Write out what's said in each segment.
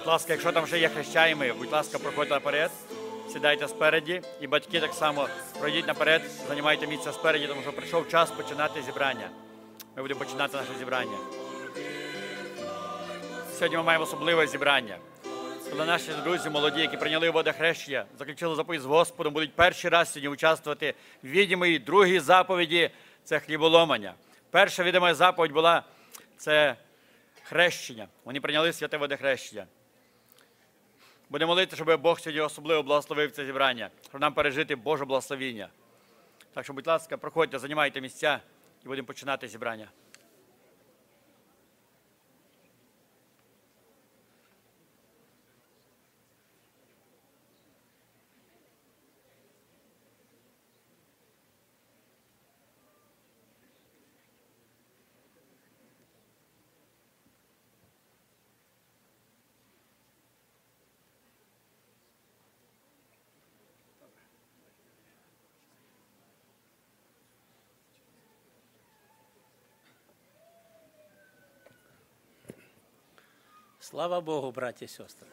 Будь ласка, якщо там ще є хрещаємі, будь ласка, проходьте наперед, сідайте спереді. І батьки так само пройдіть наперед, займайте місце спереді, тому що прийшов час починати зібрання. Ми будемо починати наше зібрання. Сьогодні ми маємо особливе зібрання. Коли наші друзі молоді, які прийняли водохрещення, заключили заповідь з Господом, будуть перший раз сьогодні участвувати в відомій другій заповіді – це хліболомання. Перша відома заповідь була – це хрещення. Вони прийняли святе водохрещення. Будемо молити, щоб Бог сьогодні особливо благословив це зібрання, щоб нам пережити Боже благословіння. Так що, будь ласка, проходьте, займайте місця і будемо починати зібрання. Слава Богу, братья и сестры.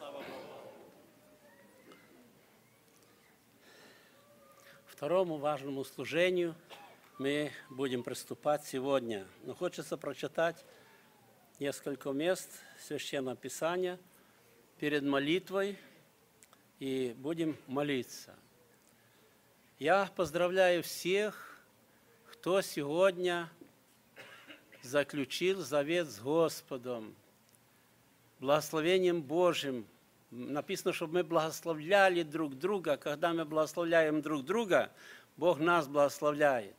Второму важному служению мы будем приступать сегодня. Но хочется прочитать несколько мест Священного Писания перед молитвой, и будем молиться. Я поздравляю всех, кто сегодня заключил завет с Господом, благословением Божьим. Написано, чтобы мы благословляли друг друга. Когда мы благословляем друг друга, Бог нас благословляет.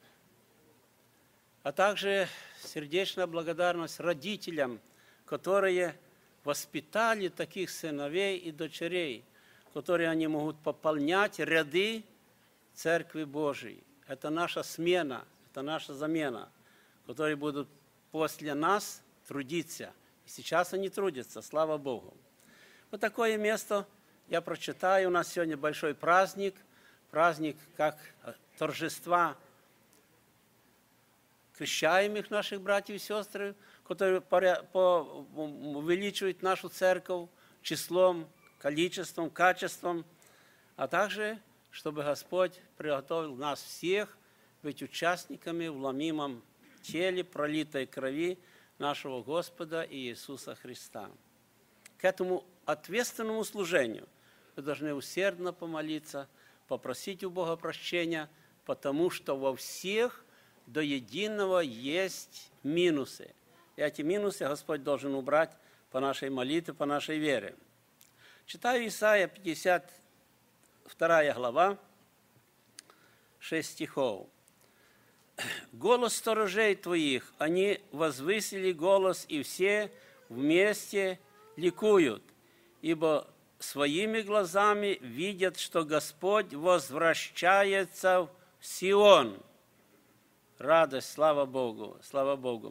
А также сердечная благодарность родителям, которые воспитали таких сыновей и дочерей, которые они могут пополнять ряды Церкви Божией. Это наша смена, это наша замена, которые будут после нас трудиться. И сейчас они трудятся, слава Богу. Вот такое место я прочитаю. У нас сегодня большой праздник. Праздник как торжества крещаемых наших братьев и сестр, которые увеличивают нашу церковь числом, количеством, качеством. А также, чтобы Господь приготовил нас всех быть участниками в ломимом теле пролитой крови нашего Господа Иисуса Христа. К этому ответственному служению вы должны усердно помолиться, попросить у Бога прощения, потому что во всех до единого есть минусы. И эти минусы Господь должен убрать по нашей молитве, по нашей вере. Читаю Исайя 52 глава, 6 стихов. «Голос сторожей твоих, они возвысили голос, и все вместе ликуют, ибо своими глазами видят, что Господь возвращается в Сион». Радость, слава Богу, слава Богу.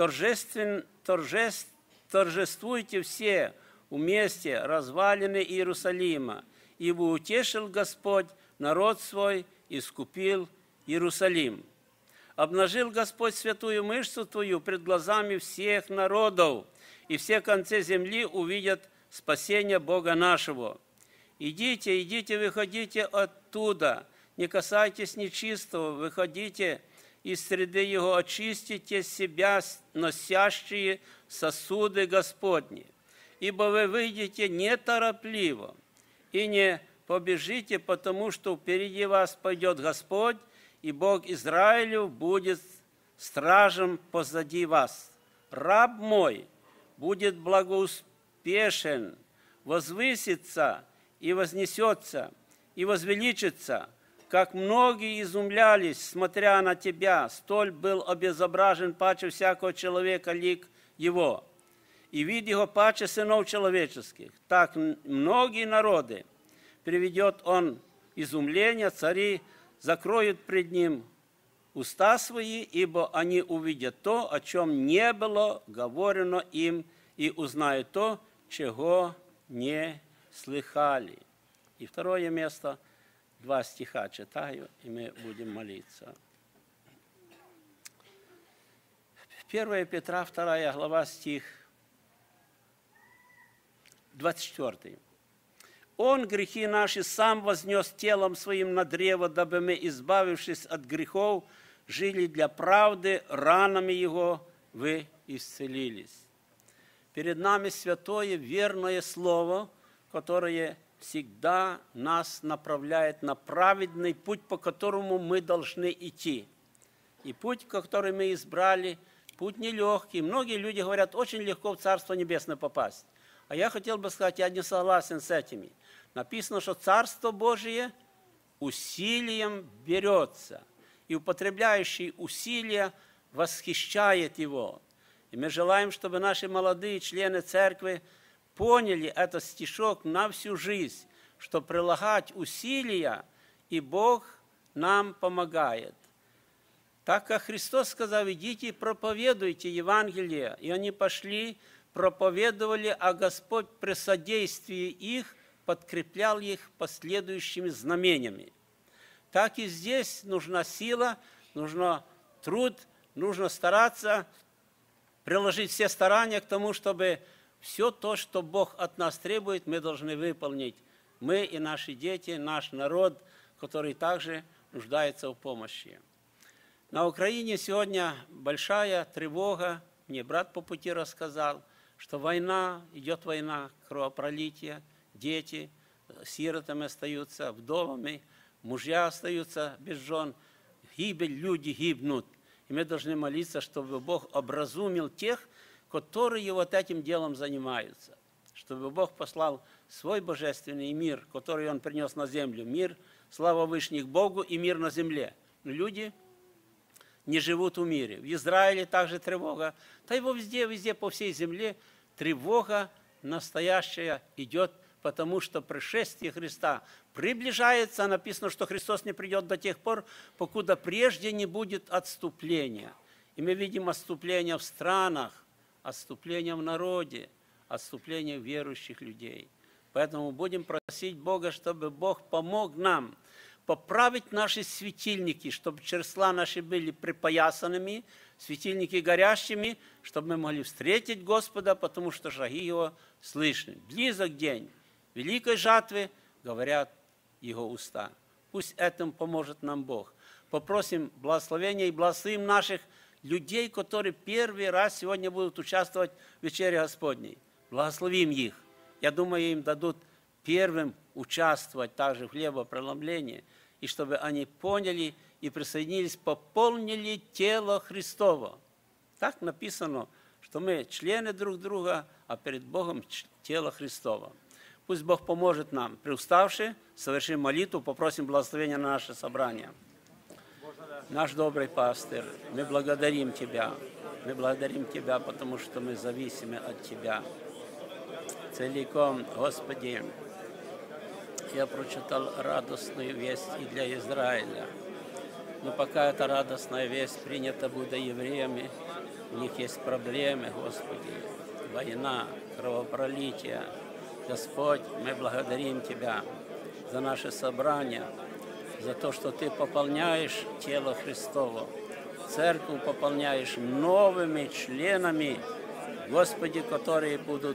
Торжествуйте все вместе развалины Иерусалима, ибо утешил Господь народ свой, искупил Иерусалим. Обнажил Господь святую мышцу твою пред глазами всех народов, и все концы земли увидят спасение Бога нашего. Идите, идите, выходите оттуда, не касайтесь нечистого, выходите из среды его, очистите себя, носящие сосуды Господни. Ибо вы выйдете неторопливо и не побежите, потому что впереди вас пойдет Господь, и Бог Израилев будет стражем позади вас. Раб мой будет благоуспешен, возвысится и вознесется, и возвеличится, как многие изумлялись, смотря на тебя, столь был обезображен паче всякого человека лик его, и вид его паче сынов человеческих. Так многие народы приведет он изумление, цари закроют пред ним уста свои, ибо они увидят то, о чем не было говорено им, и узнают то, чего не слыхали. И второе место, 2 стиха читаю, и мы будем молиться. 1 Петра, 2 глава, стих 24. Он грехи наши сам вознес телом своим на древо, дабы мы, избавившись от грехов, жили для правды, ранами Его вы исцелились. Перед нами святое, верное Слово, которое всегда нас направляет на праведный путь, по которому мы должны идти. И путь, который мы избрали, путь нелегкий. Многие люди говорят, очень легко в Царство Небесное попасть. А я хотел бы сказать, я не согласен с этими. Написано, что Царство Божие усилием берется, и употребляющий усилия восхищает его. И мы желаем, чтобы наши молодые члены церкви поняли этот стишок на всю жизнь, что прилагать усилия, и Бог нам помогает. Так как Христос сказал, идите и проповедуйте Евангелие, и они пошли, проповедовали, а Господь при содействии их подкреплял их последующими знамениями. Так и здесь нужна сила, нужно труд, нужно стараться, приложить все старания к тому, чтобы все то, что Бог от нас требует, мы должны выполнить. Мы и наши дети, наш народ, который также нуждается в помощи. На Украине сегодня большая тревога. Мне брат по пути рассказал, что война, идет война, кровопролитие, дети сиротами остаются, вдовами, мужья остаются без жен, гибель, люди гибнут. И мы должны молиться, чтобы Бог образумил тех, которые вот этим делом занимаются. Чтобы Бог послал свой божественный мир, который Он принес на землю. Мир, слава Вышних Богу и мир на земле. Но люди не живут в мире. В Израиле также тревога. Да его везде по всей земле тревога настоящая идет, потому что пришествие Христа приближается. Написано, что Христос не придет до тех пор, покуда прежде не будет отступления. И мы видим отступление в странах, отступление в народе, отступление верующих людей. Поэтому будем просить Бога, чтобы Бог помог нам поправить наши светильники, чтобы чересла наши были припоясанными, светильники горящими, чтобы мы могли встретить Господа, потому что шаги Его слышны. Близок день великой жатвы, говорят Его уста. Пусть этим поможет нам Бог. Попросим благословения и благословим наших людей, которые первый раз сегодня будут участвовать в вечере Господней. Благословим их. Я думаю, им дадут первым участвовать также в хлебопреломлении, и чтобы они поняли и присоединились, пополнили тело Христово. Так написано, что мы члены друг друга, а перед Богом тело Христово. Пусть Бог поможет нам. Приуставши, совершим молитву, попросим благословения на наше собрание. Наш добрый пастырь, мы благодарим Тебя. Мы благодарим Тебя, потому что мы зависимы от Тебя. Целиком, Господи, я прочитал радостную весть и для Израиля. Но пока эта радостная весть принята будет евреями, у них есть проблемы, Господи, война, кровопролитие. Господь, мы благодарим Тебя за наше собрание, за то, что Ты пополняешь тело Христово, церковь пополняешь новыми членами, Господи, которые будут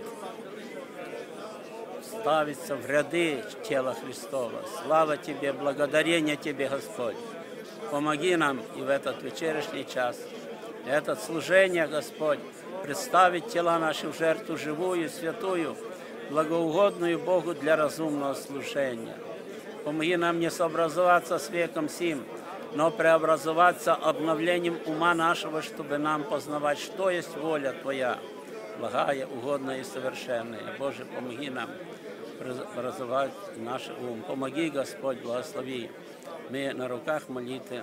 ставиться в ряды тела Христова. Слава Тебе, благодарение Тебе, Господь. Помоги нам и в этот вечерний час, и это служение, Господь, представить тела наши в жертву живую, святую, благоугодную Богу для разумного служения. Помоги нам не сообразоваться с веком сим, но преобразоваться обновлением ума нашего, чтобы нам познавать, что есть воля Твоя, благая, угодная и совершенная. Боже, помоги нам преобразовать наш ум. Помоги, Господь, благослови. Мы на руках молитвы.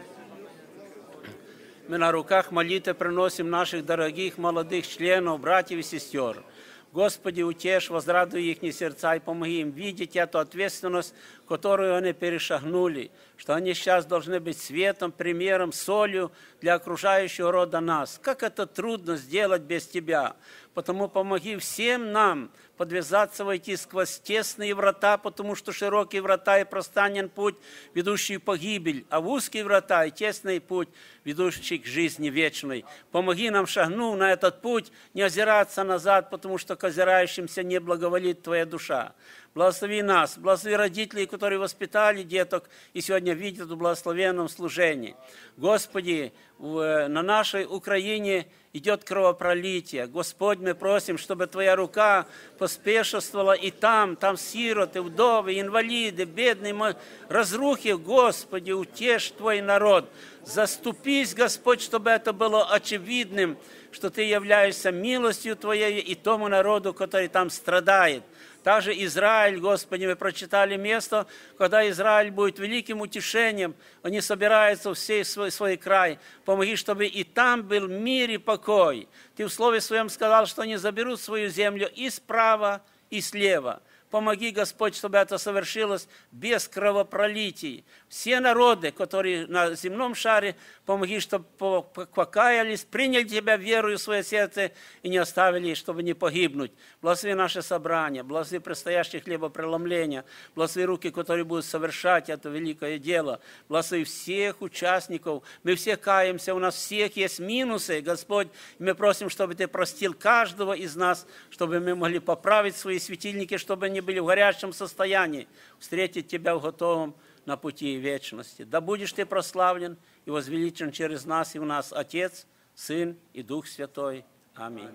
Мы на руках молитвы приносим наших дорогих молодых членов, братьев и сестер. Господи, утешь, возрадуй их сердца и помоги им видеть эту ответственность, которую они перешагнули, что они сейчас должны быть светом, примером, солью для окружающего рода нас. Как это трудно сделать без Тебя. Потому помоги всем нам подвязаться, войти сквозь тесные врата, потому что широкие врата и пространен путь, ведущий в погибель, а в узкие врата и тесный путь, ведущий к жизни вечной. Помоги нам, шагнув на этот путь, не озираться назад, потому что к озирающимся не благоволит Твоя душа. Благослови нас, благослови родителей, которые воспитали деток и сегодня видят в благословенном служении. Господи, на нашей Украине идет кровопролитие. Господь, мы просим, чтобы Твоя рука поспешествовала и там сироты, вдовы, инвалиды, бедные, разрухи. Господи, утешь Твой народ. Заступись, Господь, чтобы это было очевидным, что Ты являешься милостью Твоей и тому народу, который там страдает. Также Израиль, Господи, мы прочитали место, когда Израиль будет великим утешением, они собираются все в свой край. Помоги, чтобы и там был мир и покой. Ты в Слове Своем сказал, что они заберут свою землю и справа, и слева. Помоги, Господь, чтобы это совершилось без кровопролитий. Все народы, которые на земном шаре, помоги, чтобы покаялись, приняли Тебя верою в свое сердце и не оставили, чтобы не погибнуть. Благослови наше собрание, благослови предстоящее хлебопреломление, благослови руки, которые будут совершать это великое дело, благослови всех участников. Мы все каемся, у нас всех есть минусы, Господь, и мы просим, чтобы Ты простил каждого из нас, чтобы мы могли поправить свои светильники, чтобы они были в горячем состоянии, встретить Тебя в готовом на пути вечности. Да будешь Ты прославлен и возвеличен через нас и в нас Отец, Сын и Дух Святой. Аминь.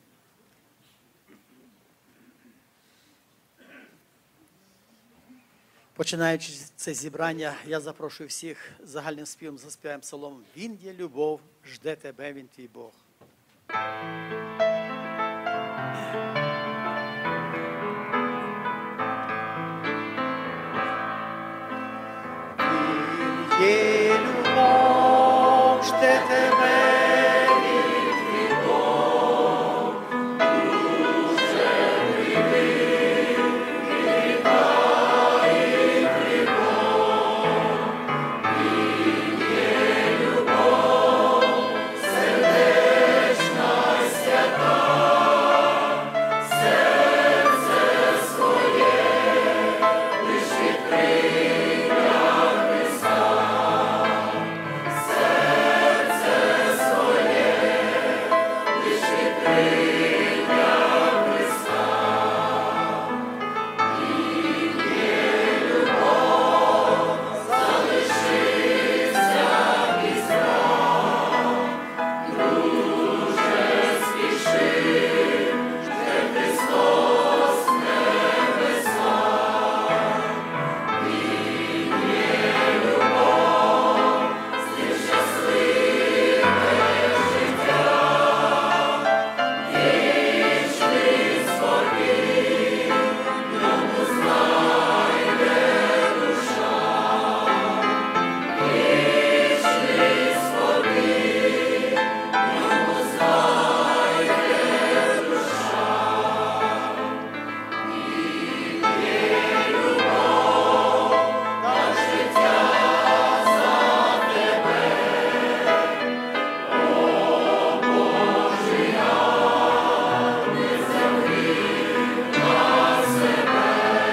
Починаючи це зібрання, я запрошую всіх загальним співом заспіваємо псалом «Він є любов, жде тебе, він твій Бог». Він є любов, жде тебе, він твій Бог, дуже любив, вітає твій Бог. Він є любов, сердечна й свята, серце своє лиш відкрий для Христа. Серце своє лиш відкрий для Христа. Він є любов, залишився без зрад. Друже, спіши, жде Христос небеса. Він є любов, з ним щасливе життя, вічний спокій, в ньому знайде душа. Вічний спокій, в ньому знайде душа. Він є любов, дав життя за тебе. О, Боже, я не забрів на себе.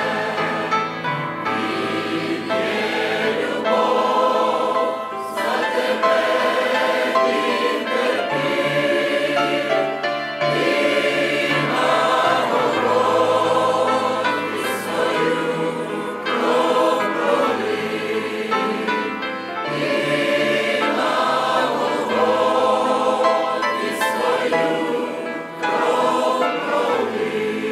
Він є любов, за тебе він терпів, і на Голгофі свою кров пролив, і на Голгофі свою кров пролив.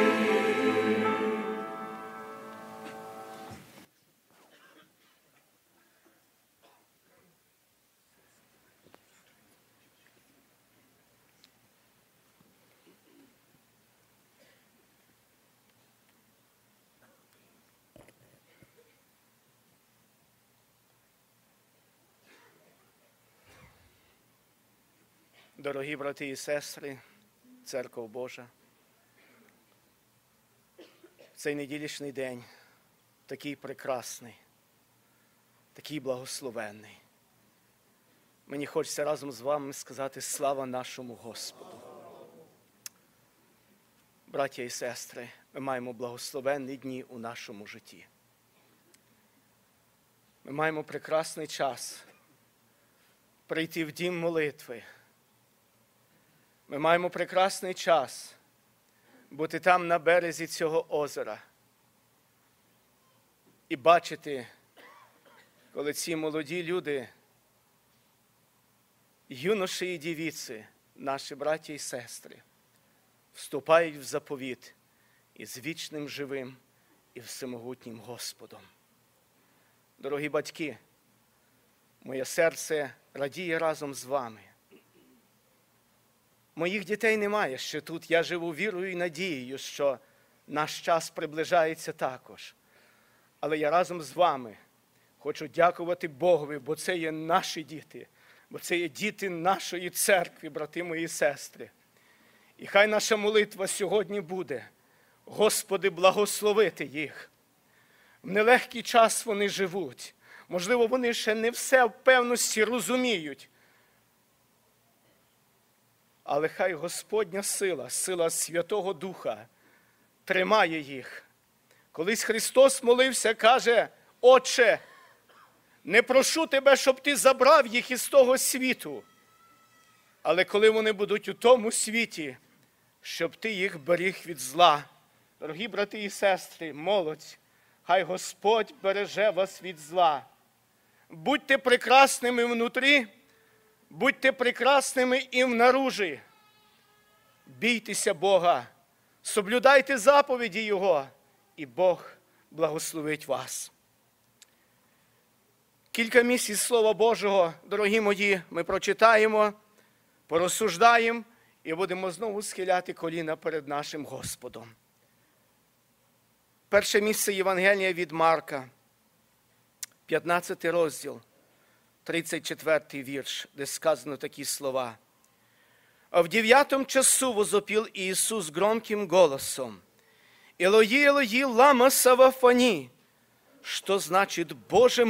Дорогі брати і сестри, Церква Божа, цей неділішній день такий прекрасний, такий благословенний. Мені хочеться разом з вами сказати слава нашому Господу. Браття і сестри, ми маємо благословенні дні у нашому житті. Ми маємо прекрасний час прийти в дім молитви. Ми маємо прекрасний час бути там на березі цього озера і бачити, коли ці молоді люди, юноші і дівіці, наші браті і сестри, вступають в заповіт із вічним живим і всемогутнім Господом. Дорогі батьки, моє серце радіє разом з вами. Моїх дітей немає ще тут. Я живу вірою і надією, що наш час приближається також. Але я разом з вами хочу дякувати Богові, бо це є наші діти, бо це є діти нашої церкви, брати мої і сестри. І хай наша молитва сьогодні буде: Господи, благословити їх. В нелегкий час вони живуть. Можливо, вони ще не все в певності розуміють. Але хай Господня сила, сила Святого Духа тримає їх. Колись Христос молився, каже: «Отче, не прошу Тебе, щоб Ти забрав їх із того світу, але коли вони будуть у тому світі, щоб Ти їх беріг від зла». Дорогі брати і сестри, молодь, хай Господь береже вас від зла. Будьте прекрасними внутрі, будьте прекрасними і внаружі. Бійтеся Бога, соблюдайте заповіді Його, і Бог благословить вас. Кілька місць із Слова Божого, дорогі мої, ми прочитаємо, порозсуждаємо і будемо знову схиляти коліна перед нашим Господом. Перше місце Євангелія від Марка, 15 розділ, 34 вірш, де сказано такі слова. «А в 9 часу возопил Иисус громким голосом: Элои, Элои, лама савафани», что значит: «Боже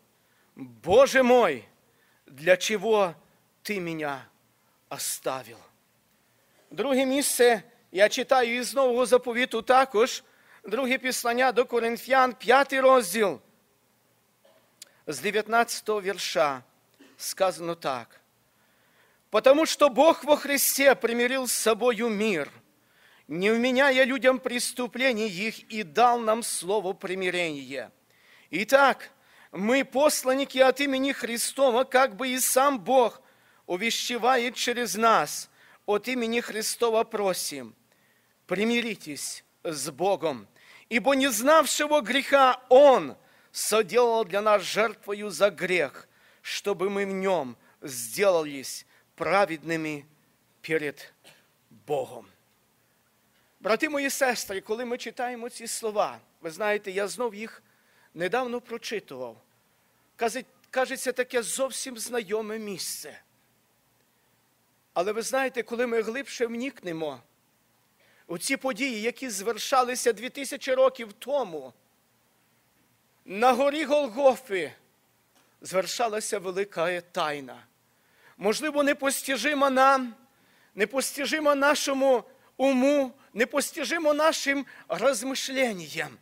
мой, для чего Ты меня оставил?» Друге місце я читаю із Нового заповіту також, друге післання до Коринфян, 5 розділ, з 19 вірша, сказано так. «Потому что Бог во Христе примирил с собою мир, не вменяя людям преступлений их, и дал нам слово примирения. Итак, мы, посланники от имени Христова, как бы и сам Бог увещевает через нас, от имени Христова просим, примиритесь с Богом, ибо не знавшего греха Он соделал для нас жертвою за грех, чтобы мы в нем сделались праведними перед Богом». Брати мої сестри, коли ми читаємо ці слова, ви знаєте, я знов їх недавно прочитував. Кажеться, таке зовсім знайоме місце. Але ви знаєте, коли ми глибше вникнемо у ці події, які звершалися 2000 років тому, на горі Голгофи звершалася велика тайна. Можливо, непостижима нам, непостижима нашому уму, непостижимо нашим розмишленням.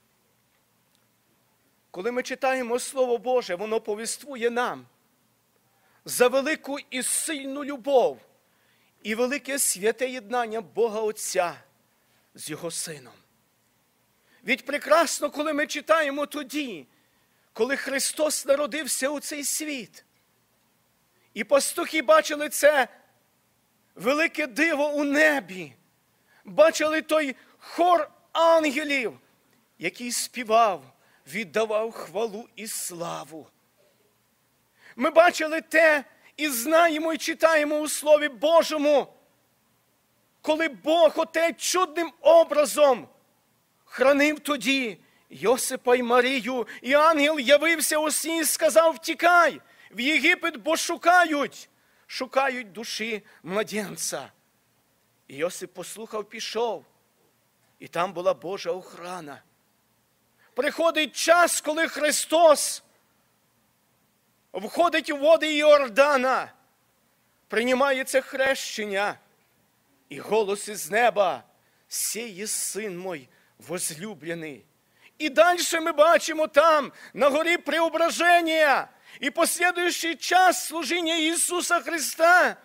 Коли ми читаємо Слово Боже, воно повіствує нам за велику і сильну любов і велике святе єднання Бога Отця з Його Сином. Ведь прекрасно, коли ми читаємо тоді, коли Христос народився у цей світ, і пастухи бачили це велике диво у небі, бачили той хор ангелів, який співав, віддавав хвалу і славу. Ми бачили те і знаємо, і читаємо у Слові Божому, коли Бог Отець чудним образом хранив тоді Йосипа і Марію, і ангел явився у сні і сказав: «Втікай в Єгипет, бо шукають душі младенця». І Йосип послухав, пішов, і там була Божа охрана. Приходить час, коли Христос входить у води Йордана, приймає це хрещення, і голос із неба сей є син мой возлюблений. І далі ми бачимо там, на горі Преображення, і послідуючий час служіння Ісуса Христа.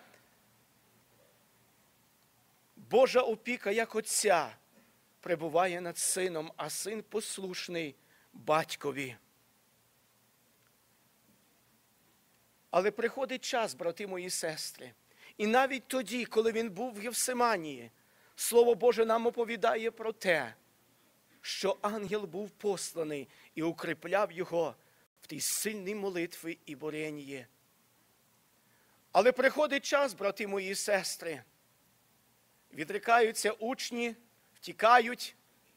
Божа опіка, як Отця, перебуває над Сином, а Син послушний Батькові. Але приходить час, брати мої сестри, і навіть тоді, коли він був в Гефсиманії, Слово Боже нам оповідає про те, що ангел був посланий і укріпляв його в тій сильній молитві і боренні. Але приходить час, брати мої сестри, відрікаються учні, втікають,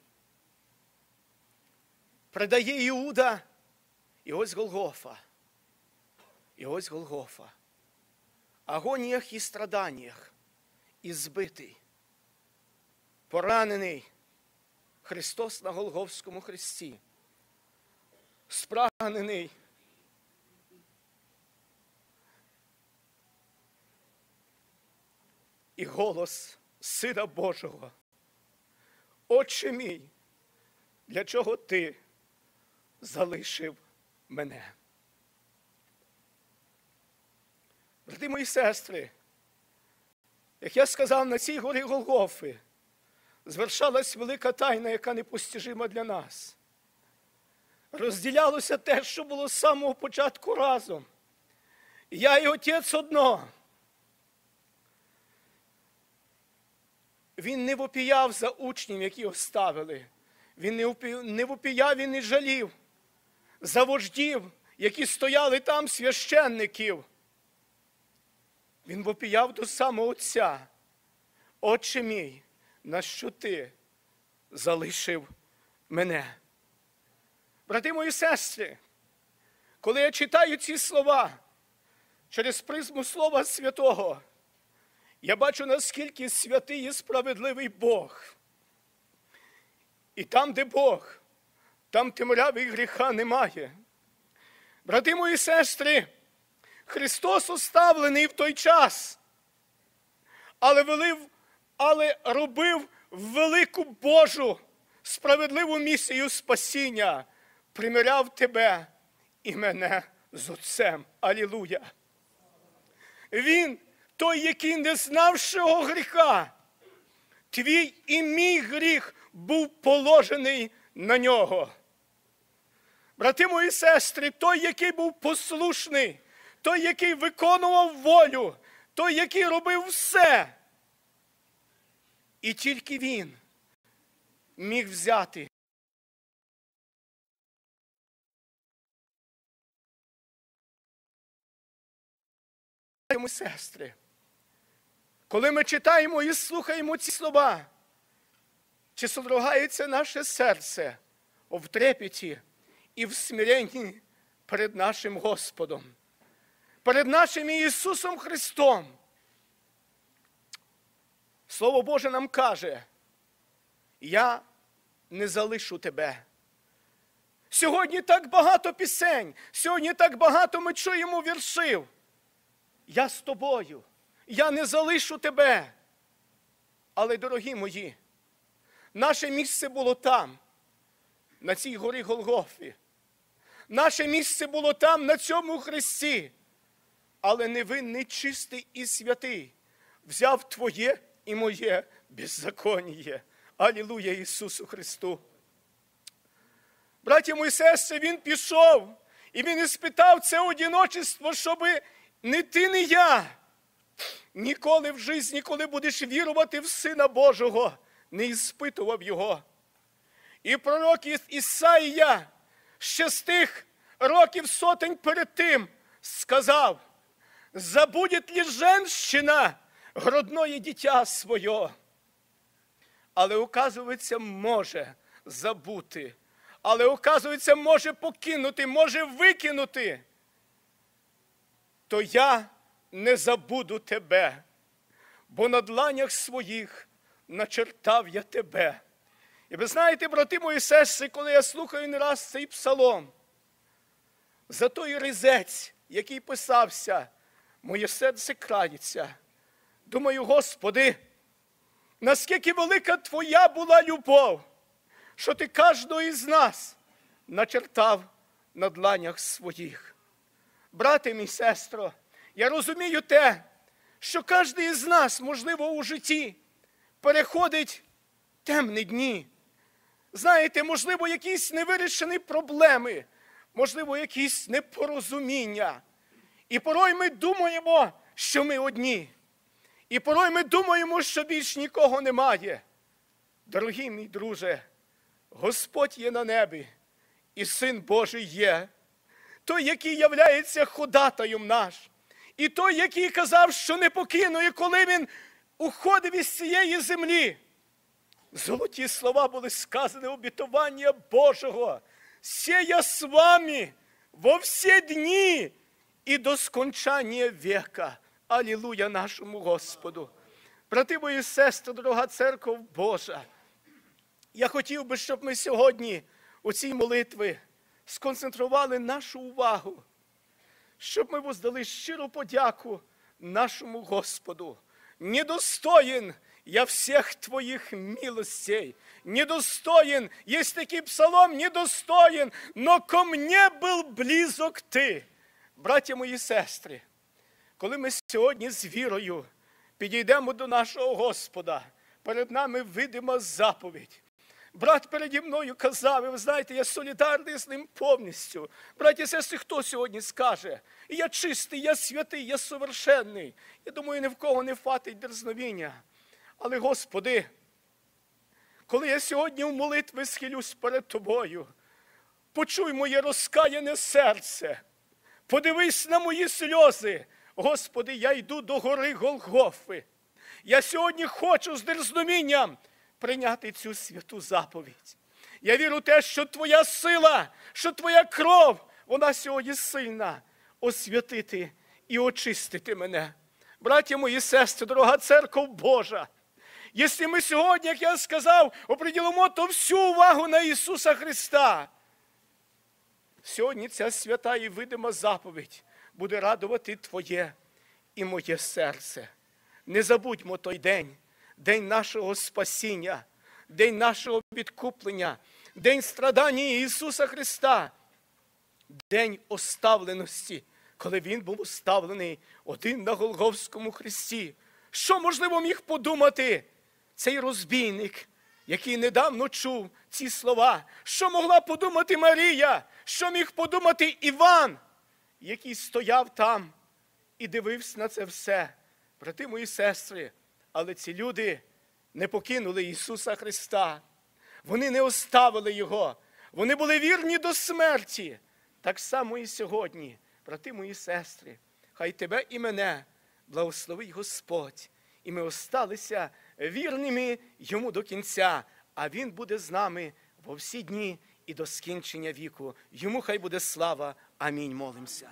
предає Іуда, і ось Голгофа. І ось Голгофа. Агоніях і страданнях, і збитий, поранений Христос на Голгофському хресті, спрагнений, і голос Сина Божого: Отче мій, для чого ти залишив мене? Брати мої сестри, як я сказав, на цій горі Голгофи звершалась велика тайна, яка непостижима для нас. Розділялося те, що було з самого початку разом. Я і Отець одно. Він не вопіяв за учнів, які оставили. Він не вопіяв і не жалів за вождів, які стояли там, священників. Він вопіяв до самого Отця: Отче мій, на що ти залишив мене? Брати мої сестри, коли я читаю ці слова через призму Слова Святого, я бачу, наскільки святий і справедливий Бог. І там, де Бог, там темряви і гріха немає. Брати мої сестри, Христос оставлений в той час, але робив велику Божу справедливу місію спасіння, примиряв тебе і мене з Отцем. Алілуя! Він, той, який не знав щого гріха, твій і мій гріх був положений на нього. Брати мої сестри, той, який був послушний, той, який виконував волю, той, який робив все. І тільки він міг взяти мої сестри. Коли ми читаємо і слухаємо ці слова, чи содрогається наше серце в трепеті і в смиренні перед нашим Господом, перед нашим Ісусом Христом? Слово Боже нам каже: я не залишу тебе. Сьогодні так багато пісень, сьогодні так багато ми чуємо віршів. Я з тобою, я не залишу тебе. Але, дорогі мої, наше місце було там, на цій горі Голгофі. Наше місце було там, на цьому хресті. Але невинний, чистий і святий взяв твоє і моє беззаконніє. Алілуя Ісусу Христу! Браті мої сестри, Він пішов, і Він іспитав це одиночество, щоби не ти, не я ніколи в житті, коли будеш вірувати в Сина Божого, не іспитував його. І пророк Ісаїя ще з тих років сотень перед тим сказав: «Забудет ли женщина грудное дитя своє?» Але, оказується, може забути. Але, оказується, може покинути, може викинути. То я не забуду тебе, бо на дланях своїх начертав я тебе. І ви знаєте, брати мої сестри, коли я слухаю не раз цей псалом, за той ризець, який писався, моє серце крається. Думаю, Господи, наскільки велика Твоя була любов, що Ти кожного із нас начертав на дланях своїх. Брате мій, сестро, я розумію те, що кожен із нас, можливо, у житті переходить темні дні. Знаєте, можливо, якісь невирішені проблеми, можливо, якісь непорозуміння. І порой ми думаємо, що ми одні. І порой ми думаємо, що більш нікого немає. Дорогий мій друже, Господь є на небі, і Син Божий є. Той, який являється ходатаєм наш. І той, який казав, що не покине, коли він уходив із цієї землі. Золоті слова були сказані, обітування Божого. «Се я з вами во всі дні і до скончання века». Алілуя нашому Господу. Брати мої сестри, дорога церква Божа, я хотів би, щоб ми сьогодні у цій молитві сконцентрували нашу увагу, щоб ми воздали щиру подяку нашому Господу. Недостоин я всех Твоих милостей, недостоин, есть такий псалом, недостоин, но ко мне был близок Ти. Браття мої сестри, коли ми сьогодні з вірою підійдемо до нашого Господа, перед нами видима заповідь. Брат переді мною казав, і ви знаєте, я солідарний з ним повністю. Браті і сестри, хто сьогодні скаже? Я чистий, я святий, я совершенний. Я думаю, ні в кого не хватить дерзновіння. Але, Господи, коли я сьогодні в молитві схилюсь перед Тобою, почуй моє розкаяне серце, подивись на мої сльози. Господи, я йду до гори Голгофи. Я сьогодні хочу з дерзновінням прийняти цю святу заповідь. Я вірю в те, що Твоя сила, що Твоя кров, вона сьогодні сильна освятити і очистити мене. Браття мої сестри, дорога церква Божа, якщо ми сьогодні, як я сказав, оприділимо то всю увагу на Ісуса Христа, сьогодні ця свята і видима заповідь буде радувати Твоє і моє серце. Не забудьмо той день, день нашого спасіння, день нашого відкуплення, день страдання Ісуса Христа, день оставленості, коли Він був оставлений один на Голгофському хресті. Що, можливо, міг подумати цей розбійник, який недавно чув ці слова? Що могла подумати Марія? Що міг подумати Іван, який стояв там і дивився на це все? Брати мої сестри, але ці люди не покинули Ісуса Христа. Вони не оставили Його. Вони були вірні до смерті. Так само і сьогодні, брати мої сестри, хай тебе і мене благословить Господь. І ми осталися вірними Йому до кінця, а Він буде з нами во всі дні і до скінчення віку. Йому хай буде слава. Амінь. Молимося.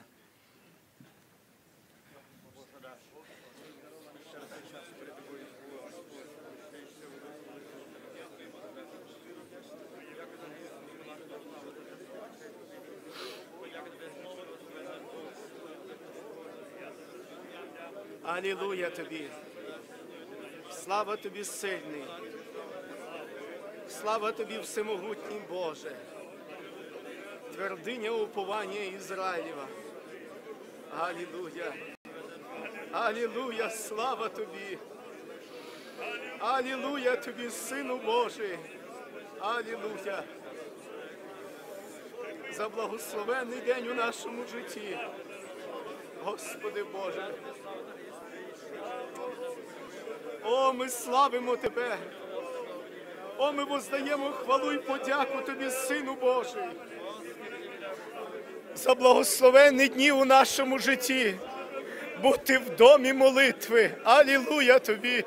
Алілуя Тобі. Слава Тобі, сильний. Слава Тобі, всемогутній Боже. Твердиня уповання Ізраїлєва. Алілуя. Алілуя, слава Тобі. Алілуя Тобі, Сину Божий. Алілуя. За благословенний день у нашому житті. Господи Боже. О, ми славимо Тебе. О, ми воздаємо хвалу і подяку Тобі, Сину Божий. За благословенні дні у нашому житті. Бути в домі молитви. Алілуя Тобі.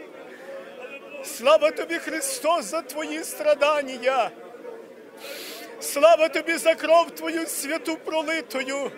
Слава Тобі, Христос, за Твої страдання. Слава Тобі за кров Твою святу пролитою.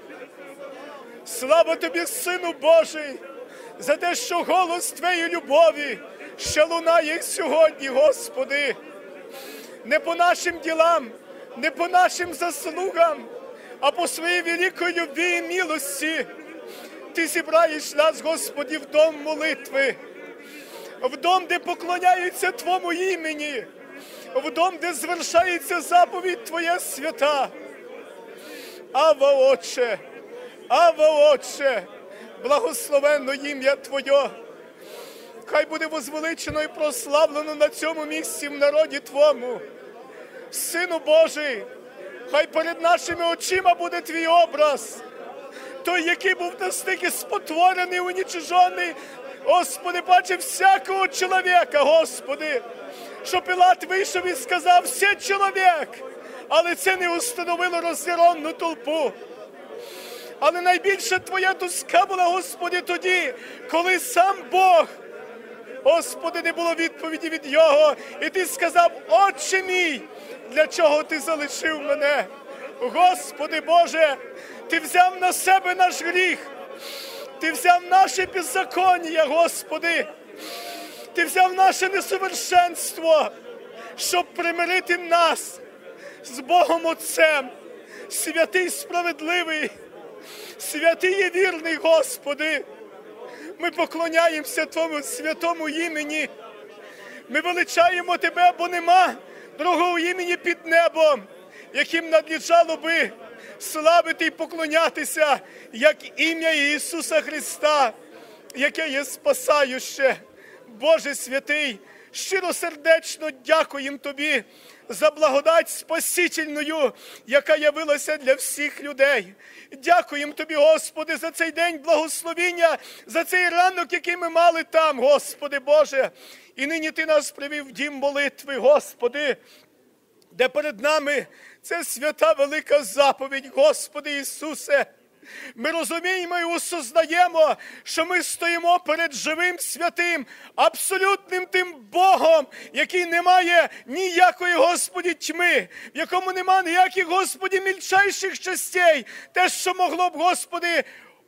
Слава Тобі, Сину Божий, за те, що голос Твоєї любові ще лунає сьогодні, Господи. Не по нашим ділам, не по нашим заслугам, а по своїй великій любві і милості. Ти зібраєш нас, Господи, в дом молитви. в дом, де поклоняються Твому імені, в дом, де звершається заповідь Твоя свята. Авва, Отче, благословенно ім'я Твоє. Хай буде возвеличено і прославлено на цьому місці в народі Твому. Сину Божий, хай перед нашими очима буде Твій образ, той, який був настільки спотворений, унічижений, Господи, бачив всякого чоловіка, Господи, що Пилат вийшов і сказав: «Все чоловік», але це не установило роз'яронну толпу. Але найбільша Твоя тоска була, Господи, тоді, коли сам Бог, Господи, не було відповіді від Його, і Ти сказав: «Отче мій, для чого Ти залишив мене?» Господи Боже, Ти взяв на себе наш гріх, Ти взяв наше беззаконня, Господи, Ти взяв наше несовершенство, щоб примирити нас з Богом Отцем. Святий справедливий, святий і вірний, Господи, ми поклоняємося Твому святому імені. Ми величаємо Тебе, бо нема другого імені під небом, яким надлежало би славити і поклонятися, як ім'я Ісуса Христа, яке є спасающе. Боже святий, щиросердечно дякуємо Тобі за благодать спасительною, яка явилася для всіх людей. Дякуємо Тобі, Господи, за цей день благословіння, за цей ранок, який ми мали там, Господи Боже. І нині Ти нас привів в дім молитви, Господи, де перед нами це свята велика заповідь, Господи Ісусе. Ми розуміємо і осознаємо, що ми стоїмо перед живим святим, абсолютним тим Богом, який не має ніякої, Господи, тьми, в якому нема ніяких, Господи, мільчайших частей. Те, що могло б, Господи,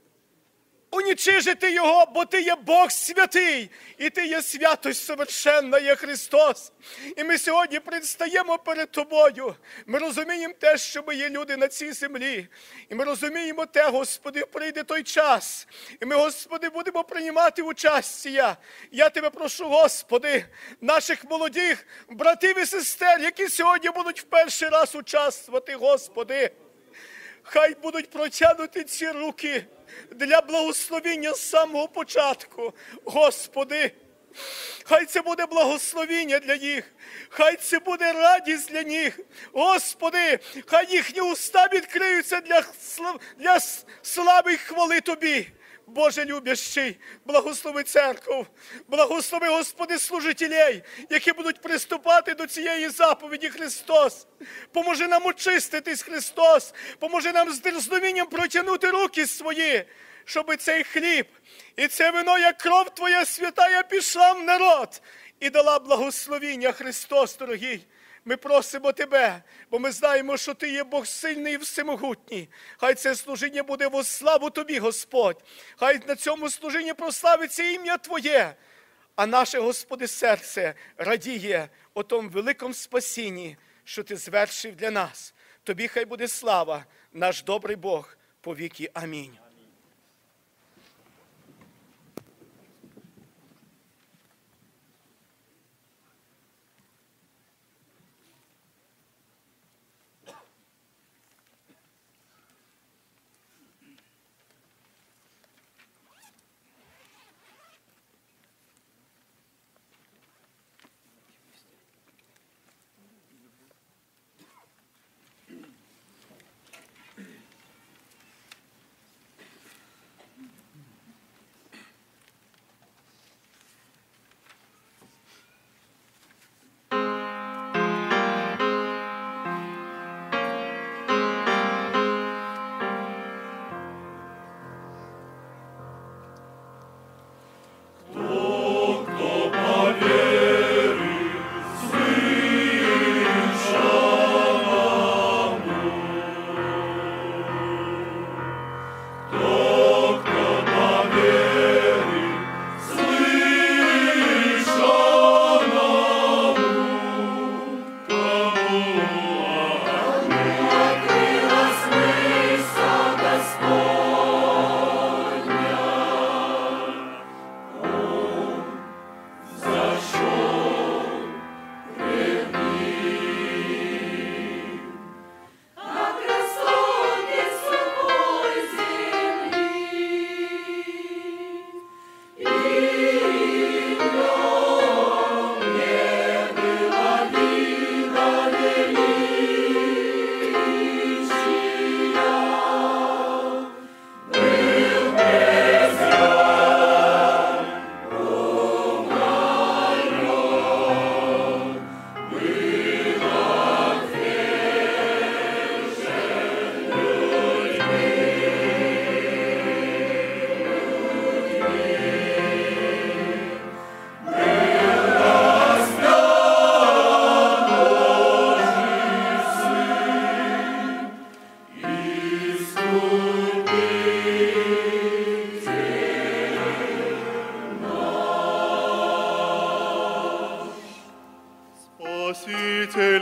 унічижити Його, бо Ти є Бог святий, і Ти є святость совершенна, є Христос. І ми сьогодні предстаємо перед Тобою. Ми розуміємо те, що ми є люди на цій землі. І ми розуміємо те, Господи, прийде той час. І ми, Господи, будемо приймати участя. Я Тебе прошу, Господи, наших молодих братів і сестер, які сьогодні будуть в перший раз участвувати, Господи, хай будуть протягнуті ці руки для благословіння з самого початку, Господи. Хай це буде благословіння для них, хай це буде радість для них, Господи, хай їхні уста відкриються для слави й хвали Тобі. Боже любящий, благослови церкву, благослови, Господи, служителей, які будуть приступати до цієї заповіді, Христос. Поможи нам очиститись, Христос, поможи нам з дерзновінням протягнути руки свої, щоб цей хліб і це вино, як кров Твоя святая, пішла в народ і дала благословіння, Христос, дорогий. Ми просимо Тебе, бо ми знаємо, що Ти є Бог сильний і всемогутній. Хай це служіння буде во славу Тобі, Господь. Хай на цьому служінні прославиться ім'я Твоє. А наше, Господи, серце радіє о тому великому спасінні, що Ти звершив для нас. Тобі хай буде слава, наш добрий Бог, повіки. Амінь.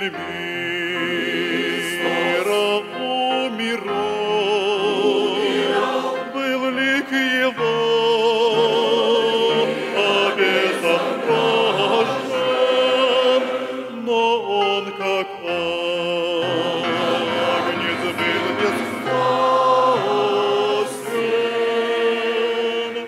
мира умирал, был лик его обезображен, но он как агнец был бесстрастен.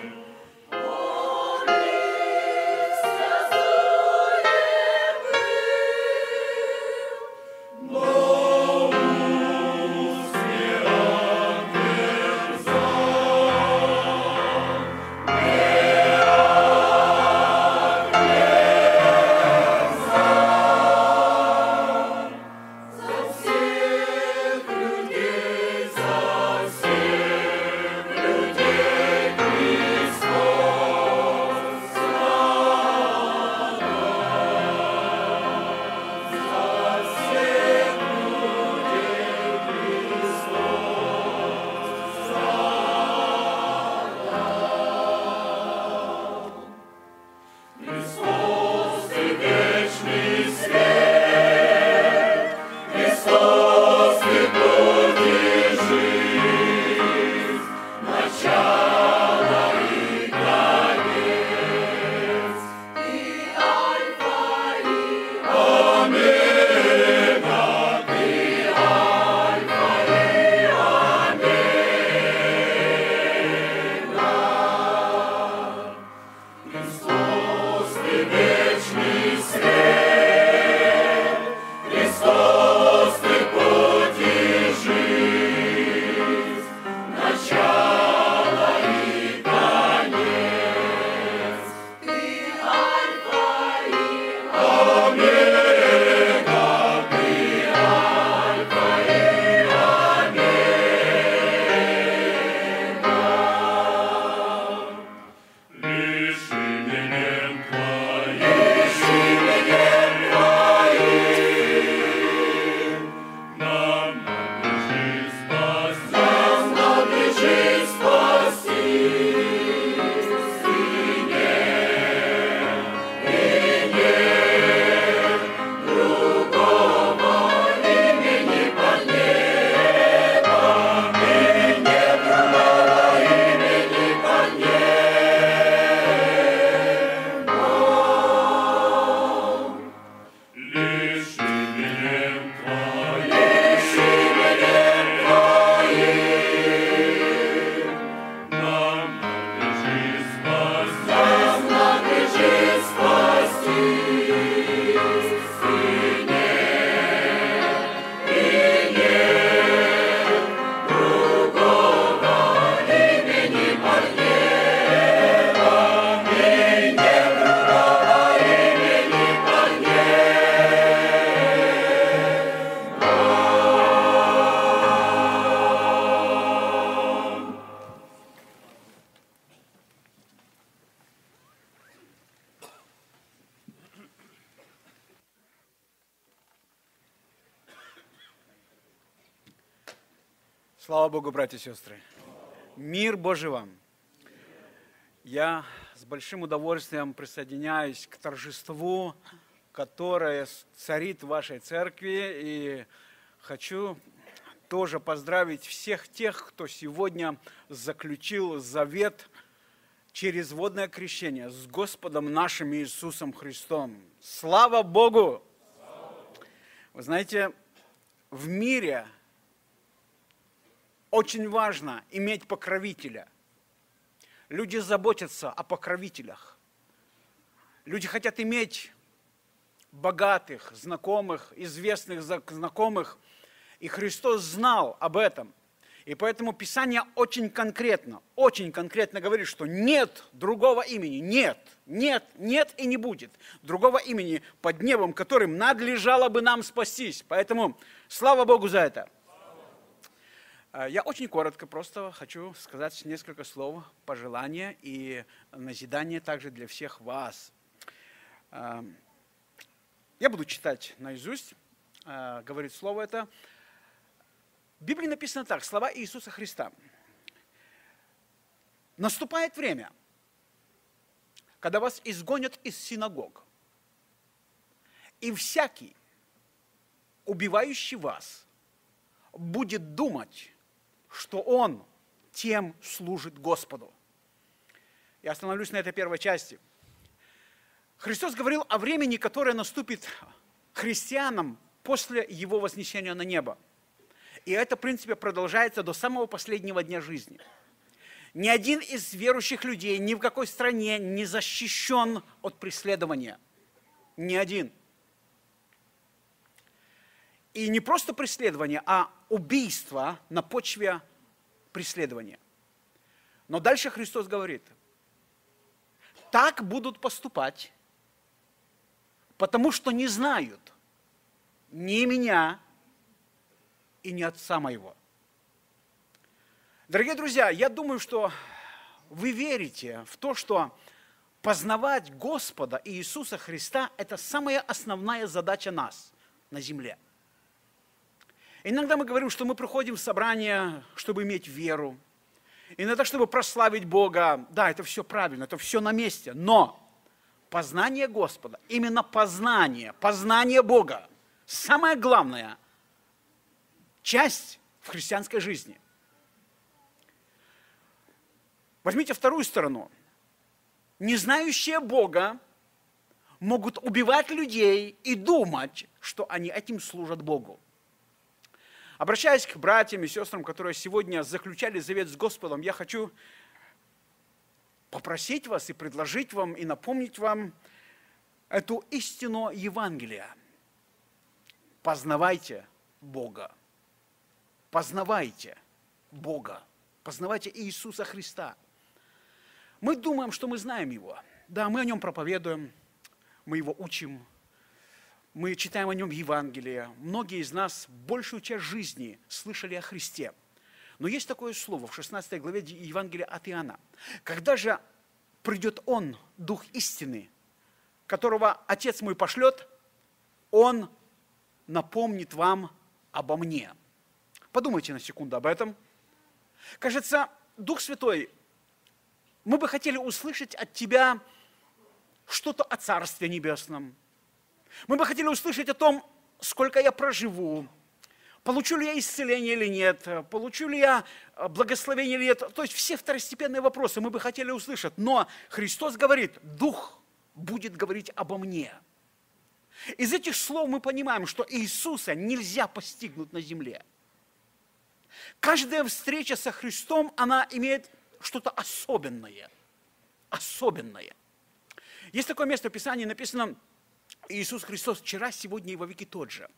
Слава Богу, братья и сестры. Мир Божий вам. Я с большим удовольствием присоединяюсь к торжеству, которое царит в вашей церкви, и хочу тоже поздравить всех тех, кто сегодня заключил завет через водное крещение с Господом нашим Иисусом Христом. Слава Богу! Вы знаете, в мире очень важно иметь покровителя. Люди заботятся о покровителях. Люди хотят иметь богатых, знакомых, известных знакомых. И Христос знал об этом. И поэтому Писание очень конкретно говорит, что нет другого имени, нет и не будет другого имени под небом, которым надлежало бы нам спастись. Поэтому слава Богу за это. Я очень коротко просто хочу сказать несколько слов пожелания и назидания также для всех вас. Я буду читать наизусть, говорит слово это. В Библии написано так, слова Иисуса Христа. Наступает время, когда вас изгонят из синагог, и всякий, убивающий вас, будет думать, что он тем служит Господу. Я остановлюсь на этой первой части. Христос говорил о времени, которое наступит христианам после Его вознесения на небо. И это, в принципе, продолжается до самого последнего дня жизни. Ни один из верующих людей ни в какой стране не защищен от преследования. Ни один. И не просто преследование, а убийство на почве преследования. Но дальше Христос говорит, так будут поступать, потому что не знают ни меня и ни Отца Моего. Дорогие друзья, я думаю, что вы верите в то, что познавать Господа Иисуса Христа – это самая основная задача нас на земле. Иногда мы говорим, что мы приходим в собрание, чтобы иметь веру. Иногда, чтобы прославить Бога. Да, это все правильно, это все на месте. Но познание Господа, именно познание Бога – самая главная часть в христианской жизни. Возьмите вторую сторону. Незнающие Бога могут убивать людей и думать, что они этим служат Богу. Обращаясь к братьям и сестрам, которые сегодня заключали завет с Господом, я хочу попросить вас и предложить вам, и напомнить вам эту истину Евангелия. Познавайте Бога. Познавайте Бога. Познавайте Иисуса Христа. Мы думаем, что мы знаем Его. Да, мы о Нем проповедуем, мы Его учим, мы читаем о Нем Евангелие. Многие из нас большую часть жизни слышали о Христе. Но есть такое слово в 16 главе Евангелия от Иоанна. Когда же придет Он, Дух истины, которого Отец мой пошлет, Он напомнит вам обо мне. Подумайте на секунду об этом. Кажется, Дух Святой, мы бы хотели услышать от Тебя что-то о Царстве Небесном. Мы бы хотели услышать о том, сколько я проживу, получу ли я исцеление или нет, получу ли я благословение или нет. То есть все второстепенные вопросы мы бы хотели услышать. Но Христос говорит, Дух будет говорить обо мне. Из этих слов мы понимаем, что Иисуса нельзя постигнуть на земле. Каждая встреча со Христом, она имеет что-то особенное. Особенное. Есть такое место в Писании, написано, Иисус Христос вчера, сегодня и во веки тот же.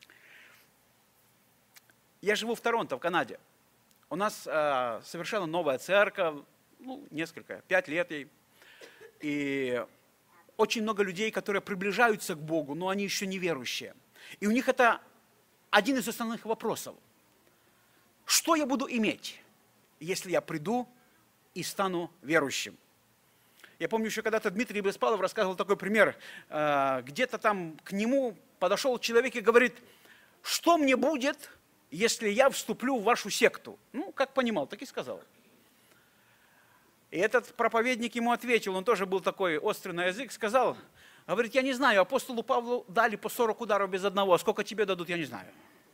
Я живу в Торонто, в Канаде. У нас совершенно новая церковь, 5 лет ей. И очень много людей, которые приближаются к Богу, но они еще не верующие. И у них это один из основных вопросов. Что я буду иметь, если я приду и стану верующим? Я помню, еще когда-то Дмитрий Беспалов рассказывал такой пример. Где-то там к нему подошел человек и говорит, что мне будет, если я вступлю в вашу секту? Как понимал, так и сказал. И этот проповедник ему ответил, он тоже был такой острый на язык, сказал, говорит, я не знаю, апостолу Павлу дали по 40 ударов без одного, а сколько тебе дадут, я не знаю.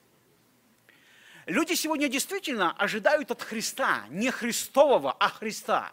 Люди сегодня действительно ожидают от Христа, не Христового, а Христа.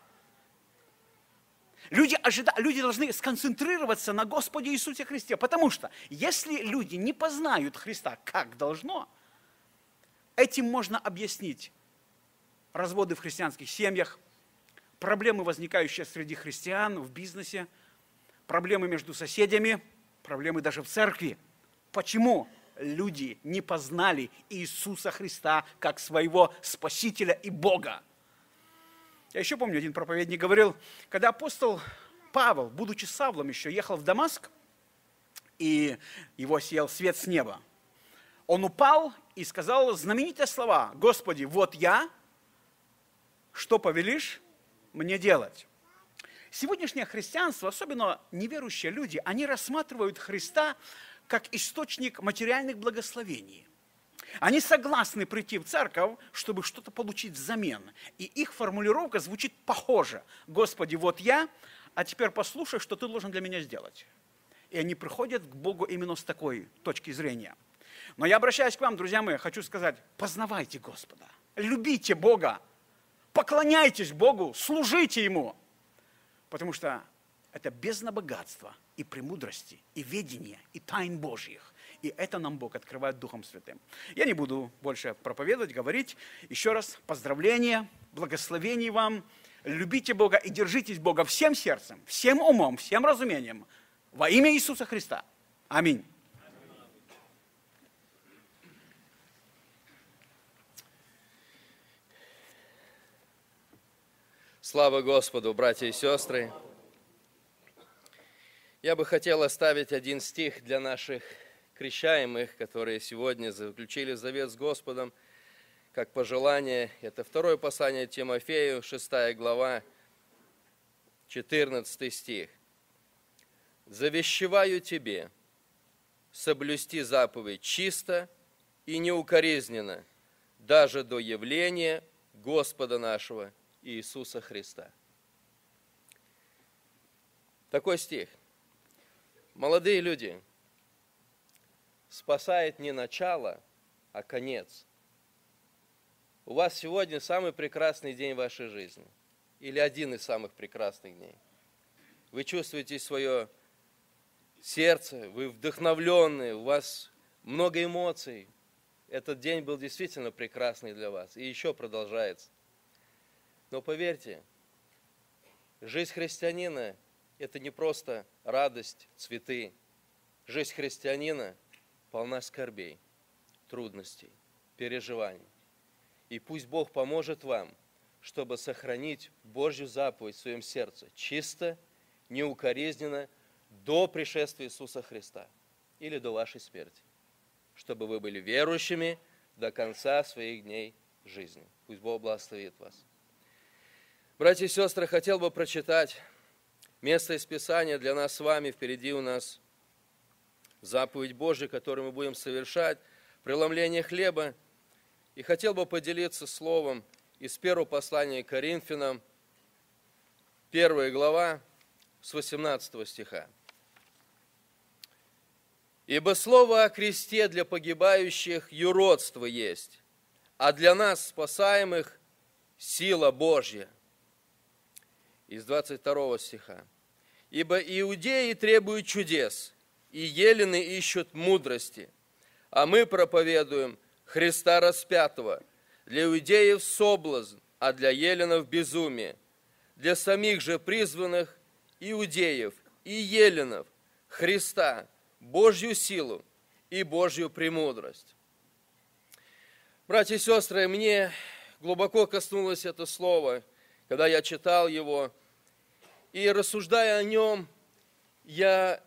Люди должны сконцентрироваться на Господе Иисусе Христе, потому что если люди не познают Христа как должно, этим можно объяснить разводы в христианских семьях, проблемы, возникающие среди христиан в бизнесе, проблемы между соседями, проблемы даже в церкви. Почему люди не познали Иисуса Христа как своего Спасителя и Бога? Я еще помню, один проповедник говорил, когда апостол Павел, будучи Савлом еще, ехал в Дамаск, и его осиял свет с неба, он упал и сказал знаменитые слова: «Господи, вот я, что повелишь мне делать?» Сегодняшнее христианство, особенно неверующие люди, они рассматривают Христа как источник материальных благословений. Они согласны прийти в церковь, чтобы что-то получить взамен. И их формулировка звучит похоже. «Господи, вот я, а теперь послушай, что ты должен для меня сделать». И они приходят к Богу именно с такой точки зрения. Но я обращаюсь к вам, друзья мои, хочу сказать, познавайте Господа, любите Бога, поклоняйтесь Богу, служите Ему. Потому что это бездна богатства и премудрости, и ведения, и тайн Божьих. И это нам Бог открывает Духом Святым. Я не буду больше проповедовать, говорить. Еще раз поздравления, благословений вам. Любите Бога и держитесь Бога всем сердцем, всем умом, всем разумением. Во имя Иисуса Христа. Аминь. Слава Господу, братья и сестры! Я бы хотел оставить один стих для наших крещаемых, которые сегодня заключили завет с Господом, как пожелание. Это второе послание Тимофею, 6 глава, 14 стих. «Завещеваю тебе соблюсти заповедь чисто и неукоризненно, даже до явления Господа нашего Иисуса Христа». Такой стих. Молодые люди, спасает не начало, а конец. У вас сегодня самый прекрасный день в вашей жизни. Или один из самых прекрасных дней. Вы чувствуете свое сердце, вы вдохновленные, у вас много эмоций. Этот день был действительно прекрасный для вас. И еще продолжается. Но поверьте, жизнь христианина – это не просто радость, цветы. Жизнь христианина полна скорбей, трудностей, переживаний. И пусть Бог поможет вам, чтобы сохранить Божью заповедь в своем сердце чисто, неукоризненно до пришествия Иисуса Христа или до вашей смерти, чтобы вы были верующими до конца своих дней жизни. Пусть Бог благословит вас. Братья и сестры, хотел бы прочитать место из Писания для нас с вами. Впереди у нас заповедь Божия, которую мы будем совершать, преломление хлеба. И хотел бы поделиться словом из первого послания к Коринфянам, 1 глава, с 18 стиха. «Ибо слово о кресте для погибающих юродство есть, а для нас, спасаемых, сила Божья». Из 22 стиха. «Ибо иудеи требуют чудес, и елены ищут мудрости, а мы проповедуем Христа распятого, для иудеев соблазн, а для еленов безумие, для самих же призванных иудеев и еленов Христа, Божью силу и Божью премудрость». Братья и сестры, мне глубоко коснулось это слово, когда я читал его, и рассуждая о нем, я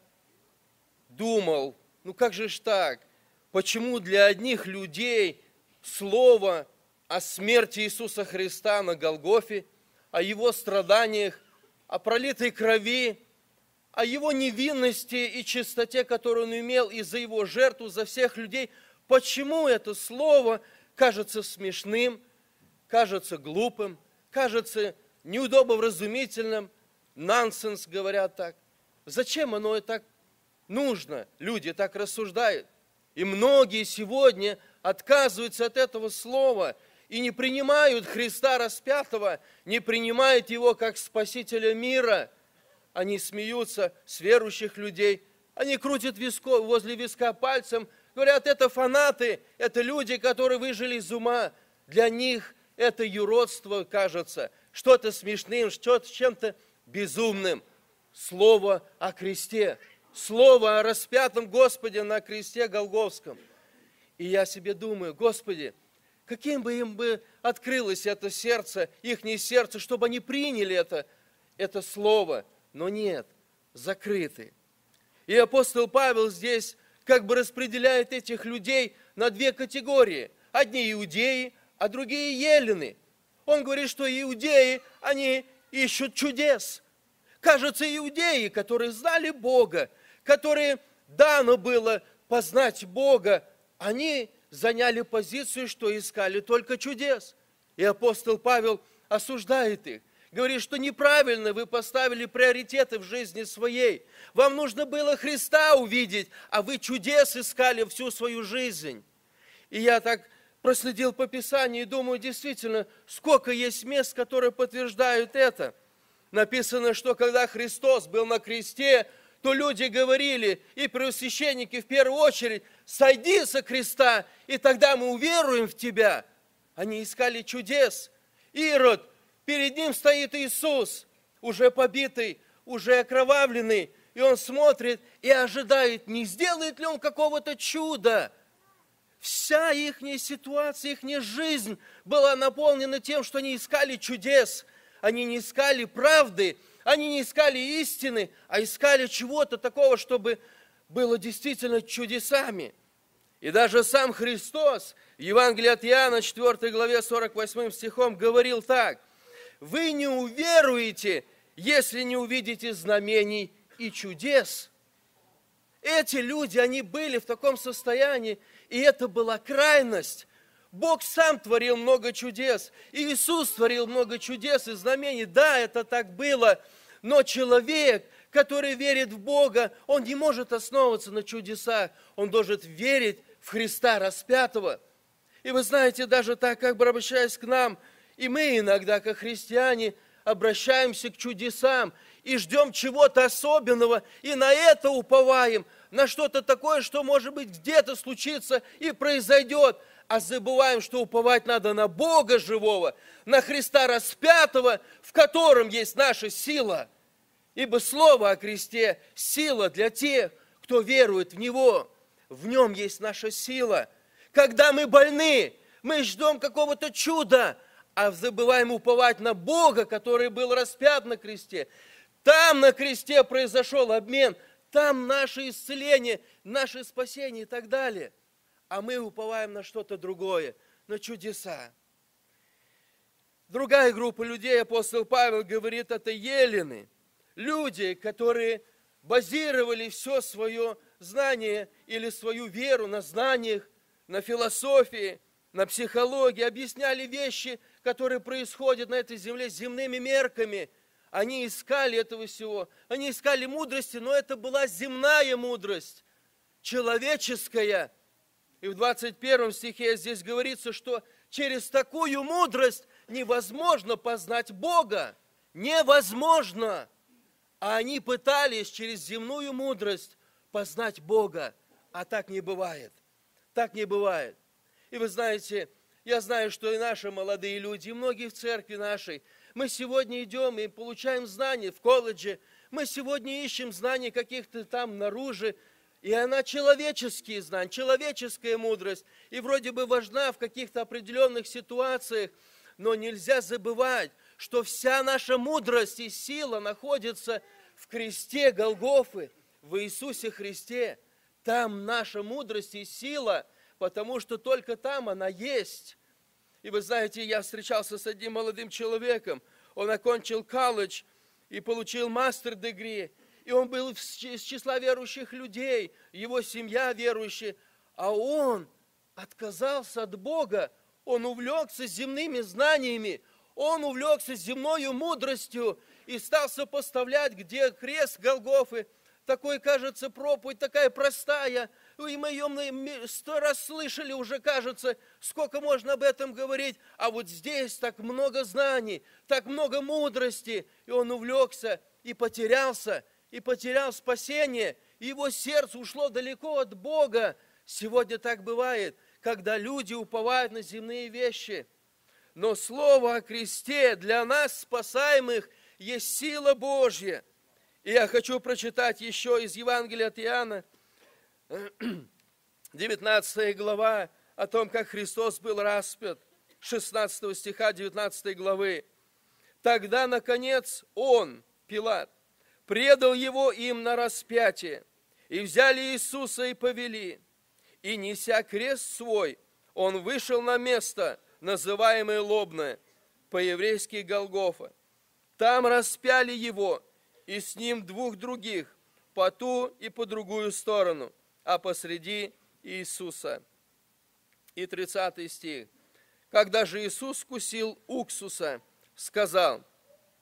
думал, как же ж так? Почему для одних людей слово о смерти Иисуса Христа на Голгофе, о Его страданиях, о пролитой крови, о Его невинности и чистоте, которую Он имел, и за Его жертву, за всех людей, почему это слово кажется смешным, кажется глупым, кажется неудобовразумительным, нонсенс, говорят так. Зачем оно и так нужно? Люди так рассуждают. И многие сегодня отказываются от этого слова и не принимают Христа распятого, не принимают Его как Спасителя мира. Они смеются с верующих людей, они крутят возле виска пальцем, говорят, это фанаты, это люди, которые выжили из ума. Для них это юродство кажется что-то смешным, что-то чем-то безумным. Слово о кресте, слово о распятом Господе на кресте Голгофском. И я себе думаю, Господи, каким бы им бы открылось это сердце, ихнее сердце, чтобы они приняли это слово. Но нет, закрыты. И апостол Павел здесь как бы распределяет этих людей на две категории. Одни иудеи, а другие елены. Он говорит, что иудеи, они ищут чудес. Кажется, иудеи, которые знали Бога, которые дано было познать Бога, они заняли позицию, что искали только чудес. И апостол Павел осуждает их, говорит, что неправильно вы поставили приоритеты в жизни своей. Вам нужно было Христа увидеть, а вы чудес искали всю свою жизнь. И я так проследил по Писанию и думаю, действительно, сколько есть мест, которые подтверждают это. Написано, что когда Христос был на кресте, то люди говорили, и первосвященники в первую очередь, сойди со креста, и тогда мы уверуем в тебя. Они искали чудес. Ирод, перед ним стоит Иисус, уже побитый, уже окровавленный, и он смотрит и ожидает, не сделает ли он какого-то чуда. Вся их ситуация, их жизнь была наполнена тем, что они искали чудес, они не искали правды, они не искали истины, а искали чего-то такого, чтобы было действительно чудесами. И даже сам Христос в Евангелии от Иоанна, 4 главе, 48 стихом говорил так: «Вы не уверуете, если не увидите знамений и чудес». Эти люди, они были в таком состоянии, и это была крайность. Бог сам творил много чудес, и Иисус творил много чудес и знамений. Да, это так было, но человек, который верит в Бога, он не может основываться на чудесах, он должен верить в Христа распятого. И вы знаете, даже так, как бы обращаясь к нам, и мы иногда, как христиане, обращаемся к чудесам и ждем чего-то особенного, и на это уповаем, на что-то такое, что, может быть, где-то случится и произойдет, а забываем, что уповать надо на Бога живого, на Христа распятого, в котором есть наша сила. Ибо слово о кресте – сила для тех, кто верует в Него. В Нем есть наша сила. Когда мы больны, мы ждем какого-то чуда, а забываем уповать на Бога, который был распят на кресте. Там на кресте произошел обмен, там наше исцеление, наше спасение и так далее. А мы уповаем на что-то другое, на чудеса. Другая группа людей, апостол Павел говорит, это елены. Люди, которые базировали все свое знание или свою веру на знаниях, на философии, на психологии, объясняли вещи, которые происходят на этой земле земными мерками. Они искали этого всего, они искали мудрости, но это была земная мудрость, человеческая. И в 21 стихе здесь говорится, что через такую мудрость невозможно познать Бога. Невозможно. А они пытались через земную мудрость познать Бога. А так не бывает. Так не бывает. И вы знаете, я знаю, что и наши молодые люди, и многие в церкви нашей, мы сегодня идем и получаем знания в колледже, мы сегодня ищем знания каких-то там наружу, и она человеческие знания, человеческая мудрость, и вроде бы важна в каких-то определенных ситуациях, но нельзя забывать, что вся наша мудрость и сила находится в кресте Голгофы, в Иисусе Христе. Там наша мудрость и сила, потому что только там она есть. И вы знаете, я встречался с одним молодым человеком, он окончил колледж и получил мастер-дегри, и он был из числа верующих людей, его семья верующая, а он отказался от Бога, он увлекся земными знаниями, он увлекся земною мудростью и стал сопоставлять, где крест Голгофы, такой, кажется, проповедь, такая простая, и мы ее 100 раз слышали уже, кажется, сколько можно об этом говорить, а вот здесь так много знаний, так много мудрости, и он увлекся и потерял спасение, и его сердце ушло далеко от Бога. Сегодня так бывает, когда люди уповают на земные вещи. Но слово о кресте для нас, спасаемых, есть сила Божья. И я хочу прочитать еще из Евангелия от Иоанна, 19 глава, о том, как Христос был распят, 16 стиха 19 главы. Тогда, наконец, он, Пилат, предал его им на распятие, и взяли Иисуса и повели. И, неся крест свой, он вышел на место, называемое Лобное, по-еврейски Голгофа. Там распяли его, и с ним двух других, по ту и по другую сторону, а посреди Иисуса. И 30 стих. Когда же Иисус вкусил уксуса, сказал: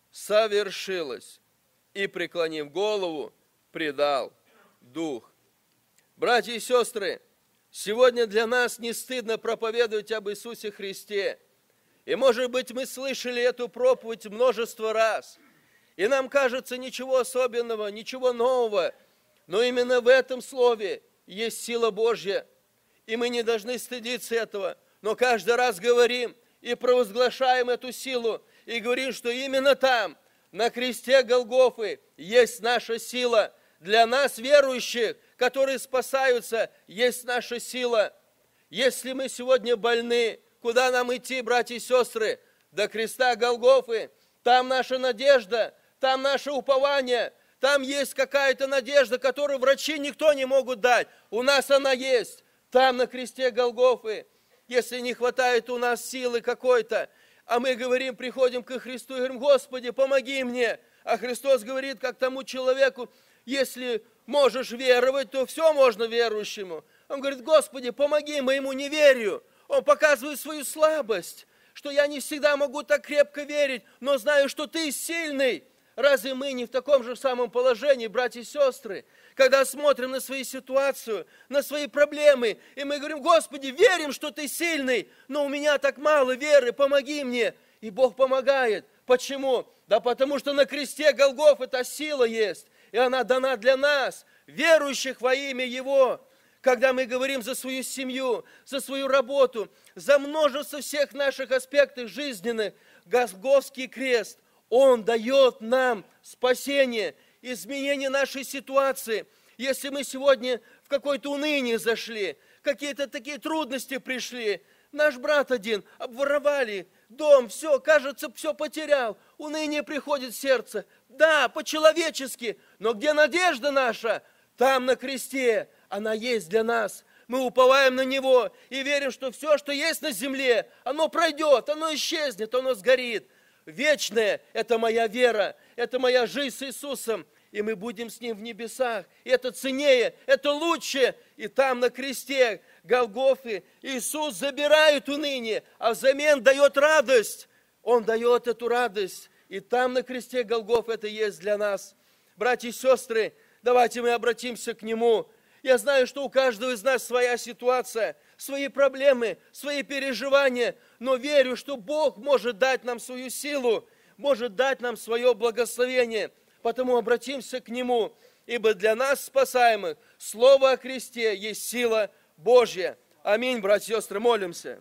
совершилось. И, преклонив голову, предал дух. Братья и сестры, сегодня для нас не стыдно проповедовать об Иисусе Христе. И, может быть, мы слышали эту проповедь множество раз. И нам кажется ничего особенного, ничего нового. Но именно в этом слове есть сила Божья. И мы не должны стыдиться этого. Но каждый раз говорим и провозглашаем эту силу. И говорим, что именно там, на кресте Голгофы, есть наша сила. Для нас, верующих, которые спасаются, есть наша сила. Если мы сегодня больны, куда нам идти, братья и сестры? До креста Голгофы. Там наша надежда, там наше упование, там есть какая-то надежда, которую врачи никто не могут дать. У нас она есть. Там на кресте Голгофы. Если не хватает у нас силы какой-то, а мы говорим, приходим к Христу и говорим: Господи, помоги мне. А Христос говорит, как тому человеку: если можешь веровать, то все можно верующему. Он говорит: Господи, помоги моему неверию. Он показывает свою слабость, что я не всегда могу так крепко верить, но знаю, что Ты сильный. Разве мы не в таком же самом положении, братья и сестры? Когда смотрим на свою ситуацию, на свои проблемы, и мы говорим: Господи, верим, что Ты сильный, но у меня так мало веры, помоги мне. И Бог помогает. Почему? Да потому что на кресте Голгофы эта сила есть, и она дана для нас, верующих во имя Его. Когда мы говорим за свою семью, за свою работу, за множество всех наших аспектов жизненных, Голгофский крест, Он дает нам спасение, изменение нашей ситуации. Если мы сегодня в какое-то уныние зашли, какие-то такие трудности пришли, наш брат один обворовали дом, все, кажется, все потерял, уныние приходит в сердце. Да, по-человечески, но где надежда наша? Там на кресте она есть для нас. Мы уповаем на Него и верим, что все, что есть на земле, оно пройдет, оно исчезнет, оно сгорит. Вечное – это моя вера, это моя жизнь с Иисусом, и мы будем с Ним в небесах. И это ценнее, это лучше. И там на кресте Голгофы Иисус забирает уныние, а взамен дает радость. Он дает эту радость. И там на кресте Голгофы это есть для нас. Братья и сестры, давайте мы обратимся к Нему. Я знаю, что у каждого из нас своя ситуация, свои проблемы, свои переживания, но верю, что Бог может дать нам свою силу, может дать нам свое благословение. Потому обратимся к Нему, ибо для нас, спасаемых, Слово о кресте есть сила Божья. Аминь, братья и сестры, молимся.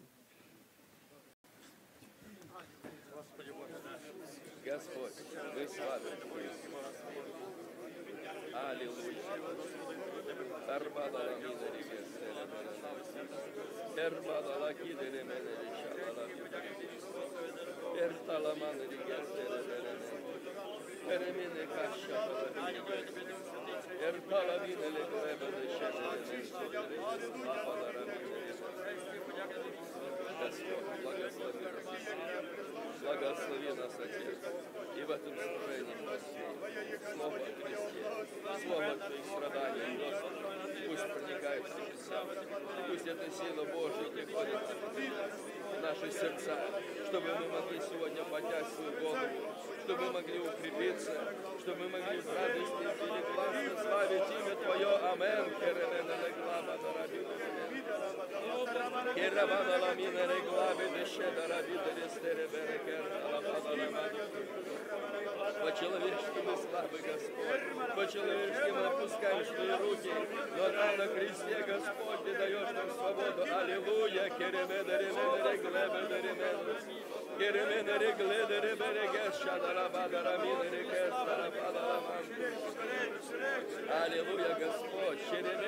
Господь, вы славы. Аллилуйя. Благослови нас, Отец, и в этом служении Слово о кресте, Слово о Твоих страданиях, Господи, пусть проникает в сердца, пусть эта сила Божья приходит в наши сердца, чтобы мы могли сегодня поднять свою голову, чтобы мы могли укрепиться, чтобы мы могли в радости и великлассно славить имя Твое. Амен. По-человечески мы слабы, Господь. По-человечески мы опускаем свои руки, но там на кресте, Господь, Ты даешь нам свободу. Аллилуйя. Аллилуйя, Господь.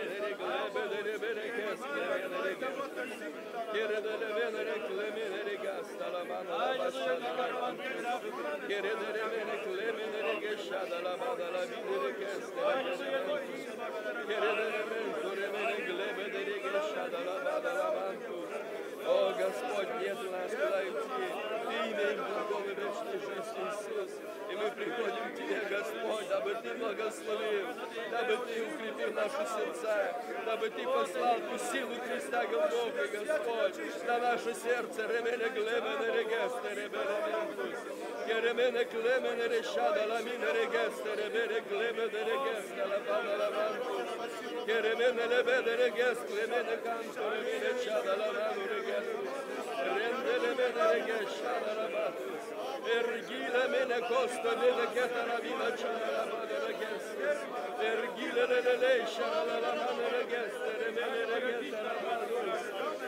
О, Господь, нет у нас куда идти. Ты имеем другого вечной жизни, Иисус. И мы приходим к Тебе, Господь, дабы дабы Ты благословил, дабы Ты укрепил наши сердца, дабы Ты послал ту силу Христа Голгофы, Господь, на наше сердце. Ремene глемene регесте, ребене ментус. Керемene клемene решада, ламине регесте, ребене глемene регесте, лапана ламантус. Керемene лебене регест, клемene канто, ремene чада, ламану регестус. Rendele mene regeshada rabatus. Ergile mene costa mene ketaravina chada mene regestus. Ergile lele shara la mene regestus. Mene regesta rabatus.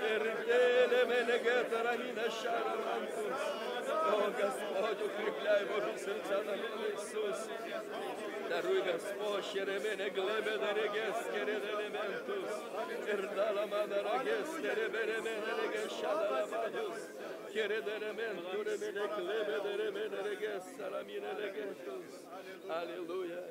Erdele mene ketaravina shara rabatus. О, Господь, укрепляй Божьи сердца на Иисус. Даруй, Господь, шеремене глебе да регес, керене элементус. Эрдала мана регес, кереберемене регешада лабадус. Керене элементу ремене глебе да ремене регес, саламине регестус. Аллилуйя.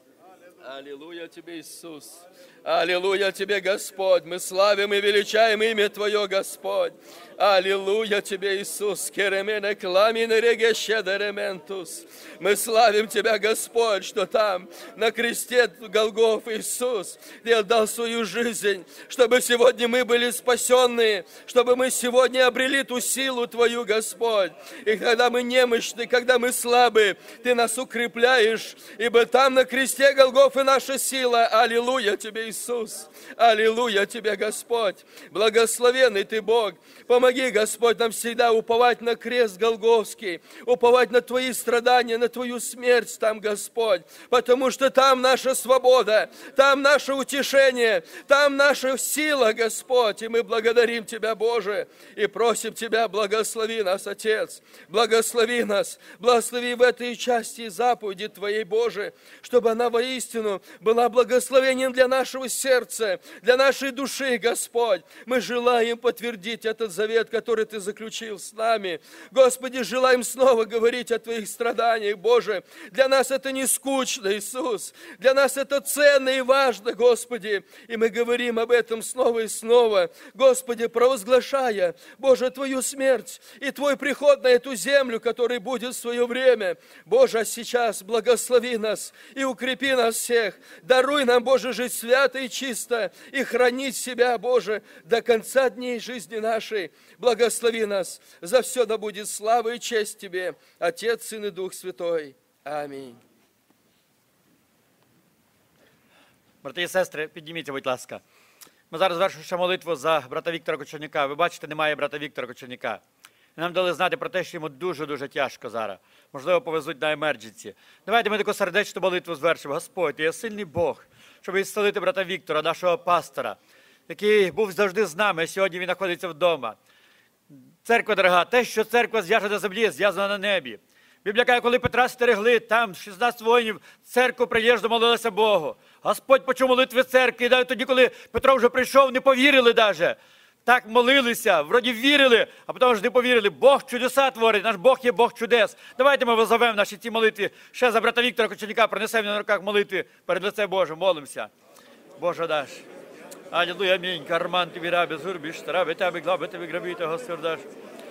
Аллилуйя Тебе, Иисус. Аллилуйя Тебе, Господь. Мы славим и величаем имя Твое, Господь. Аллилуйя Тебе, Иисус. Керемене кламине регеше дерементус. Мы славим Тебя, Господь, что там, на кресте Голгофы, Иисус, Ты отдал свою жизнь, чтобы сегодня мы были спасенные, чтобы мы сегодня обрели ту силу Твою, Господь. И когда мы немощны, когда мы слабы, Ты нас укрепляешь, ибо там на кресте Голгофы наша сила. Аллилуйя Тебе, Иисус. Аллилуйя Тебе, Господь. Благословенный Ты, Бог. Помоги, Господь, нам всегда уповать на крест Голгофский, уповать на Твои страдания, на Твою смерть там, Господь, потому что там наша свобода, там наше утешение, там наша сила, Господь, и мы благодарим Тебя, Боже, и просим Тебя, благослови нас, Отец, благослови нас, благослови в этой части заповеди Твоей, Боже, чтобы она воистину была благословением для нашего сердца, для нашей души, Господь. Мы желаем подтвердить этот завет, который Ты заключил с нами. Господи, желаем снова говорить о Твоих страданиях, Боже. Для нас это не скучно, Иисус. Для нас это ценно и важно, Господи. И мы говорим об этом снова и снова. Господи, провозглашая, Боже, Твою смерть и Твой приход на эту землю, который будет в свое время. Боже, а сейчас благослови нас и укрепи нас всех. Даруй нам, Боже, жить свято и чисто и хранить себя, Боже, до конца дней жизни нашей. Благослови нас. За все да будет слава и честь Тебе, Отец, Сын и Дух Святой. Амінь. Брати і сестри, підніміться, будь ласка. Ми зараз звершуємо ще молитву за брата Віктора Кочерняка. Ви бачите, немає брата Віктора Кочерняка. І нам дали знати про те, що йому дуже-дуже тяжко зараз. Можливо, повезуть на емердженсі. Давайте ми таку сердечну молитву звершимо. Господь, Ти є сильний Бог, щоб ісцелити брата Віктора, нашого пастора, який був завжди з нами, а сьогодні він знаходиться вдома. Церква дорога, те, що церква зв'яже на землі, зв'язана на небі. Біблія каже, коли Петра стерегли, там 16 воїнів, церкву приїжджу молилася Богу. Господь почув молитви церкви, і навіть тоді, коли Петро вже прийшов, не повірили навіть. Так молилися, вроді вірили, а потім вже не повірили. Бог чудеса творить, наш Бог є Бог чудес. Давайте ми визовемо наші ці молитви. Ще за брата Віктора Кочерняка принесемо на руках молитви перед лицем Божим, молимося. Боже даш. Аллилуйя, амінь. Карман Тобі рабі, зурбі, штраби, Тебе глаби, Тебе грабі, Господь даш.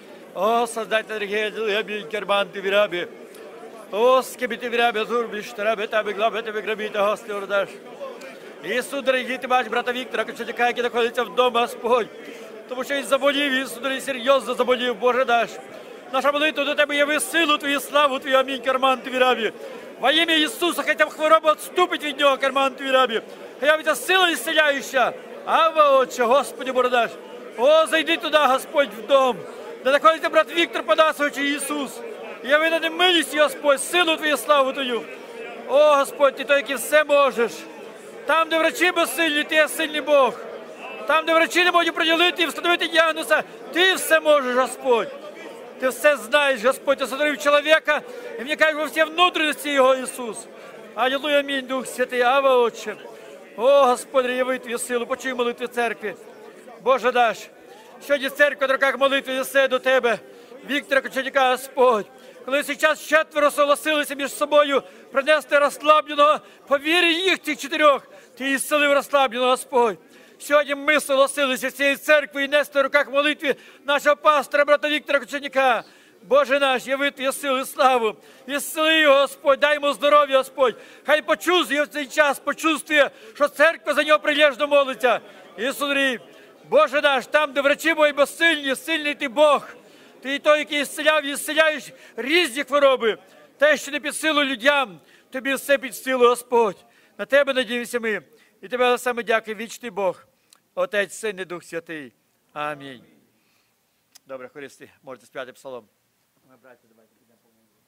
О, Создатель ріги, аллилуйя, амінь. Карман Тобі рабі. О, скибі Тобі рабі, зурбі, штраби, Тебе глаби, Тебе грабі, Господь даш. Ісус, дорогий, Ти бачиш брата Віктора Кочерняка, який знаходиться вдома, Господь. Тому що він заболів, Ісус, дорогий, серйозно заболів, Боже даш. Наша молитва до Тебе яви силу Твою, славу Твою, амінь, карман Тобі рабі. Во ім'я Ісуса, хай там хвороба відступить від нього, карман Твій рабі. Хай явиться сила ісцеляюча. Ава, Отче, Господи, Бородаш. О, зайди туди, Господь, в дом. Де знаходиться брат Віктор Подасович і Ісус. Яви над ним милість, Господь, силу Твою, славу Твою. О, Господь, Ти той, який все можеш. Там, де врачі безсильні, Ти є сильний Бог. Там, де врачі не можуть приділити і встановити діагноза, Ти все можеш, Господь. Ти все знаєш, Господь, Ти сотворив чоловіка і вникаєш во всі внутрішності його, Ісус. Аллилуйя, амінь, Дух Святий, Ава, Отче. О, Господь, яви Твою силу, почуй молитви церкви. Боже даш, сьогодні церква, дорога, молитви несе до Тебе, Віктора Кочерняка, Господь. Коли зараз 4 согласилися між собою принести розслабленого, по вірі їх, тих 4, Ти ісцелив розслабленого, Господь. Сьогодні ми согласилися з цією церквою нести в руках молитви нашого пастора, брата Віктора Кочерняка. Боже наш, яви Твою силу і славу. Ісцели його, Господь, дай йому здоров'я, Господь. Хай почувствує в цей час, почувствує, що церква за нього прилежно молиться. Ісус, Боже наш, там, де врачі мої безсильні, сильний Ти Бог. Ти той, який ісцеляв і ісцеляєш різні хвороби. Те, що не під силу людям, Тобі все під силу, Господь. На Тебе надіємося ми. І Тебе саме дякую, вічний Бог, Отець, Син і Дух Святий. Амінь. Добре, хористи, можете співати псалом. Ми, браті, давайте підемо по молитві.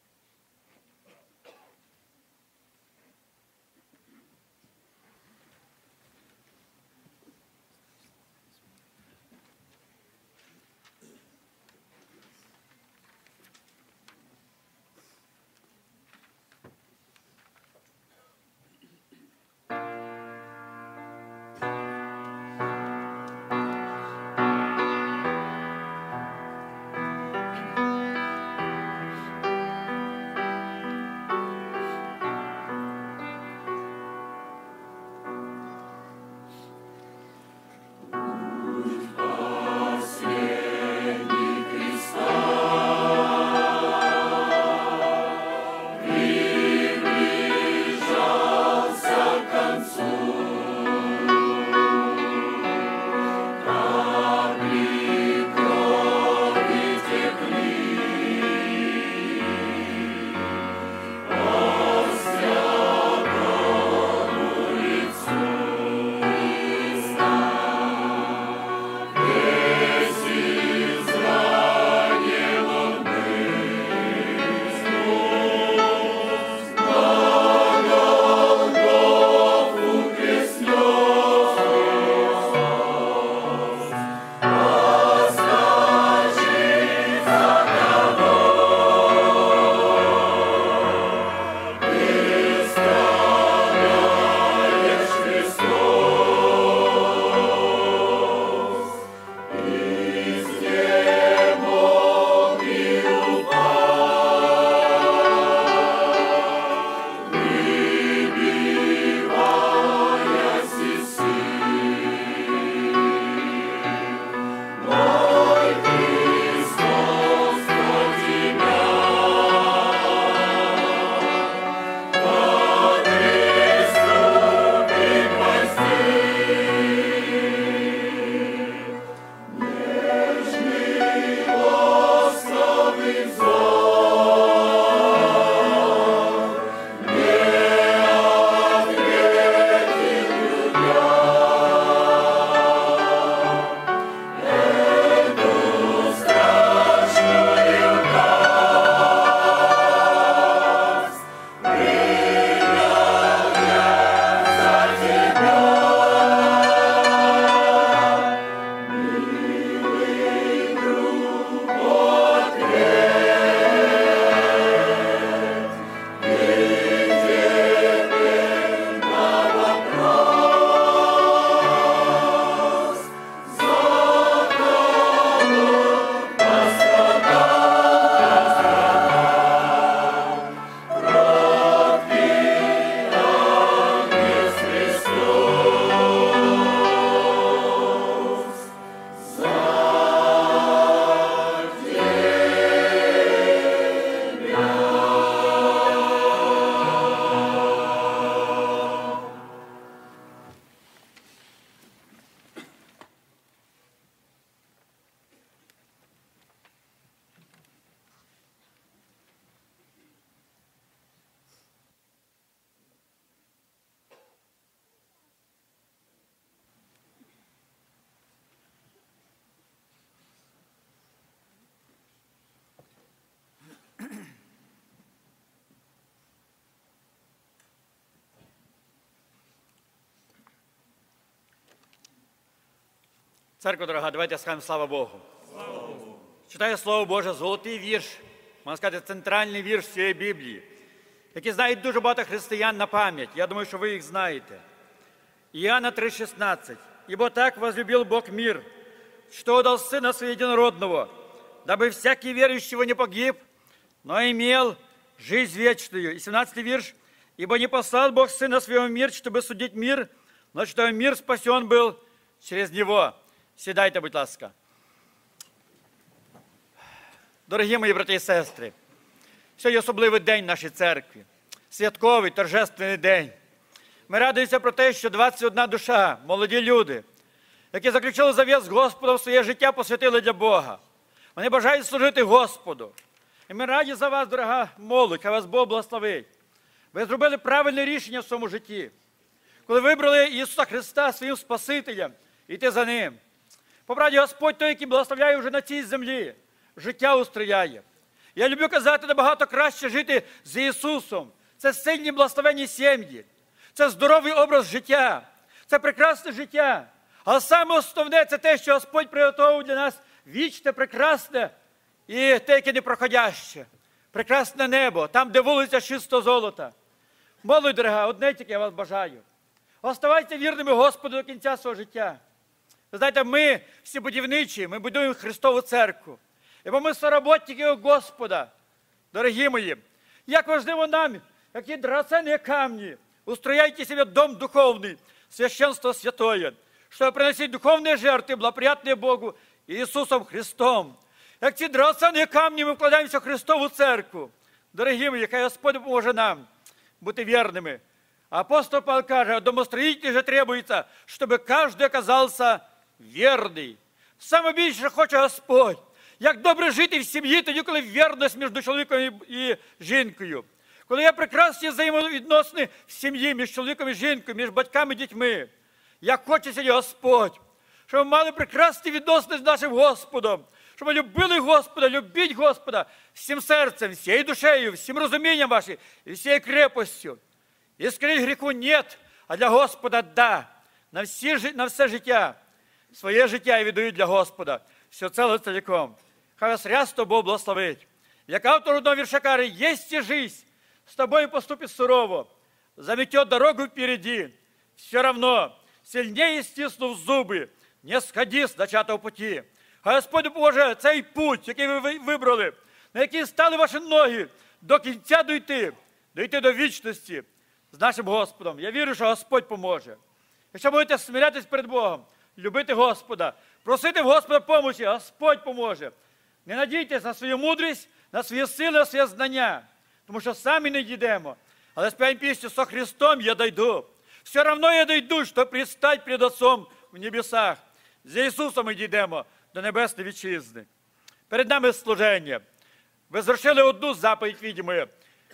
Церква дорога, давайте скажемо слава Богу. Читаю Слово Боже, золотий вірш, можна сказати, центральний вірш цієї Біблії, який знають дуже багато християн на пам'ять. Я думаю, що ви їх знаєте. Иоанна 3,16. «Ибо так возлюбил Бог мир, что отдал Сына Своего Единородного, дабы всякий верующий не погиб, но имел жизнь вечную». И 17 вірш. «Ибо не послал Бог Сына Своего в мир, чтобы судить мир, но чтобы мир спасен был через Него». Сідайте, будь ласка. Дорогі мої брати і сестри, сьогодні особливий день в нашій церкві, святковий, торжественний день. Ми радуємося про те, що 21 душа, молоді люди, які заключили завіт з Господом, своє життя посвятили для Бога. Вони бажають служити Господу. І ми раді за вас, дорога молодь, хай вас Бог благословить. Ви зробили правильне рішення в своєму житті, коли вибрали Ісуса Христа своїм Спасителем, йти за Ним. По правді, Господь той, який благословляє вже на цій землі, життя устрояє. Я люблю казати, набагато краще жити з Ісусом. Це сильні благословенні сім'ї, це здоровий образ життя, це прекрасне життя. Але саме основне – це те, що Господь приготував для нас вічне, прекрасне і те, яке непроходяще. Прекрасне небо, там, де вулиця чисто золота. Молодь дорога, одне тільки я вас бажаю. Оставайтеся вірними Господу до кінця свого життя. Ви знаєте, ми всі будівничі, ми будуємо Христову церкву. І бо ми соработники Господа. Дорогі мої, як важливо нам, які драгоценні камні, устрояйте себе дом духовный, священство святое, чтобы приносить духовные жертвы, благоприятные Богу Иисусом Христом. Як ці драгоценні камні ми вкладаємося в Христову церкву. Дорогі мої, хай Господь допоможе нам бути вірними. Апостол Павел каже, домостроитель же требуется, чтобы каждый оказался вірний. Саме більше хоче Господь. Як добре жити в сім'ї, тоді, коли вірність між чоловіком і жінкою. Коли є прекрасні взаємовідносини в сім'ї, між чоловіком і жінкою, між батьками і дітьми. Як хоче сьогодні Господь, щоб ми мали прекрасні відносини з нашим Господом, щоб ми любили Господа, любіть Господа всім серцем, всією душею, всім розумінням вашим і всією крепостю. І скрізь гріху нет, а для Господа да. На все життя, своє життя я віддаю для Господа, все цело целиком. Хай вас рясно Бог благословить. Як автор одного вірша каже, «Есть и жизнь, с тобой поступит сурово, заметет дорогу впереди, все равно, сильнее стиснув зуби, не сходи з начатого путі». Хай Господь допоможе цей путь, який ви вибрали, на який стали ваші ноги, до кінця дойти до вічності з нашим Господом. Я вірю, що Господь поможе. Якщо будете смирятись перед Богом, любити Господа, просити в Господа помочі, Господь поможе. Не надійтесь на свою мудрість, на свої сили, на своє знання, тому що самі не дійдемо. Але співаємо пісню «Со Христом я дойду». Все равно я дойду, щоб предстать перед Отцом в небесах. З Ісусом ми дійдемо до небесної вітчизни. Перед нами служення. Ви звершили одну заповідь, відьмою.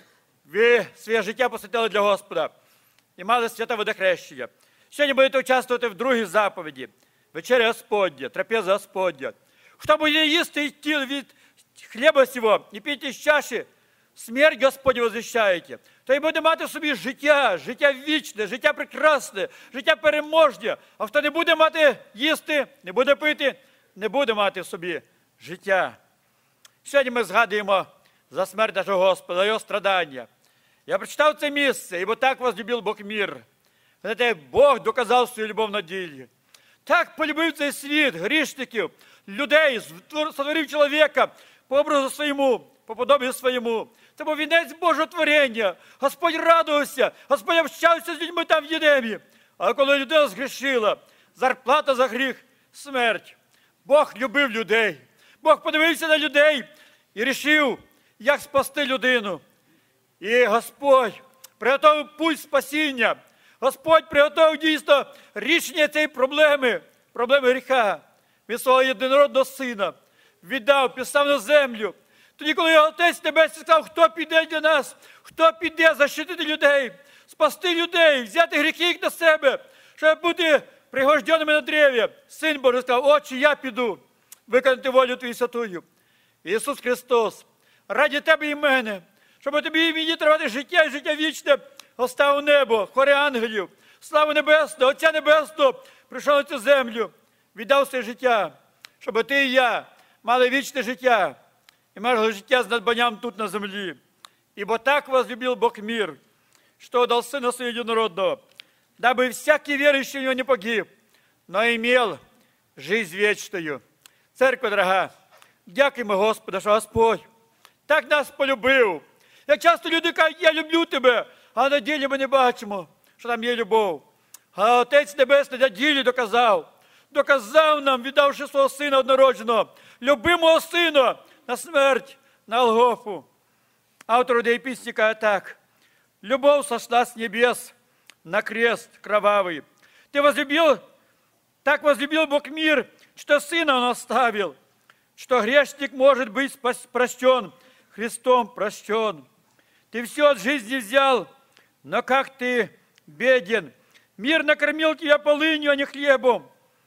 Ви своє життя посвятили для Господа і мали святе водохрещення. Сьогодні будете участвувати в другій заповіді. Вечеря Господня, трапеза Господня. Хто буде їсти від хліба сього і пити з чаші, смерть Господню возвіщаєте. То й буде мати в собі життя, життя вічне, життя прекрасне, життя переможне. А хто не буде мати їсти, не буде пити, не буде мати в собі життя. Сьогодні ми згадуємо за смерть нашого Господа, його страдання. Я прочитав це місце, «Ібо так возлюбив Бог мир». Знаєте, Бог доказав свою любов на ділі. Так полюбив цей світ, грішників, людей, сотворив чоловіка по образу своєму, по подобію своєму. Це був вінець Божого творення. Господь радувався, Господь общався з людьми там в Єдемі. Але коли людина згрішила, зарплата за гріх – смерть. Бог любив людей. Бог подивився на людей і рішив, як спасти людину. І Господь приготовив путь спасіння. Господь приготовив дійсно рішення цієї проблеми гріха. Він свого єдинородного сина віддав, писав на землю. Тоді, коли Отець Небесний сказав, хто піде для нас, хто піде защитити людей, спасти людей, взяти гріхи їх на себе, щоб бути пригвожденими на древі. Син Божий сказав, Отче, я піду виконати волю Твою святую. Ісус Христос, раді Тебе і мене, щоб тобі і мені тривати життя і життя вічне, оставив небо, хори ангелів, славу небесного, Отця Небесного, прийшов на цю землю, віддав своє життя, щоб ти і я мали вічне життя і мали життя з надбанням тут на землі. Ибо так возлюбил Бог мир, что отдал Сына Своего Единородного, дабы всякий верующий в Него не погиб, но имел жизнь вечную. Церква дорога, дякуємо Господу, що Господь так нас полюбив. Як часто люди кажуть, я люблю тебе, а на ділі ми не бачимо, що там є любов. А Отець Небесний на ділі доказав нам, віддавши свого Сина однородженого, любимого Сина, на смерть, на Голгофу. Автор этой песни каже так. «Любовь сошла с небес на крест кровавый. Ты возлюбил, так возлюбил Бог мир, что Сына Он оставил, что грешник может быть прощен, Христом прощен. Ты все от жизни взял, но как ты беден. Мир накормил тебя полынью, а не хлебом.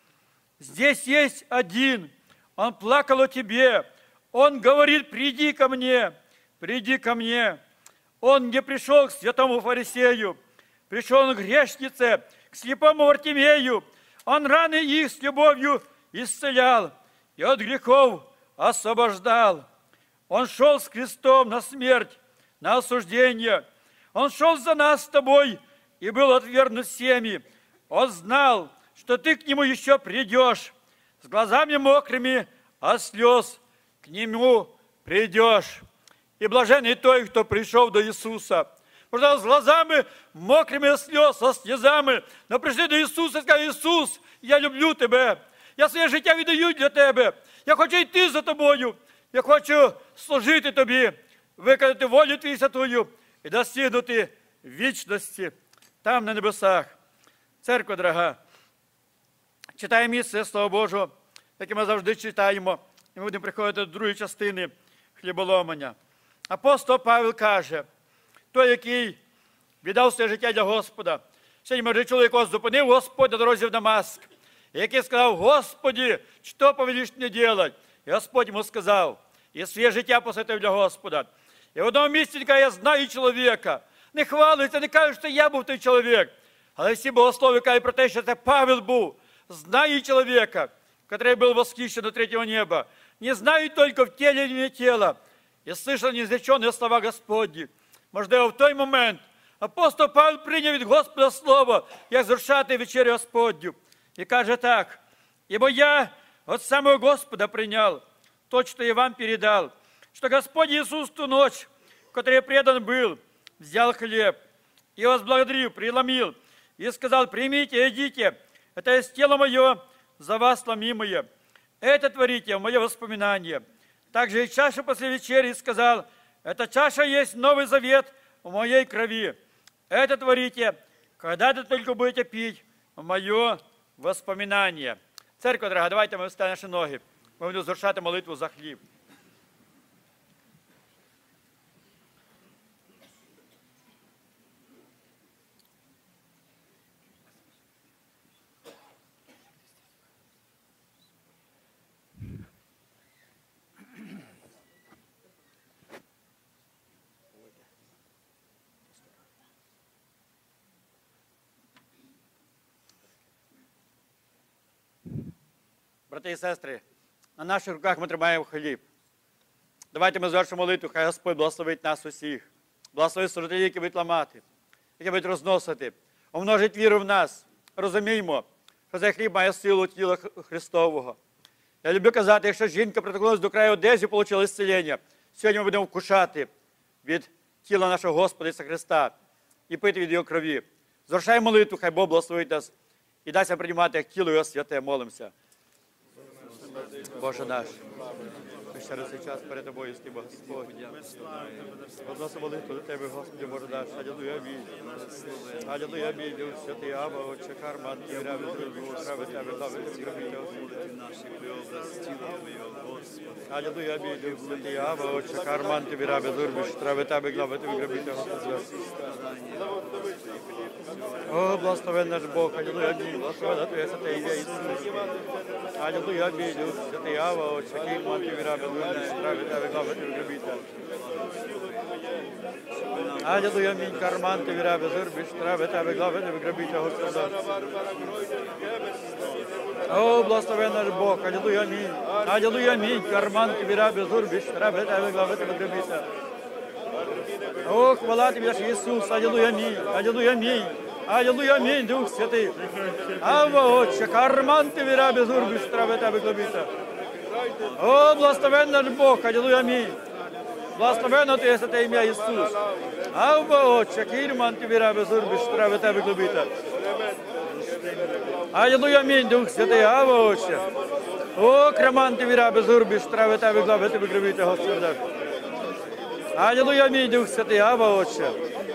Здесь есть один, он плакал о тебе. Он говорит, приди ко мне, приди ко мне. Он не пришел к святому фарисею, пришел он к грешнице, к слепому Вартимею. Он раны их с любовью исцелял и от грехов освобождал. Он шел с крестом на смерть, на осуждение. Он шел за нас с тобой и был отвергнут всеми. Он знал, что ты к нему еще придешь, с глазами мокрыми от слез к нему придешь. И блаженный той, кто пришел до Иисуса. Потому что с глазами мокрими от слез, со слезами, но пришли до Ісуса і сказали, Ісус, я люблю тебе, я своє життя віддаю для тебе, я хочу йти за тобою, я хочу служити тобі, виконати волю твою святую і достигнути вічності там на небесах. Церква дорога, читаємо місце Слова Божого, яке ми завжди читаємо, і ми будемо приходити до другої частини хліболомання. Апостол Павел каже, той, який віддав своє життя для Господа. Сьогодні ми вже чули, якого зупинив Господь на дорозі в Дамаск, який сказав, Господи, що повелиш мені робити? І Господь йому сказав, і своє життя посвятив для Господа. І в одному місці він каже, я знаю чоловіка. Не хвалиться, не каже, що я був той чоловік. Але всі богослови кажуть про те, що це Павел був. Знаю чоловіка, який був восхищен до третього неба. Не знаю тільки в тілі чи не тіла. І слышав неізречені слова Господні. Можливо, в той момент апостол Павел прийняв від Господа слово, як звершати вечерю Господню. І каже так, «Ибо я от самого Господа принял то, что я вам передал, что Господь Иисус ту ночь, в которой предан был, взял хлеб и возблагодарил, преломил и сказал, примите, едите, это есть тело мое, за вас ломимое. Это творите в мое воспоминание. Также и чашу после вечери сказал, эта чаша есть новый завет в моей крови. Это творите, когда-то только будете пить в мое воспоминание». Церква, дорога, давайте ми встанемо наші ноги. Ми будемо звершати молитву за хліб. Брати і сестри, на наших руках ми тримаємо хліб. Давайте ми звершимо молитву, хай Господь благословить нас усіх. Благословить служителів, які будуть ламати, які будуть розносити, умножить віру в нас. Розуміємо, що цей хліб має силу тіла Христового. Я люблю казати, якщо жінка притягнулася до краю одежі, отримала зцілення, сьогодні ми будемо вкушати від тіла нашого Господа Ісуса Христа і пити від Його крові. Звершаємо молитву, хай Бог благословить нас і дасть нам приймати як тіло Його святе. Молимося. Боже наш, ми ще раз цей час перед Тобою, Скиба Господь. Возносимо молитву до Тебе, Господи, Боже наш. Алілуя, амінь. Алілуя, амінь. Дух Святий, Ава, Отче, Карман, Євряви, Другі, Штрави Тебе, Глави, Згробіте, Алілуя, амінь. Дух Святий, Ава, Отче, Карман, Євряви, Другі, Штрави Тебе, Глави, Згробіте, Господи. О, благословен наш Бог, алілуя, амінь. Благословен Твоє святе ім'я Ісус. Алілуя, амінь. Дух Святий, Ава, Отче, Карман, Євряви, Другі, Штрави Тебе, Глави, Згробіте. Алілуя, амінь. Карман, Євряви, Другі, Штрави Тебе, Глави, Згробіте, Господи. О, благословен наш Бог, алілуя, амінь. Алілуя, амінь. Карман, Євряви, Другі, Штрави Тебе, Глави, Згробіте. О, хвала Тобі, наш Ісус, алілуя, амінь, алілуя, амінь, алілуя, амінь, Дух Святий. Ава, Отче, Карман, Тобі раби, зурбі, штрави Тебе, глобіте. О, благословен наш Бог, алілуя, амінь. Благословенно Твоє святе ім'я Ісус. Ава, Отче, Кірман, Тобі раби, зурбі, штрави Тебе, глобіте. Алілуя, амінь, Дух Святий, Ава, Отче. О, краманти віра, без гурбі, штрави та виглави, ти викривіте, Господи. Алілуя, амінь, Дух Святий, Ава, Отче.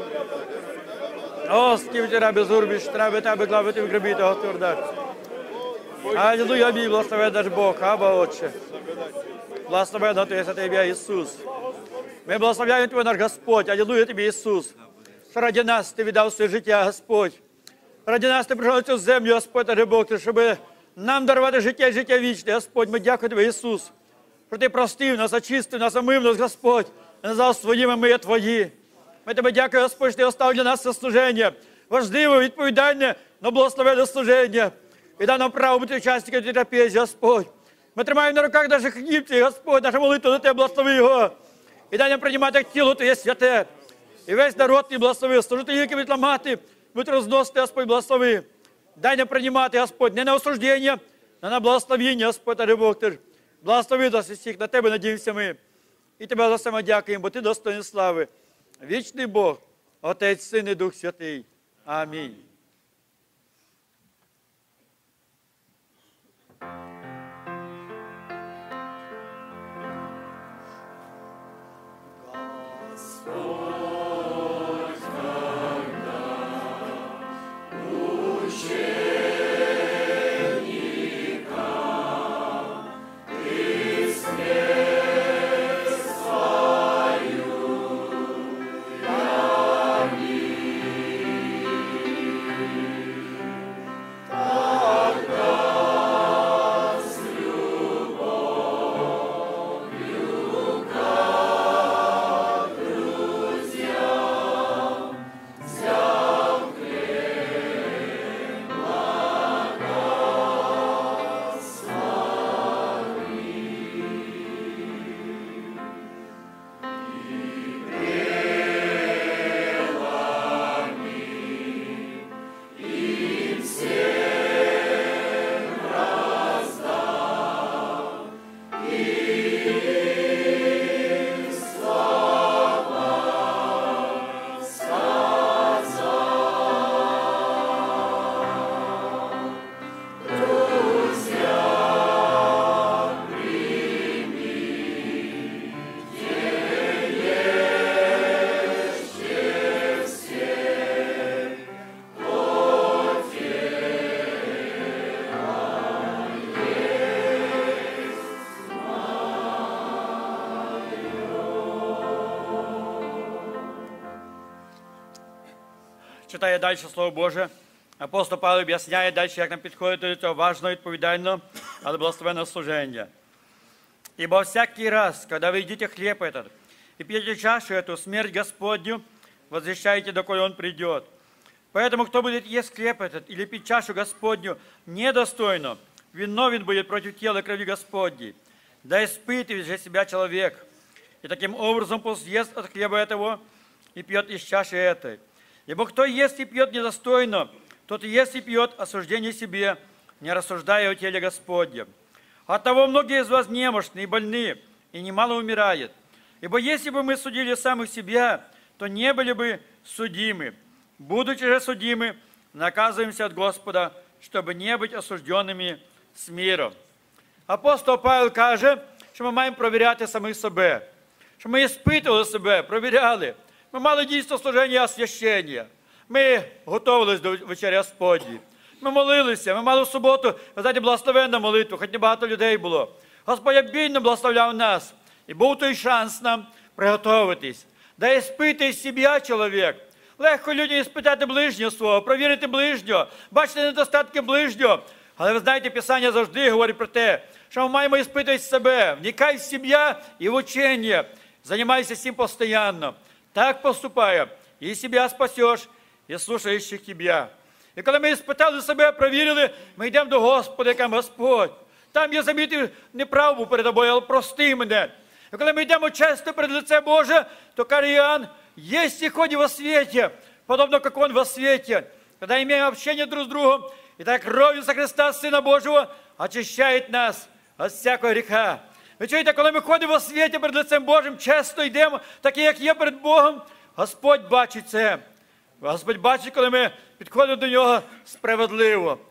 О, сківтіра, без гурбі, штрави та виглави, ти викривіте, Господи. Алілуя, амінь, благословен наш Бог, Ава, Отче. Благословен Твоє святе ім'я, Ісус. Ми благословляємо Тебе, наш Господь, алілуя Тобі, Ісус. Що раді нас Ти віддав своє життя, Господь. Раді нас Ти прийшов на цю землю, Господь, наш Бог, щоб нам дарувати життя і життя вічне, Господь. Ми дякуємо Тобі, Ісус, що Ти простив нас, очистив нас, омив нас, Господь, і назвав своїми, ми є Твої. Ми Тебе дякуємо, Господь, що Ти оставив для нас це служення. Важливе, відповідальне, но благословенне служення. І дав нам право бути учасниками цієї трапезі, Господь. Ми тримаємо на руках наших хлібців, Господь, наша молитва до Тебе, благослови його. І дай нам приймати як тіло Твоє святе. І весь народ Твій благослови, служити гілки будуть ламати, будуть розносити, Господь, благослови. Дай нам приймати, Господь, не на осуждення, а на благословення, Господь, наш Бог. Ти ж благослови нас всіх, на Тебе надіємося ми. І Тебе за все дякуємо, бо Ти достойний слави. Вічний Бог, Отець, Син і Дух Святий. Амінь. Читає далі Слово Боже. Апостол Павло об'ясняє далі, як нам підходити до цього важного, відповідального, але благословенного служення. «Ибо всякий раз, когда вы едите хлеб этот и пьете чашу эту, смерть Господню, возвещаете, доколе Он придет. Поэтому, кто будет есть хлеб этот или пить чашу Господню недостойно, виновен будет против тела и крови Господней. Да испытывает же себя человек, и таким образом пусть ест от хлеба этого и пьет из чаши этой. Ибо кто ест и пьет недостойно, тот ест и пьет осуждение себе, не рассуждая о теле Господнем. Оттого многие из вас немощны и больны, и немало умирает. Ибо если бы мы судили самих себя, то не были бы судимы. Будучи же судимы, наказываемся от Господа, чтобы не быть осужденными з миром». Апостол Павел каже, що ми маємо провіряти самих себе, що ми іспитували себе, провіряли. Ми мали дійсно служення освящення. Ми готувалися до вечері Господньої. Ми молилися, ми мали в суботу, ви знаєте, благословенну молитву, хоч небагато людей було. Господь обільно благословляв нас. І був той шанс нам приготуватись. Да іспити з себе чоловік. Легко людям іспитати ближнього свого, провірити ближнього, бачити недостатки ближнього. Але ви знаєте, Писання завжди говорить про те, що ми маємо іспитувати себе, вникай в себе і в учення. Займайся цим постійно. Так поступає, і себе спасеш, і слушаючих тебе. І коли ми іспитали себе, провірили, ми йдемо до Господа, який Господь. Там я замітив неправду перед тобою, але прости мене. І коли ми йдемо чесно перед лице Боже, то каже Иоанн, есть и ходим во свете, подобно как Он во свете, когда имеем общение друг с другом, и так кровью со Христа, Сына Божьего, очищает нас от всякого греха. Ви чуєте, коли ми ходимо во світі перед лицем Божим, чесно йдемо, такі, як є перед Богом, Господь бачить це. Господь бачить, коли ми підходимо до Нього справедливо.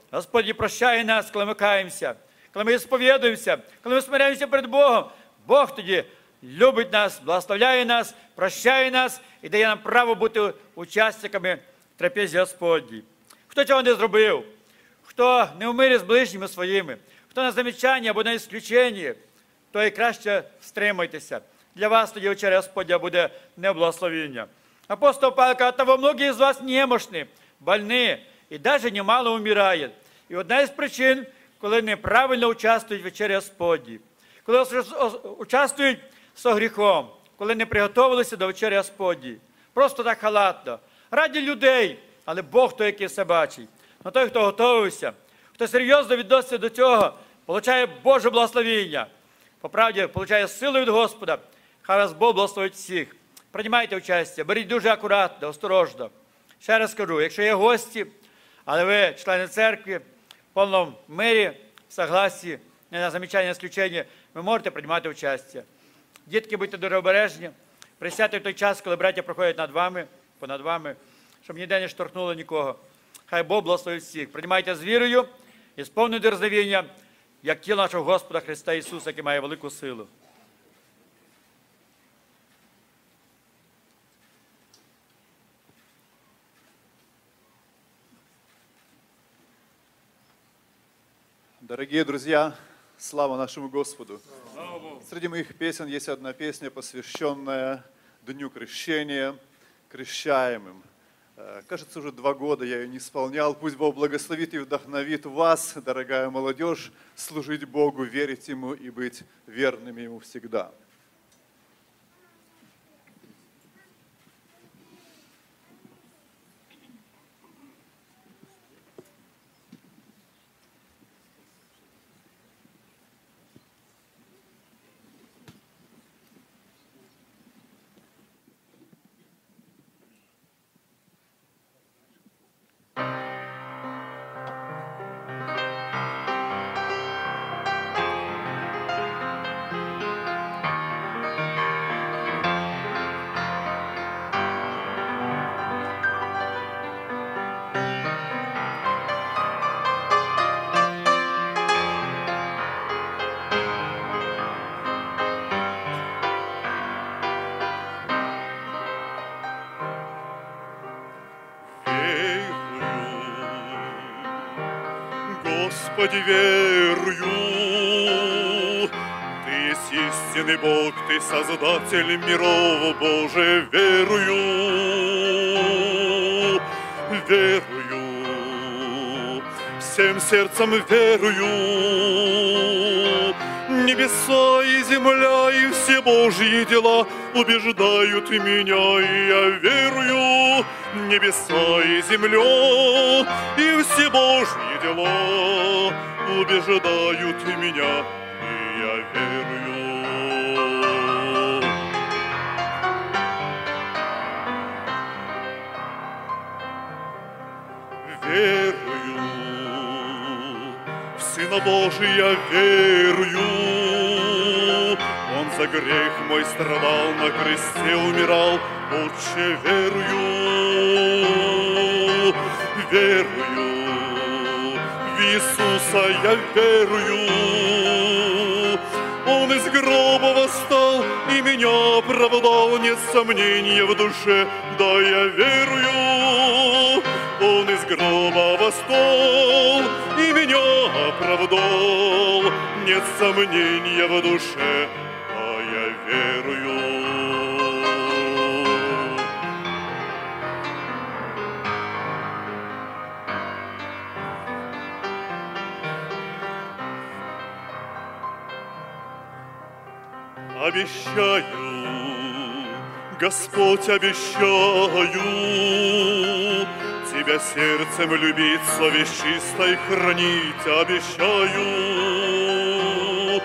Господь прощає нас, коли ми каємося, коли ми сповідуємося, коли ми смиряємося перед Богом. Бог тоді любить нас, благословляє нас, прощає нас і дає нам право бути учасниками трапезі Господній. Хто цього не зробив, хто не в мирі з ближніми своїми, хто на замічання або на ісключення, то і краще стримайтеся. Для вас тоді вечеря Господня буде неблагословіння. Апостол Павел каже, того многие из вас немощны, больны, і навіть немало умирає. І одна із причин, коли неправильно участвують в вечері Господній, коли участвують з гріхом, коли не приготувалися до вечері Господній. Просто так халатно. Раді людей, але Бог той, який все бачить. Но той, хто готовився, хто серйозно відноситься до цього, получає Боже благословіння. По правді, получає силу від Господа. Хай вас Бог благословить всіх. Приймайте участь, беріть дуже акуратно, осторожно. Ще раз скажу, якщо є гості, але ви члени церкви, в повному мирі, в согласі, не на замічання, ісключення, ви можете приймати участь. Дітки, будьте дуже обережні, присядьте в той час, коли браття проходять над вами, понад вами, щоб ніде не штовхнуло нікого. Хай Бог благословить всіх. Приймайте з вірою і з повним дерзновінням, як тіло нашого Господа Христа Ісуса, який має велику силу. Дорогие друзья, слава нашему Господу! Среди моих песен есть одна песня, посвященная Дню Крещения, крещаемым. Кажется, уже 2 года я ее не исполнял. Пусть Бог благословит и вдохновит вас, дорогая молодежь, служить Богу, верить Ему и быть верными Ему всегда. Господи, верую, Ты есть истинный Бог, Ты Создатель миров, Боже, верую, верую, всем сердцем верую, небеса и земля и все Божьи дела убеждают меня, и я верую, небеса и земля и все Божьи дела убеждают меня, и я верую. Верую, в Сына Божия верую, Он за грех мой страдал, на кресте умирал, Отче, верую, верую, в Иисуса я верую, Он из гроба восстал и меня оправдал, нет сомнения в душе, да я верую, Он из гроба восстал и меня оправдал, нет сомнения в душе, да я верую. Обещаю, Господь, обещаю, Тебя сердцем любить, совесть чистой хранить, обещаю,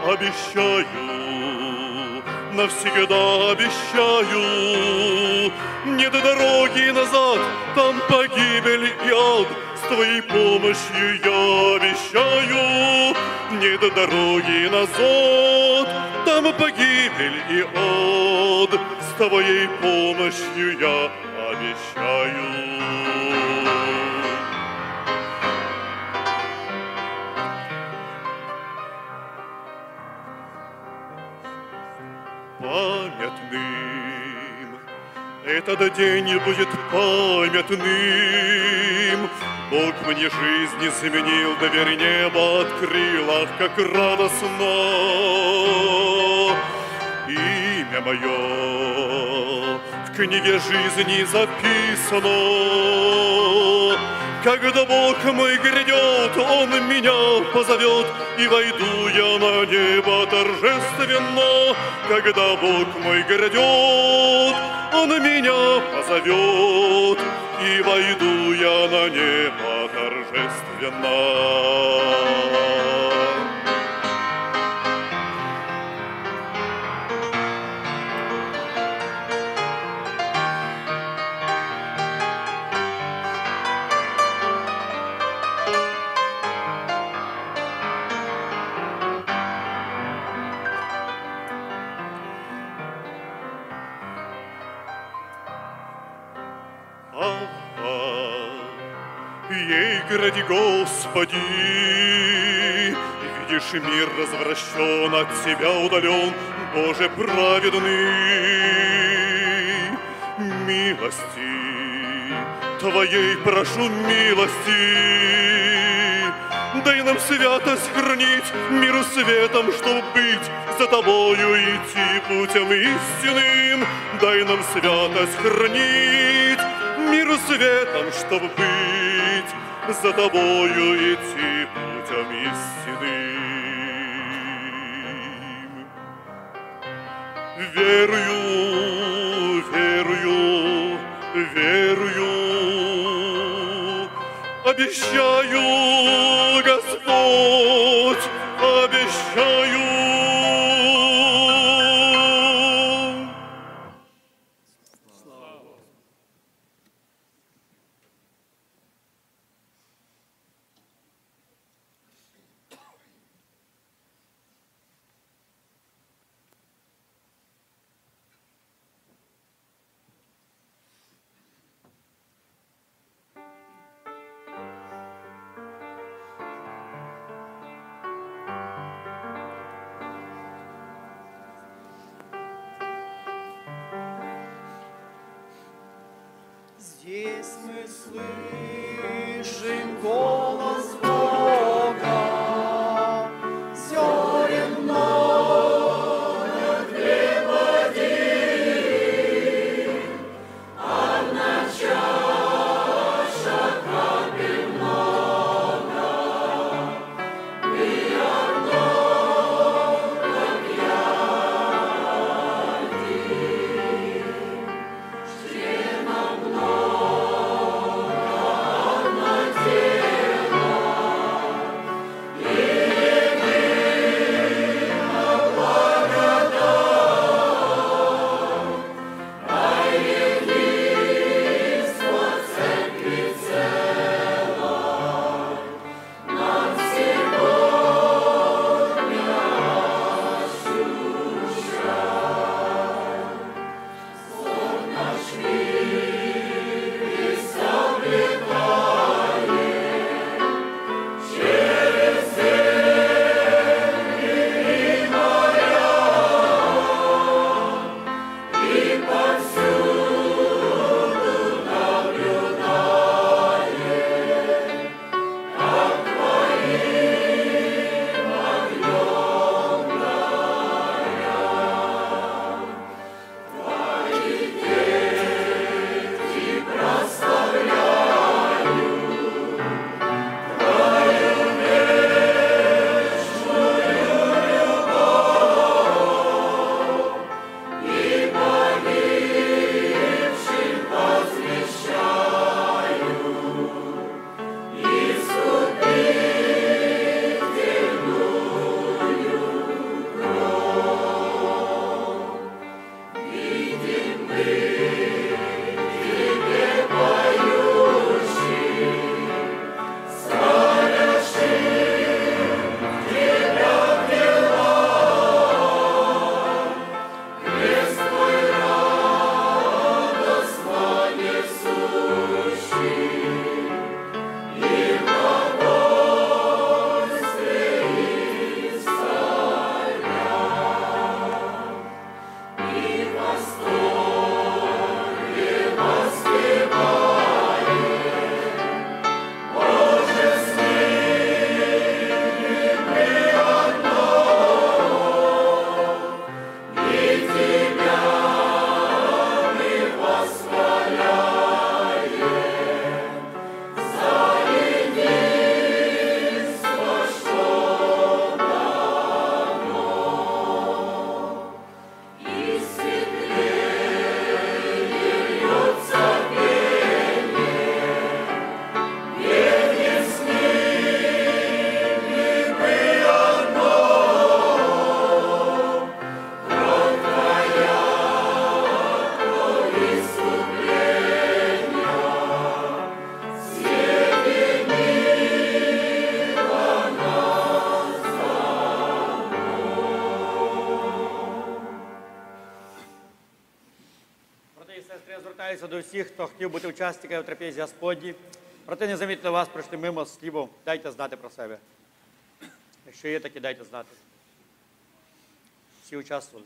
обещаю, навсегда обещаю, нет дороги назад, там погибель и ад, с Твоей помощью я обещаю, нет дороги назад, там погибель и ад, с Твоей помощью я обещаю. памятным. Этот день будет памятным. Бог мне жизнь изменил, дверь неба открыл, ах, как радостно. Имя мое в книге жизни записано. Когда Бог мой грядет, Он меня позовет, и войду я на небо торжественно. Когда Бог мой грядет, Он меня позовет, и войду я на небо торжественно. Ей гради, Господи, видишь, мир развращен, от Тебя удален, Боже праведный. Милости Твоей прошу, милости, дай нам святость хранить, миру светом, чтоб быть за Тобою, идти путем истинным. Дай нам святость хранить, миру светом, чтоб быть за Тобою, идти путем истинным. Верую, верую, верую, обещаю, Господь, обещаю. Здесь мы слышим голос Бога, зерен много, хлеб один, одна чаша, капель много, и одно, как я один, что нам много. звертаюся до всіх, хто хотів бути учасниками в трапезі Господній. Проте незамітно вас пройшли мимо з хлібом, дайте знати про себе. Якщо є такі, дайте знати. Всі участвували.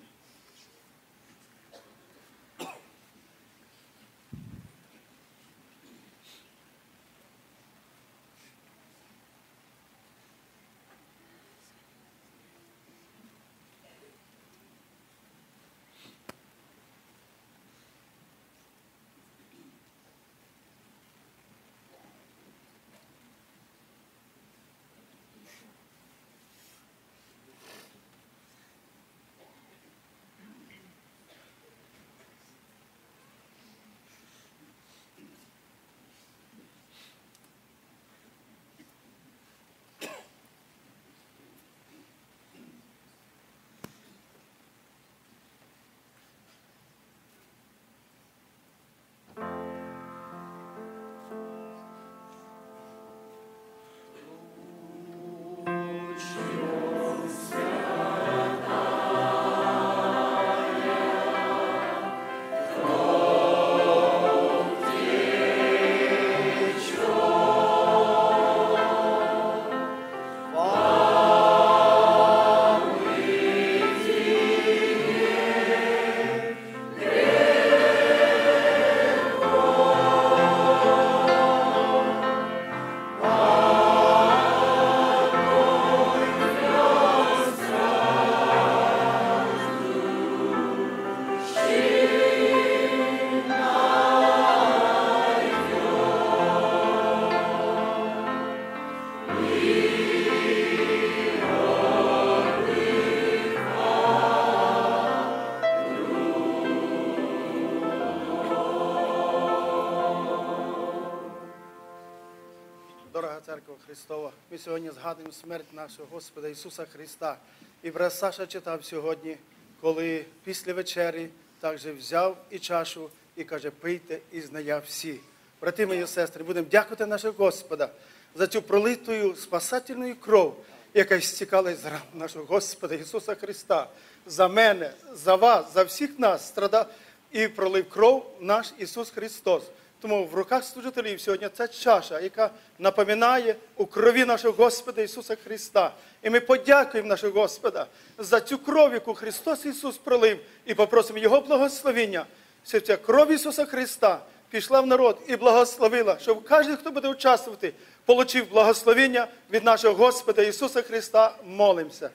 Дорога Церква Христова, ми сьогодні згадуємо смерть нашого Господа Ісуса Христа. І брат Саша читав сьогодні, коли після вечері також взяв і чашу і каже, пийте із неї всі. Брати мої сестри, будемо дякувати нашого Господа за цю пролиту спасательну кров, яка стікала із ран нашого Господа Ісуса Христа. За мене, за вас, за всіх нас страдав і пролив кров наш Ісус Христос. Тому в руках служителів сьогодні ця чаша, яка напоминає у крові нашого Господа Ісуса Христа. І ми подякуємо нашого Господа за цю кров, яку Христос Ісус пролив, і попросимо Його благословення, щоб ця кров Ісуса Христа пішла в народ і благословила, щоб кожен, хто буде участвувати, отримав благословення від нашого Господа Ісуса Христа. Молимося.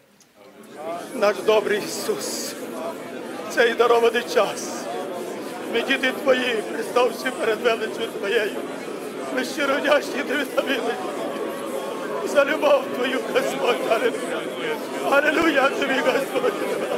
Наш добрий Ісус, цей дарований час. Ми, діти Твої, приставши перед величчю Твоєю, ми щиро вдячні Тобі за милість, за любов Твою, Господь, алілуя. Алілуя Тобі, Господь,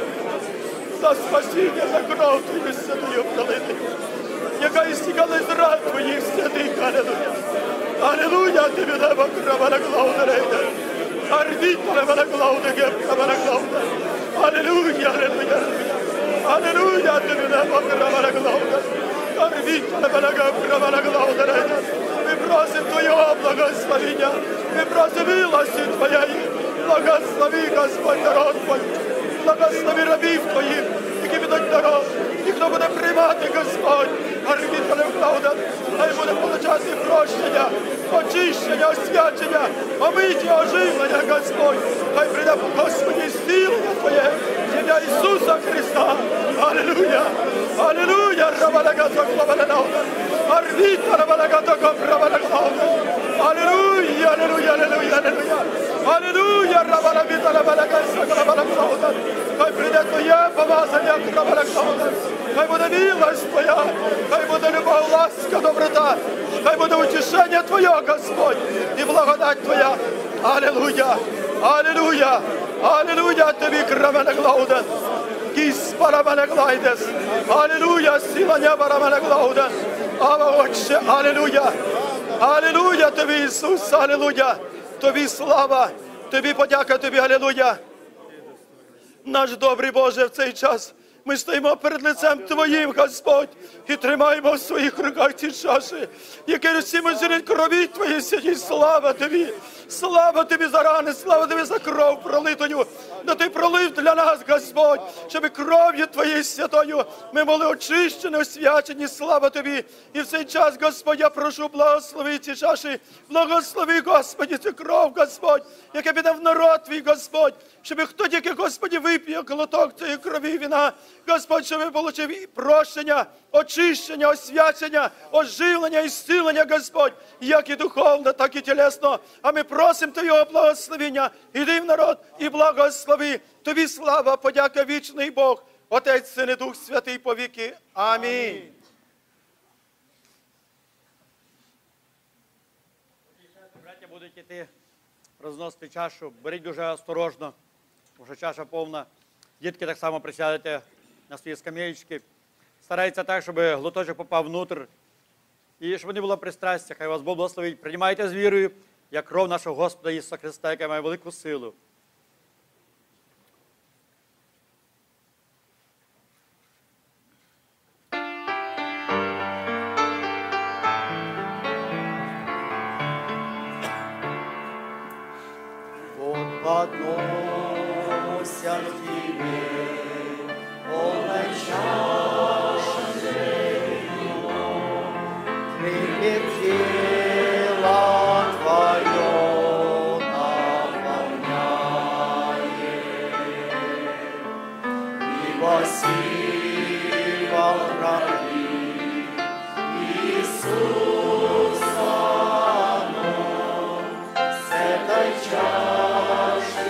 за спасіння, за кров Твою святою пролитою, яка істікала з ран Твоїх святих, алілуя. Алілуя Тобі, небо, крована клауда рейде, арбітна небо клауда, гебкавана клауда. Алілуя, алілуя, алілуя. Аллилуйя, Тобі небо, крована клауда, арбітна небо, крована клауда рейде. Ми просимо Твоєго благословення, ми просимо милості Твоєї. Благослови, Господь, народ Твій, благослови рабів Твоїх, які будуть народ, і хто буде приймати, Господь, арбітна небо клауда, хай буде получати прощення, очищення, освячення, омиття, оживлення, Господь, хай прийде, Господі, зцілення Твоє, ім'я Ісуса Христа. Алілуя! Алілуя! Рабанагато клаванаута! Арвіта рабанагато клаванаута! Алілуя! Алілуя! Алілуя! Алілуя! Алілуя! Рабанавіта рабанагаса клаванаута! Хай прийде Твоє помазання клаванаута! Хай буде милость Твоя! Хай буде любов, ласка, доброта! Хай буде утішення Твоє, Господь! І благодать Твоя! Алілуя! Алілуя! Алілуя Тобі, крована клауда! Гіспара мене глайдес! Алілуя! Сила неба мене глауда! Ава Отче! Алілуя! Алілуя Тобі, Ісус! Алілуя! Тобі слава! Тобі подяка, Тобі алілуя! Наш добрий Боже, в цей час Ми стоїмо перед лицем Твоїм, Господь, і тримаємо в своїх руках ці чаші, які розсімо зірять крові Твої святі. Слава Тобі! Слава Тобі за рани, слава Тобі за кров пролитою. Да Ти пролив для нас, Господь, щоб кров'ю Твоєю святою ми були очищені, освячені. Слава Тобі! І в цей час, Господь, я прошу, благослови ці чаші, благослови, Господи, цю кров, Господь, яка піде в народ Твій, Господь, щоб хто тільки, Господи, вип'є глоток цієї крові вина, Господь, щоб отримав і прощення, очищення, освячення, оживлення і зцілення, Господь, як і духовно, так і тілесно. А ми просимо Твого благословення. Іди в народ і благослови. Тобі слава, подяка, вічний Бог, Отець, Син і Дух Святий повіки. Амінь. Браття будуть йти розносити чашу. Беріть дуже осторожно, тому що чаша повна. Дітки так само присядете на свої скам'ячки. Старайтеся так, щоб глоточок попав внутрь. І щоб не було пристрастя. Хай вас Бог благословить. Приймайте з вірою, як кров нашого Господа Ісуса Христа, яка має велику силу. Поднося к Тебе, полная чаша живо, прилетела Твое наполняет, ибо сила в крови Иисуса, но с этой чаши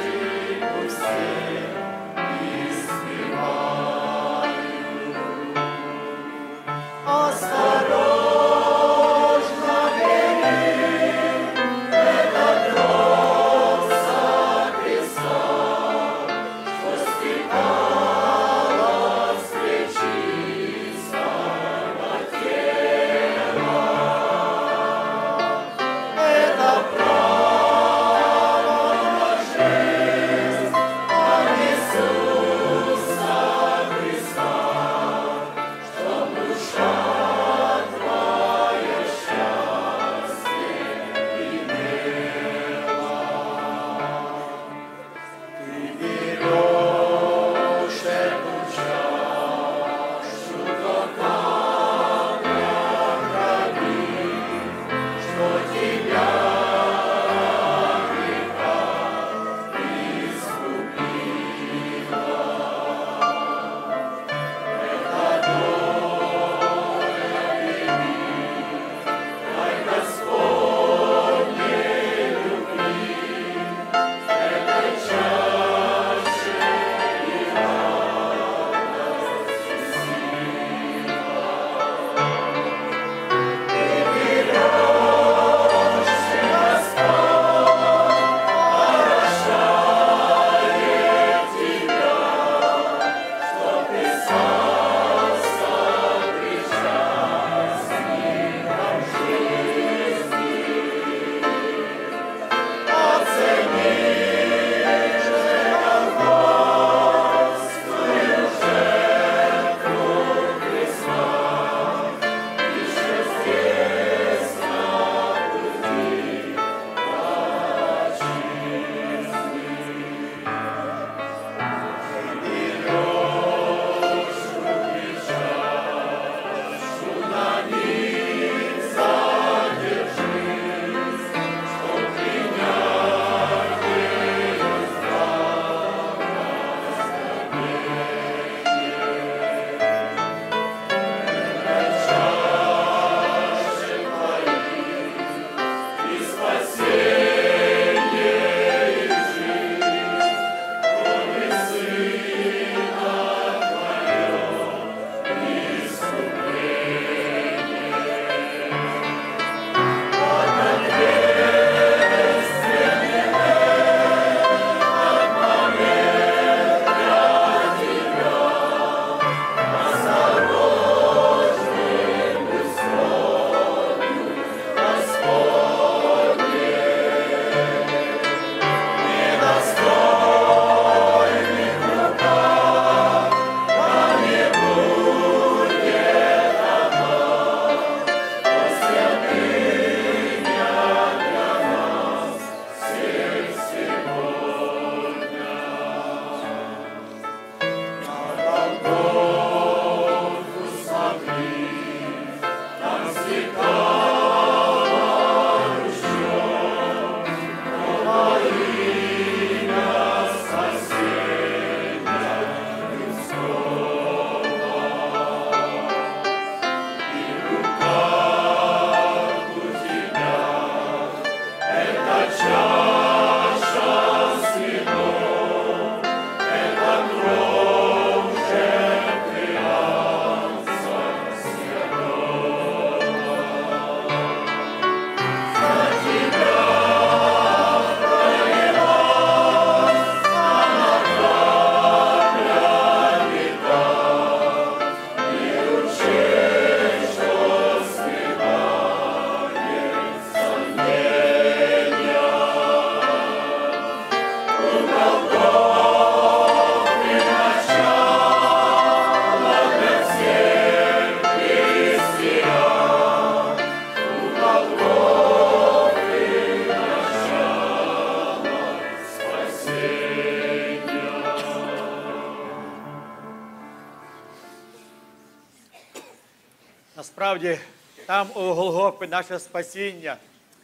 Насправді, там у Голгофі наше спасіння,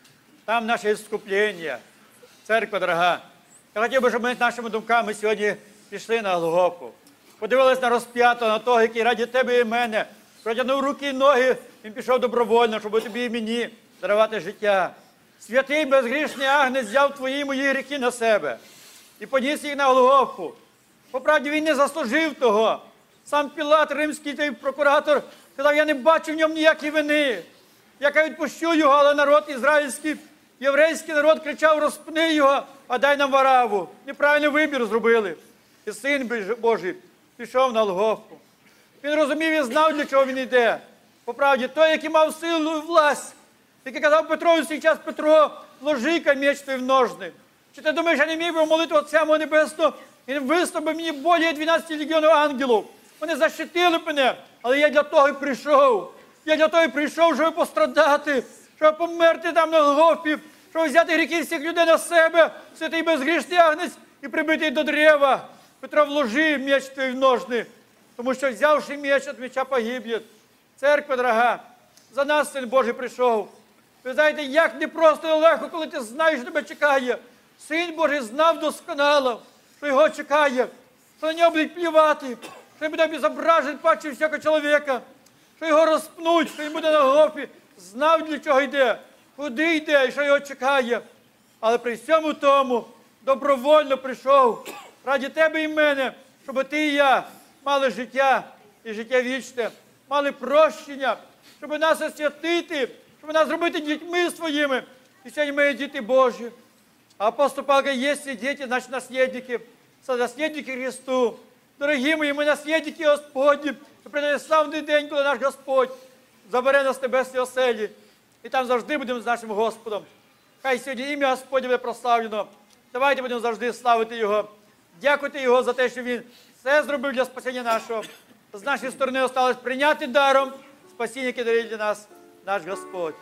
там наше іскуплення. Церква дорога, я хотів би, щоб ми нашими думками сьогодні пішли на Голгофу. Подивились на розп'ятого, на того, який раді тебе і мене. Протягнув руки і ноги, він пішов добровольно, щоб тобі і мені дарувати життя. Святий безгрішний Агнець взяв твої і мої гріхи на себе і поніс їх на Голгофу. Поправді, він не заслужив того. Сам Пілат, римський той прокуратор, сказав, я не бачу в ньому ніякої вини. Я відпущу його, але народ ізраїльський, єврейський народ кричав, розпни його, а дай нам Вараву. Неправильний вибір зробили. І Син Божий пішов на Голгофу. Він розумів і знав, для чого він йде. Поправді, той, який мав силу і власть, який казав Петрові в свій час, Петро, ложи-ка меч твій в ножни. Чи ти думаєш, я не міг би молитву Отця мого Небесного, він вислав би мені більше 12 легіонів ангелів. Вони защитили мене, але я для того і прийшов. Я для того і прийшов, щоб пострадати, щоб померти там на Голгофі, щоб взяти гріхи всіх людей на себе, святий безгрішний Агнець і прибитий до дерева. Петро, вложи меч твій в ножни, тому що взявши меч, від меча погибне. Церква дорога, за нас Син Божий прийшов. Ви знаєте, як непросто і легко, коли ти знаєш, що тебе чекає. Син Божий знав досконало, що його чекає, що на нього будуть плювати, що він буде обезображений паче всякого чоловіка, що його розпнуть, що він буде на Голгофі. Знав, для чого йде, куди йде і що його чекає. Але при всьому тому добровольно прийшов раді тебе і мене, щоб ти і я мали життя і життя вічне, мали прощення, щоб нас освятити, щоб нас зробити дітьми своїми. І сьогодні ми діти Божі. А апостол Павел говорит, если дети, значит наследники, сонаследники Христу. Дорогі мої, ми наслідники Господні. І прийде славний день, коли наш Господь забере нас в небесні оселі. І там завжди будемо з нашим Господом. Хай сьогодні ім'я Господнє буде прославлено. Давайте будемо завжди славити Його. Дякуйте Його за те, що Він все зробив для спасіння нашого. З нашої сторони осталось прийняти даром спасіння, яке дарує для нас наш Господь.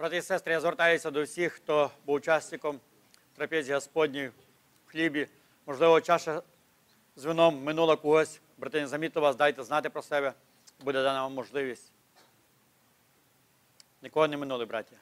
Брати і сестри, я звертаюся до всіх, хто був учасником трапезі Господньої в хлібі. Можливо, чаша з вином минула когось. Брати, не замітьте вас, дайте знати про себе. Буде дана вам можливість. Нікого не минули, браті.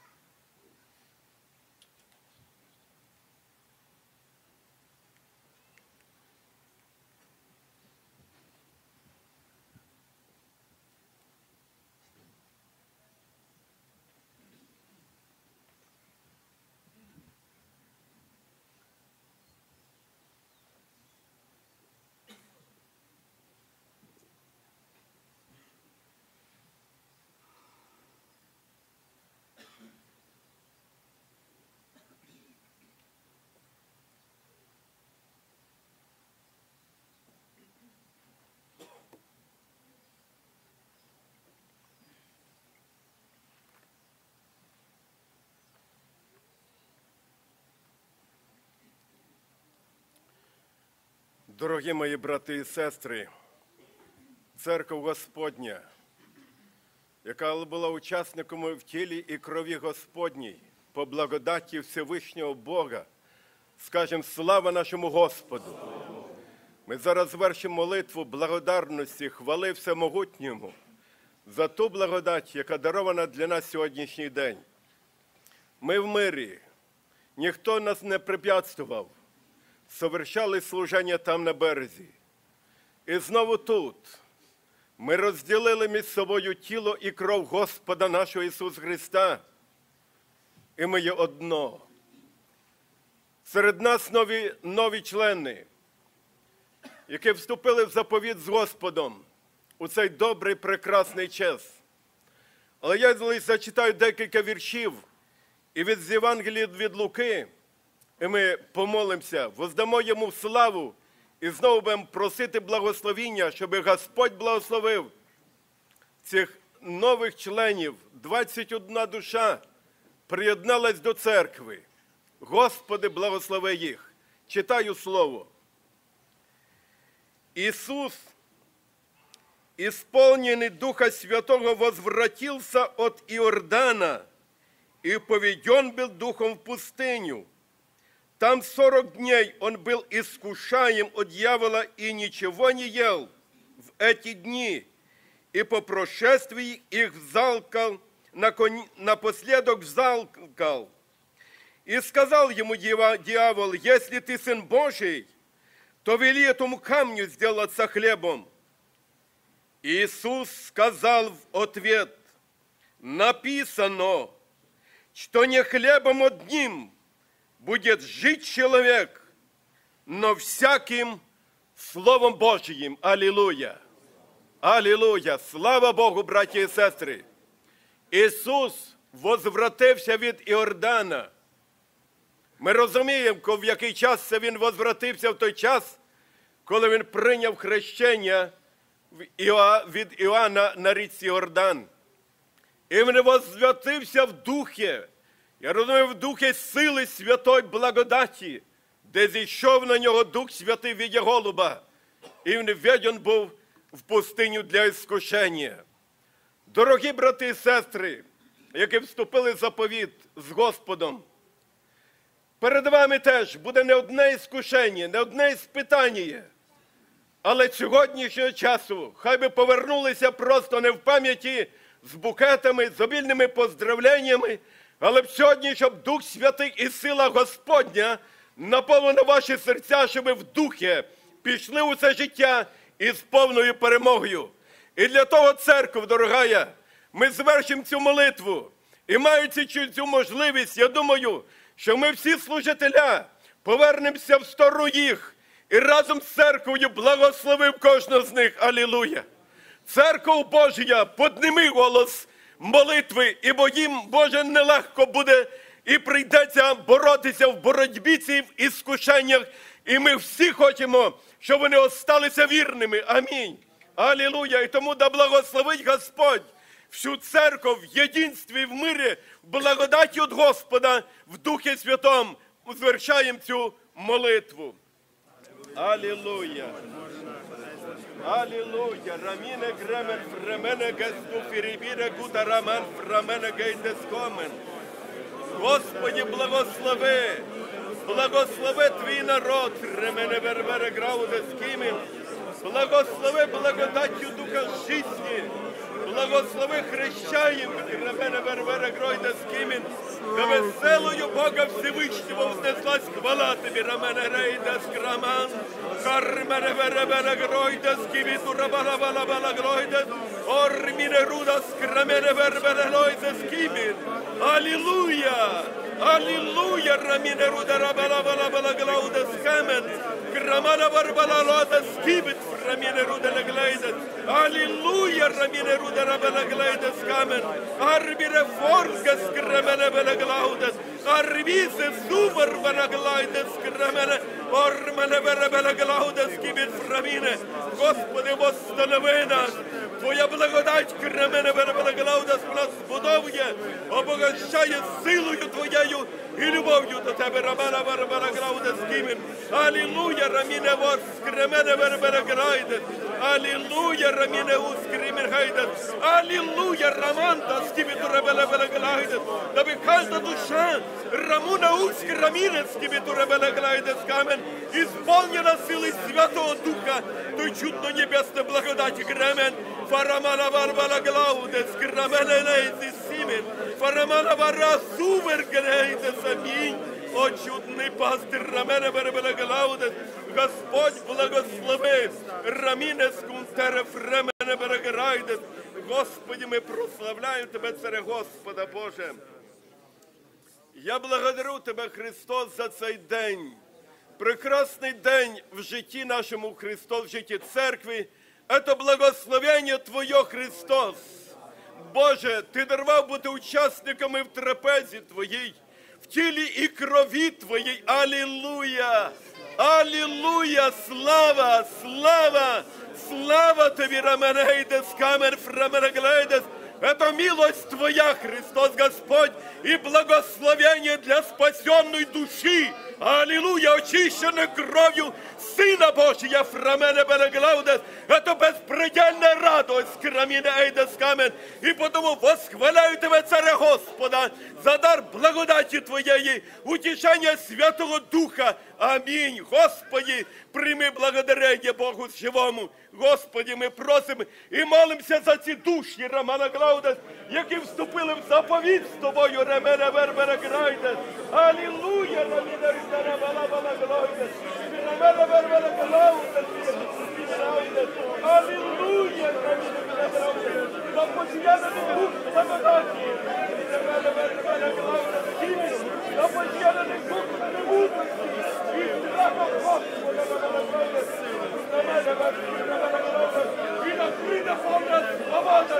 Дорогі мої брати і сестри, Церква Господня, яка була учасником в тілі і крові Господній, по благодаті Всевишнього Бога, скажемо слава нашому Господу. Ми зараз звершимо молитву благодарності, хвали Всемогутньому за ту благодать, яка дарована для нас сьогоднішній день. Ми в мирі, ніхто нас не препятствував, совершали служення там на березі. І знову тут ми розділили між собою тіло і кров Господа нашого Ісуса Христа, і ми є одно. Серед нас нові члени, які вступили в заповіт з Господом у цей добрий, прекрасний час. Але я зачитаю декілька віршів і від Євангелія від Луки, і ми помолимося, воздамо йому славу і знову будемо просити благословіння, щоб Господь благословив цих нових членів. 21 душа приєдналась до церкви. Господи, благослови їх. Читаю слово. Иисус, исполненный Духа Святого, возвратился от Иордана и поведен был Духом в пустыню. Там 40 дней он был искушаем от дьявола и ничего не ел в эти дни. И по прошествии их взалкал, напоследок взалкал. И сказал ему дьявол: если ты Сын Божий, то вели этому камню сделаться хлебом. Иисус сказал в ответ: написано, что не хлебом одним будет жить человек, но всяким Словом Божьим. Аллилуйя! Аллилуйя! Слава Богу, браті і сестри! Ісус возвратився від Іордана. Ми розуміємо, в який час це Він возвратився, в той час, коли Він прийняв хрещення від Іоанна на річці Іордан. І Він возвратився в духі. Я розумію, в духі сили святої благодаті, де зійшов на нього Дух Святий в віді голуба. І він введен був в пустиню для іскушення. Дорогі брати і сестри, які вступили в заповіт з Господом, перед вами теж буде не одне іскушення, не одне іспитання. Але сьогоднішнього часу хай би повернулися просто не в пам'яті з букетами, з обільними поздравленнями, але б сьогодні, щоб Дух Святий і сила Господня наповнили ваші серця, щоб ви в духі пішли у це життя із повною перемогою. І для того, церква, дорогая, ми звершимо цю молитву. І маючи цю можливість, я думаю, що ми всі служителя повернемося в сторону їх і разом з церквою благословив кожного з них. Алілуя! Церква Божія, підніми голос молитви, ібо їм, Боже, нелегко буде і прийдеться боротися в боротьбі цій, в іскушеннях. І ми всі хочемо, щоб вони осталися вірними. Амінь. Алілуя! І тому да благословить Господь всю церкву в єдинстві, в мирі, в благодаті від Господа, в Духі Святому звершаємо цю молитву. Алілуя! Алілуя! Раміне гремен, фремене гесту, фірібіре гута раман, фремене гейдескомен. Господи, благослови. Благослови твій народ. Ремене вербере грауде скимин. Благослови благодаттю Духа жизни. Благослови хрещаем. Ремене вербере гройде скимин. Да веселою Бога Всевышнего вознеслась хвала Тебе. Ремене рейде скраман. Кармене вербере гройде скимин. Турабала бала бала гройде. Ормине руда скрамене вербере гройде скимин. Аллилуйя. Аллилуйя, рамине руда рабала бала бала глауде скамен. Грамана барбала лода скибит, рамине руда лаглайде. Аллилуйя, рамине руда рабала глайде скамен. Арбире форга скрамене бала глауде. Арбизе сувар бала глайде скрамене. Ормане бала глауде скибит, рамине. Господи, восстанови нас. Твоя благодать, кремене бала глауде, нас будовує, обогащає силою Твоєю і любов'ю до Тебе. Рабана барбала глауде скибит. Аллилуйя, рамине вос кремене бала глайде. Аллилуйя, рамине ус кремен гайде. Аллилуйя, раманда скибит рабала бала глайде. Даби кожна душа рамуна ус креміне скибит рабала глайде скамен. Исполнена силой Святого Духа, той чудно небесной благодати кремен. Фарамана барбала глауде скремене нейзи симен. Фарамана бара сувер грейде самінь. О, чудний пастир, рамене барбала глауде. Господь благослови. Раміне скунтере фремене бараграйде. Господи, ми прославляємо Тебе, Царе Господа Боже. Я благодарю Тебе, Христос, за цей день. Прекрасний день в житті нашому, Христос, в житті церкви. Это благословення Твоє, Христос. Боже, Ти дарував бути учасниками в трапезі Твоїй, в тілі і крові Твоїй. Аллилуйя! Аллилуйя! Слава! Слава! Слава Тобі, раменейдес, камер, фраменеглейдес! Это милость Твоя, Христос Господь, и благословение для спасенной души. Аллилуйя, очищенной кровью Сына Божия, фрамене бенеглаудес. Это беспредельная радость, крамине эйдес камен. И потому восхваляю Тебя, Царя Господа, за дар благодати Твоей, утешение Святого Духа. Аминь. Господи, прими благодарение Богу живому. Господи, ми просимо і молимося за ці душі, Романа Глаудес, які вступили в заповідь з Тобою, Ремене Вербере Грайдес. Аллилуйя, Раміна Рідана Балабала Глаудес. Ремене Вербере Глаудес. Аллилуйя, Раміна Рідана Глаудес. Започияний дух благодаті. Ремене Вербере Глаудес. Започияний дух мудрості. І страхом Господа Глаудес. І на прийде повна свобода.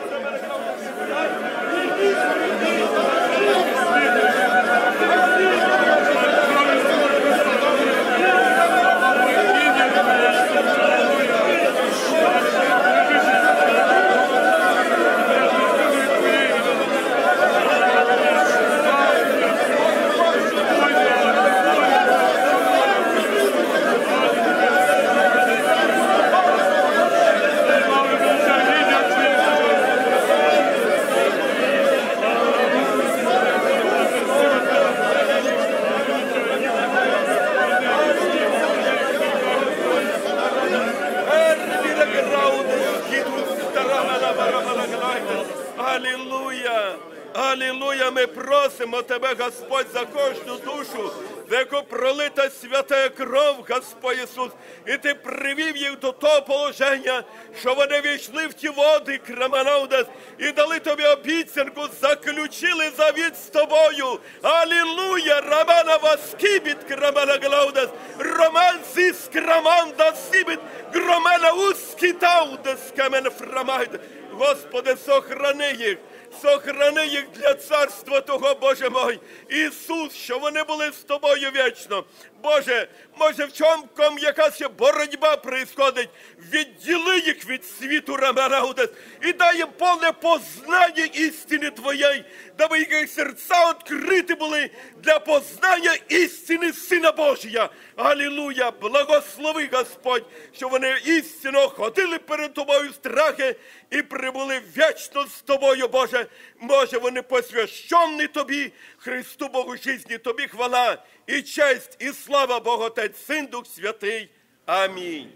Аллилуйя! Аллилуйя! Ми просимо Тебе, Господь, за кожну душу, за яку пролита свята кров, Господь Ісус, і Ти привів їх до того положення, що вони війшли в ті води, Краманаудес, і дали Тобі обіцянку, заключили завіт з Тобою. Аллилуйя! Рамана Васкібіт, Краманаглаудес, Роман Зіс, Краманда Сібіт, Громена Ускітаудес, Камен Фрамайд. Господи, сохрани їх для царства Того, Боже мой. Ісус, що вони були з Тобою вічно. Боже, може в чому якась боротьба происходить, відділи їх від світу Раманаудес і дай їм повне познання істини Твоєї, даби їх серця відкриті були для познання істини Сина Божия. Аллилуйя! Благослови, Господь, що вони істинно ходили перед Тобою в страхи і прибули вічно з Тобою, Боже. може вони посвящені Тобі, Христу Богу жизни, Тобі хвала і честь, і слава Богу, Отець, Син, Дух Святий. Амінь.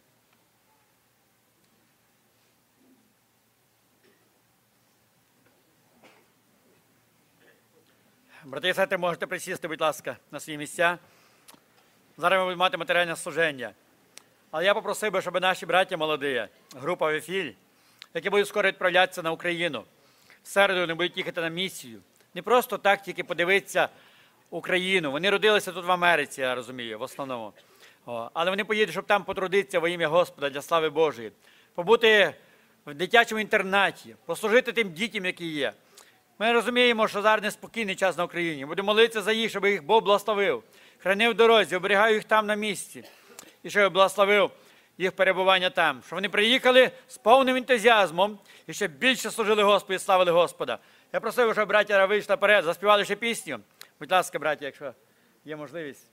Брати і сестри, можете присісти, будь ласка, на свої місця. Зараз ми будемо мати матеріальне служення. Але я попросив би, щоб наші браття молоді, група Вифіль, які будуть скоро відправлятися на Україну, в середу вони будуть їхати на місію. Не просто так тільки подивитися Україну. Вони родилися тут в Америці, я розумію, в основному. Але вони поїдуть, щоб там потрудитися во ім'я Господа для слави Божої. Побути в дитячому інтернаті, послужити тим дітям, які є. Ми розуміємо, що зараз неспокійний час на Україні. Будемо молитися за їх, щоб їх Бог благословив, хранив в дорозі, оберігав їх там на місці. І щоб благословив їх перебування там. Щоб вони приїхали з повним ентузіазмом і ще більше служили Господу і славили Господа. Я просив, щоб браття вийшли наперед, заспівали ще пісню. Будь ласка, браття, якщо є можливість.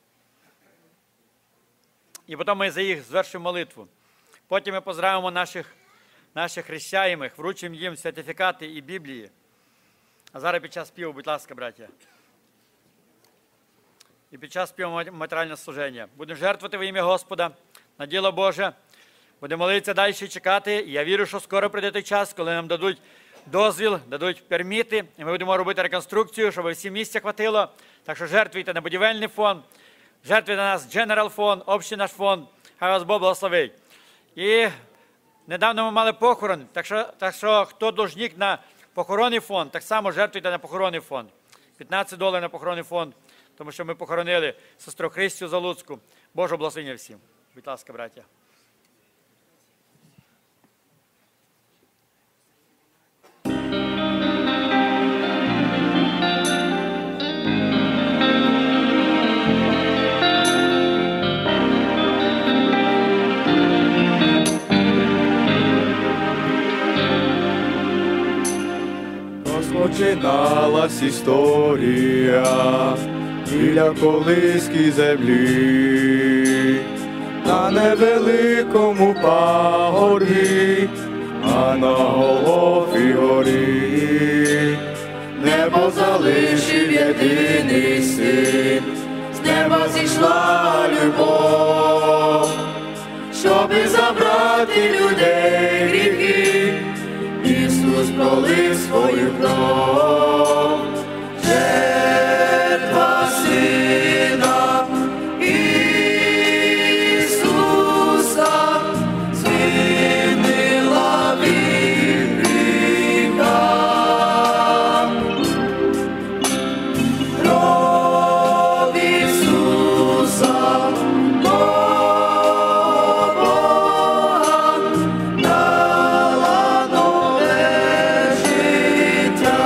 І потім ми за їх звершимо молитву. Потім ми поздравимо наших хрещаємих, вручимо їм сертифікати і Біблії. А зараз під час співу, будь ласка, браття. І під час співу матеріальне служення. Будемо жертвувати во ім'я Господа на діло Боже. Будемо молитися далі і чекати. І я вірю, що скоро прийде той час, коли нам дадуть дозвіл, дадуть перміти. І ми будемо робити реконструкцію, щоб всім місця хватило. Так що жертвуйте на будівельний фонд, жертвуйте на нас General фонд, общий наш фонд. Хай вас Бог благословить. І недавно ми мали похорон. Так що хто должник на похоронний фонд, так само жертвуйте на похоронний фонд. $15 на похоронний фонд, тому що ми похоронили сестру Христю Залуцьку. Божого благословення всім. Будь ласка, браття. Розпочиналась історія біля колиській землі, на невеликому пагорбі, а на Голгофі горі. Небо залишив єдиний син, з неба зійшла любов, щоби забрати людей гріхи. Ісус пролив свою кров, жертва Сина Ісуса звільнила від гріха. Кров Ісуса, Бога, дала нове життя.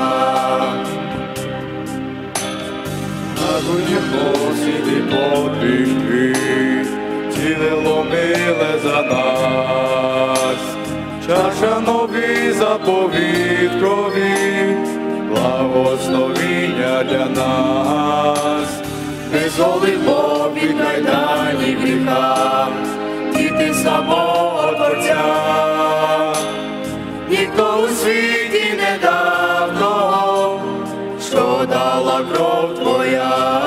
На грудях носить і подвиг твій, цілило миле за нас. Чаша новий заповіт крові, благословіння для нас. Визволив Бог від кайданів гріха, діти самого Творця. Ніхто у світі не дав того, що дала кров твоя.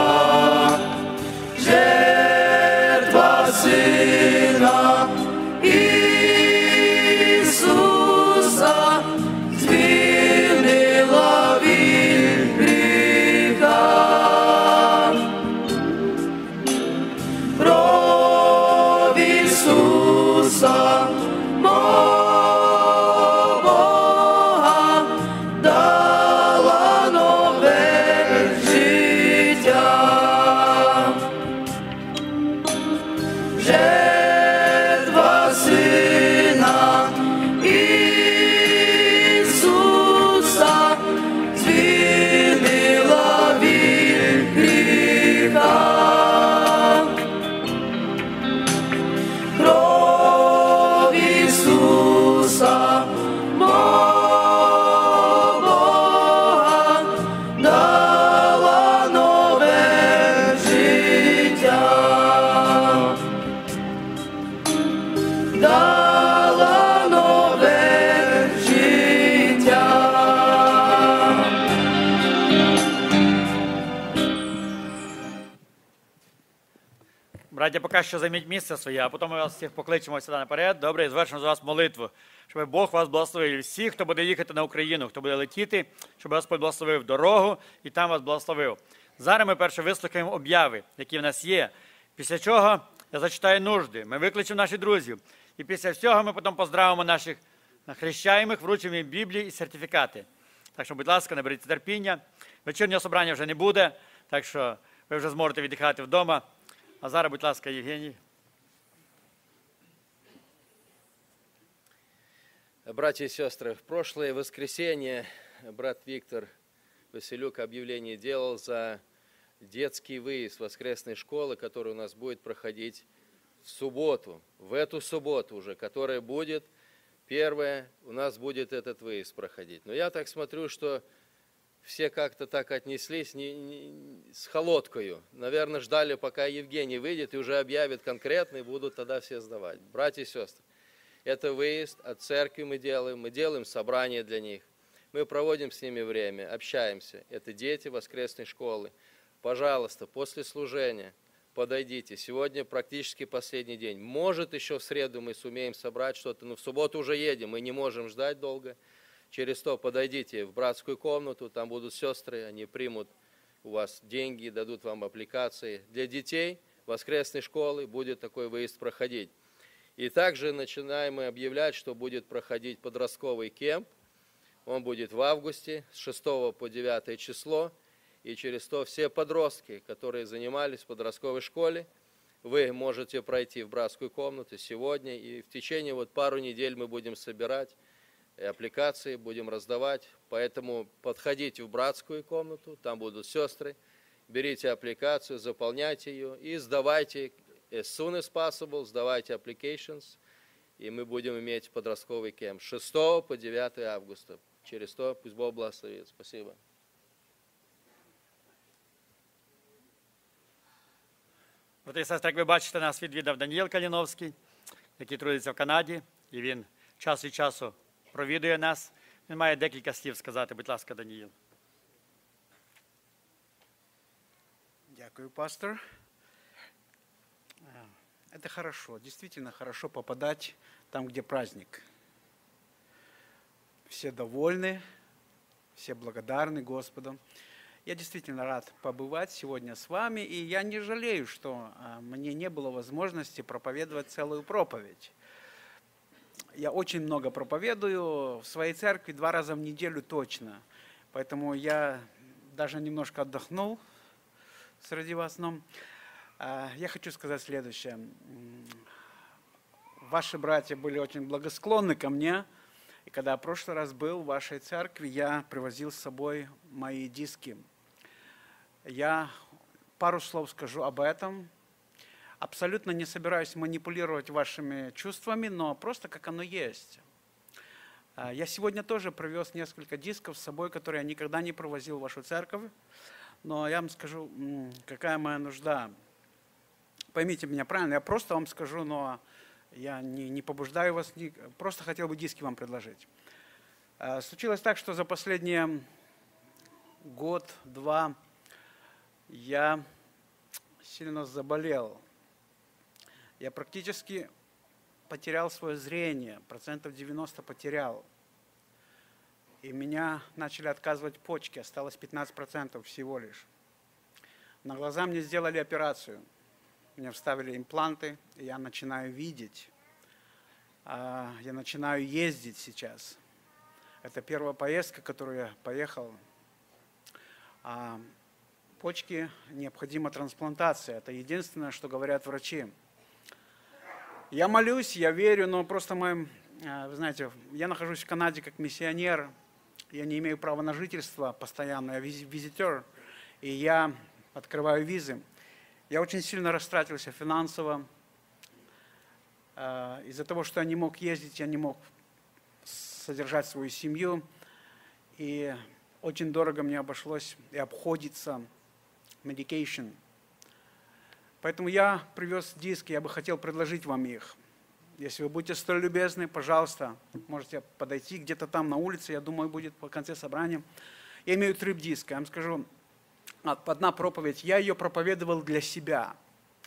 Жертва Сина Ісуса звільнила від гріха. Кров Браття, поки що займіть місце своє, а потім ми вас всіх покличемо сюди наперед. Добре, і звершимо за вас молитву, щоб Бог вас благословив. І всіх, хто буде їхати на Україну, хто буде летіти, щоб Господь благословив дорогу і там вас благословив. Зараз ми перше вислухаємо обяви, які в нас є. Після чого я зачитаю нужди, ми викличемо наших друзів. І після всього ми потім поздравимо наших хрещаємих, вручимо їм Біблії і сертифікати. Так що, будь ласка, наберіться терпіння. Вечірнього собрання вже не буде, так що ви вже зможете віддихати вдома. А зараз, будь ласка, Євгеній. Братья и сестры, в прошлое воскресенье брат Виктор Василюк объявление делал за детский выезд воскресной школы, который у нас будет проходить в субботу, в эту субботу уже, которая будет первая, у нас будет этот выезд проходить. Но я так смотрю, что все как-то так отнеслись с холодкою. Наверное, ждали, пока Евгений выйдет и уже объявит конкретно, и будут тогда все сдавать. Братья и сестры, это выезд от церкви мы делаем собрание для них. Мы проводим с ними время, общаемся. Это дети воскресной школы. Пожалуйста, после служения подойдите. Сегодня практически последний день. Может, еще в среду мы сумеем собрать что-то, но в субботу уже едем, мы не можем ждать долго. Через то подойдите в братскую комнату, там будут сестры, они примут у вас деньги, дадут вам аппликации. Для детей воскресной школы будет такой выезд проходить. И также начинаем мы объявлять, что будет проходить подростковый кемп. Он будет в августе с 6 по 9 число. И через то все подростки, которые занимались в подростковой школе, вы можете пройти в братскую комнату сегодня. И в течение пару недель мы будем собирать аппликации, будем раздавать. Поэтому подходите в братскую комнату, там будут сестры. Берите аппликацию, заполняйте ее и сдавайте as soon as possible, сдавайте applications. И мы будем иметь подростковый кемп с 6 по 9 августа. Через то пусть Бог благословит. Спасибо. Брати і сестри, як ви бачите, нас відвідав Даніїл Каліновський, який трудиться в Канаді, і він час від часу провідує нас. Він має декілька слів сказати. Будь ласка, Даніїл. Дякую, пастор. Это хорошо, действительно хорошо попадать там, где праздник. Все довольны, все благодарны Господу. Я действительно рад побывать сегодня с вами, и я не жалею, что мне не было возможности проповедовать целую проповедь. Я очень много проповедую в своей церкви 2 раза в неделю точно, поэтому я даже немножко отдохнул среди вас. Но я хочу сказать следующее. Ваши братья были очень благосклонны ко мне, и когда я в прошлый раз был в вашей церкви, я привозил с собой мои диски. Я пару слов скажу об этом. Абсолютно не собираюсь манипулировать вашими чувствами, но просто как оно есть. Я сегодня тоже привез несколько дисков с собой, которые я никогда не провозил в вашу церковь. Но я вам скажу, какая моя нужда. Поймите меня правильно, я просто вам скажу, но я не побуждаю вас, просто хотел бы диски вам предложить. Случилось так, что за последние год-два я сильно заболел. Я практически потерял свое зрение, 90% потерял. И меня начали отказывать почки, осталось 15% всего лишь. На глаза мне сделали операцию. Мне вставили импланты, и я начинаю видеть. Я начинаю ездить сейчас. Это первая поездка, которую я поехал. Почки необходима трансплантация. Это единственное, что говорят врачи. Я молюсь, я верю, но просто вы знаете, я нахожусь в Канаде как миссионер. Я не имею права на жительство постоянно, я визитер. И я открываю визы. Я очень сильно растратился финансово. Из-за того, что я не мог ездить, я не мог содержать свою семью. И очень дорого мне обошлось и обходится medication. Поэтому я привез диски, я бы хотел предложить вам их. Если вы будете столь любезны, пожалуйста, можете подойти где-то там на улице, я думаю, будет по конце собрания. Я имею 3 диска, я вам скажу, одна проповедь, я ее проповедовал для себя.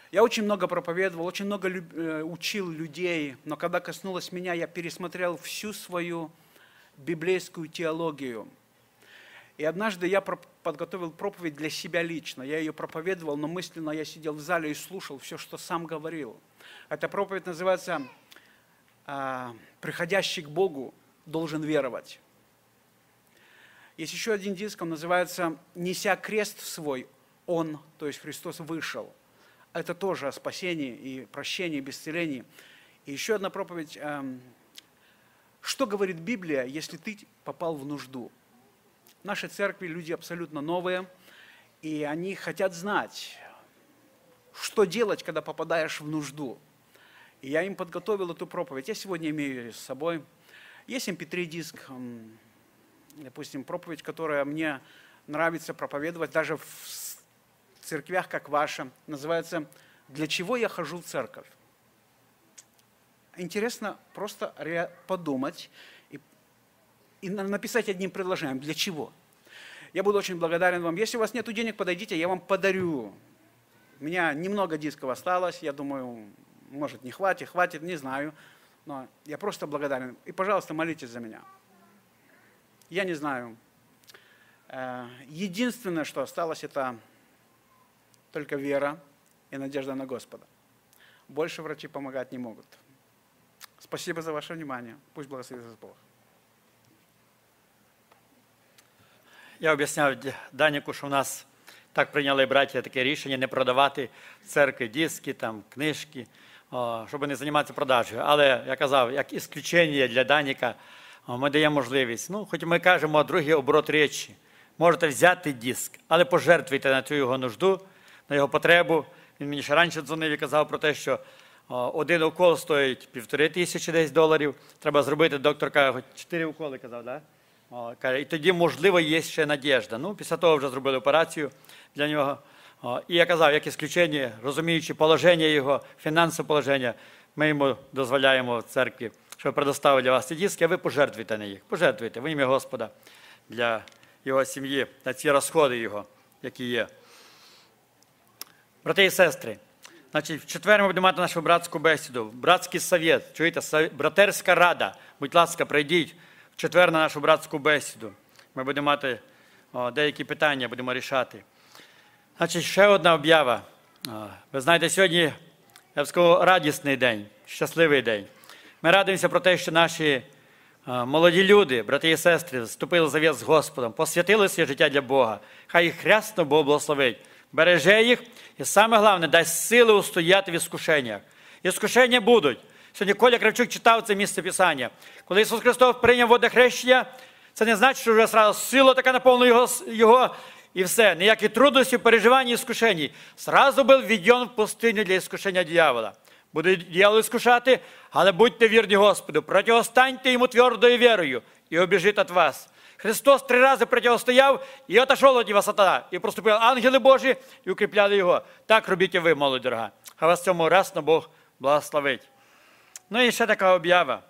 Я очень много проповедовал, очень много учил людей, но когда коснулось меня, я пересмотрел всю свою библейскую теологию. И однажды я подготовил проповедь для себя лично. Я ее проповедовал, но мысленно я сидел в зале и слушал все, что сам говорил. Эта проповедь называется «Приходящий к Богу должен веровать». Есть еще один диск, он называется «Неся крест свой, Он, то есть Христос, вышел». Это тоже о спасении и прощении, и исцелении. И еще одна проповедь «Что говорит Библия, если ты попал в нужду?» В нашей церкви люди абсолютно новые, и они хотят знать, что делать, когда попадаешь в нужду. И я им подготовил эту проповедь. Я сегодня имею ее с собой. Есть MP3 диск, допустим, проповедь, которая мне нравится проповедовать даже в церквях, как ваша. Называется «Для чего я хожу в церковь?». Интересно просто подумать и написать одним предложением, для чего. Я буду очень благодарен вам. Если у вас нет денег, подойдите, я вам подарю. У меня немного дисков осталось, я думаю, может не хватит, не знаю. Но я просто благодарен. И, пожалуйста, молитесь за меня. Я не знаю. Единственное, что осталось, это только вера и надежда на Господа. Больше врачи помогать не могут. Спасибо за ваше внимание. Пусть благословит вас Бог. Я об'ясняв Даніку, що в нас так прийняли браття таке рішення не продавати в церкві диски, там, книжки, щоб не займатися продажею. Але я казав, як ісключення для Даніка, ми даємо можливість. Ну, хоч ми кажемо другий оборот речі. Можете взяти диск, але пожертвуйте на цю його нужду, на його потребу. Він мені ще раніше дзвонив і казав про те, що один укол стоїть $1500 десь. Треба зробити, доктор каже, 4 уколи, казав, так? І тоді, можливо, є ще надіжда. Ну, після того вже зробили операцію для нього. І я казав, як ісключення, розуміючи положення його, фінансове положення, ми йому дозволяємо в церкві, щоб предоставили для вас ці диски, а ви пожертвуйте на їх. Пожертвуйте в ім'я Господа для його сім'ї, на ці розходи його, які є. Брати і сестри, значить, в четвер ми будемо мати нашу братську бесіду, братський совет, чуєте, братерська рада. Будь ласка, прийдіть в четвер на нашу братську бесіду. Ми будемо мати деякі питання, будемо рішати. Значить, ще одна об'ява. Ви знаєте, сьогодні, я б сказав, радісний день, щасливий день. Ми радуємося про те, що наші молоді люди, брати і сестри, вступили в завіт з Господом, посвятили своє життя для Бога. Хай їх рясно Бог благословить. Береже їх і, саме головне, дасть сили устояти в іскушеннях. Іскушення будуть. Сьогодні Коля Кравчук читав це місце Писання. Коли Ісус Христос прийняв водохрещення, це не значить, що вже одразу сила така наповнила його і все. Ніякі трудності, переживання, іскушені. Зразу був відведен в пустиню для іскушення диявола. Буде диявол іскушати, але будьте вірні Господу. Противостаньте йому твердою вірою і обіжить від вас. Христос 3 рази противостояв і отошов від нього сатана. І проступили ангели Божі і укріпляли його. Так робіть і ви, молодь дорога. А вас цьому рясно Бог благословить. Ну і ще така об'ява.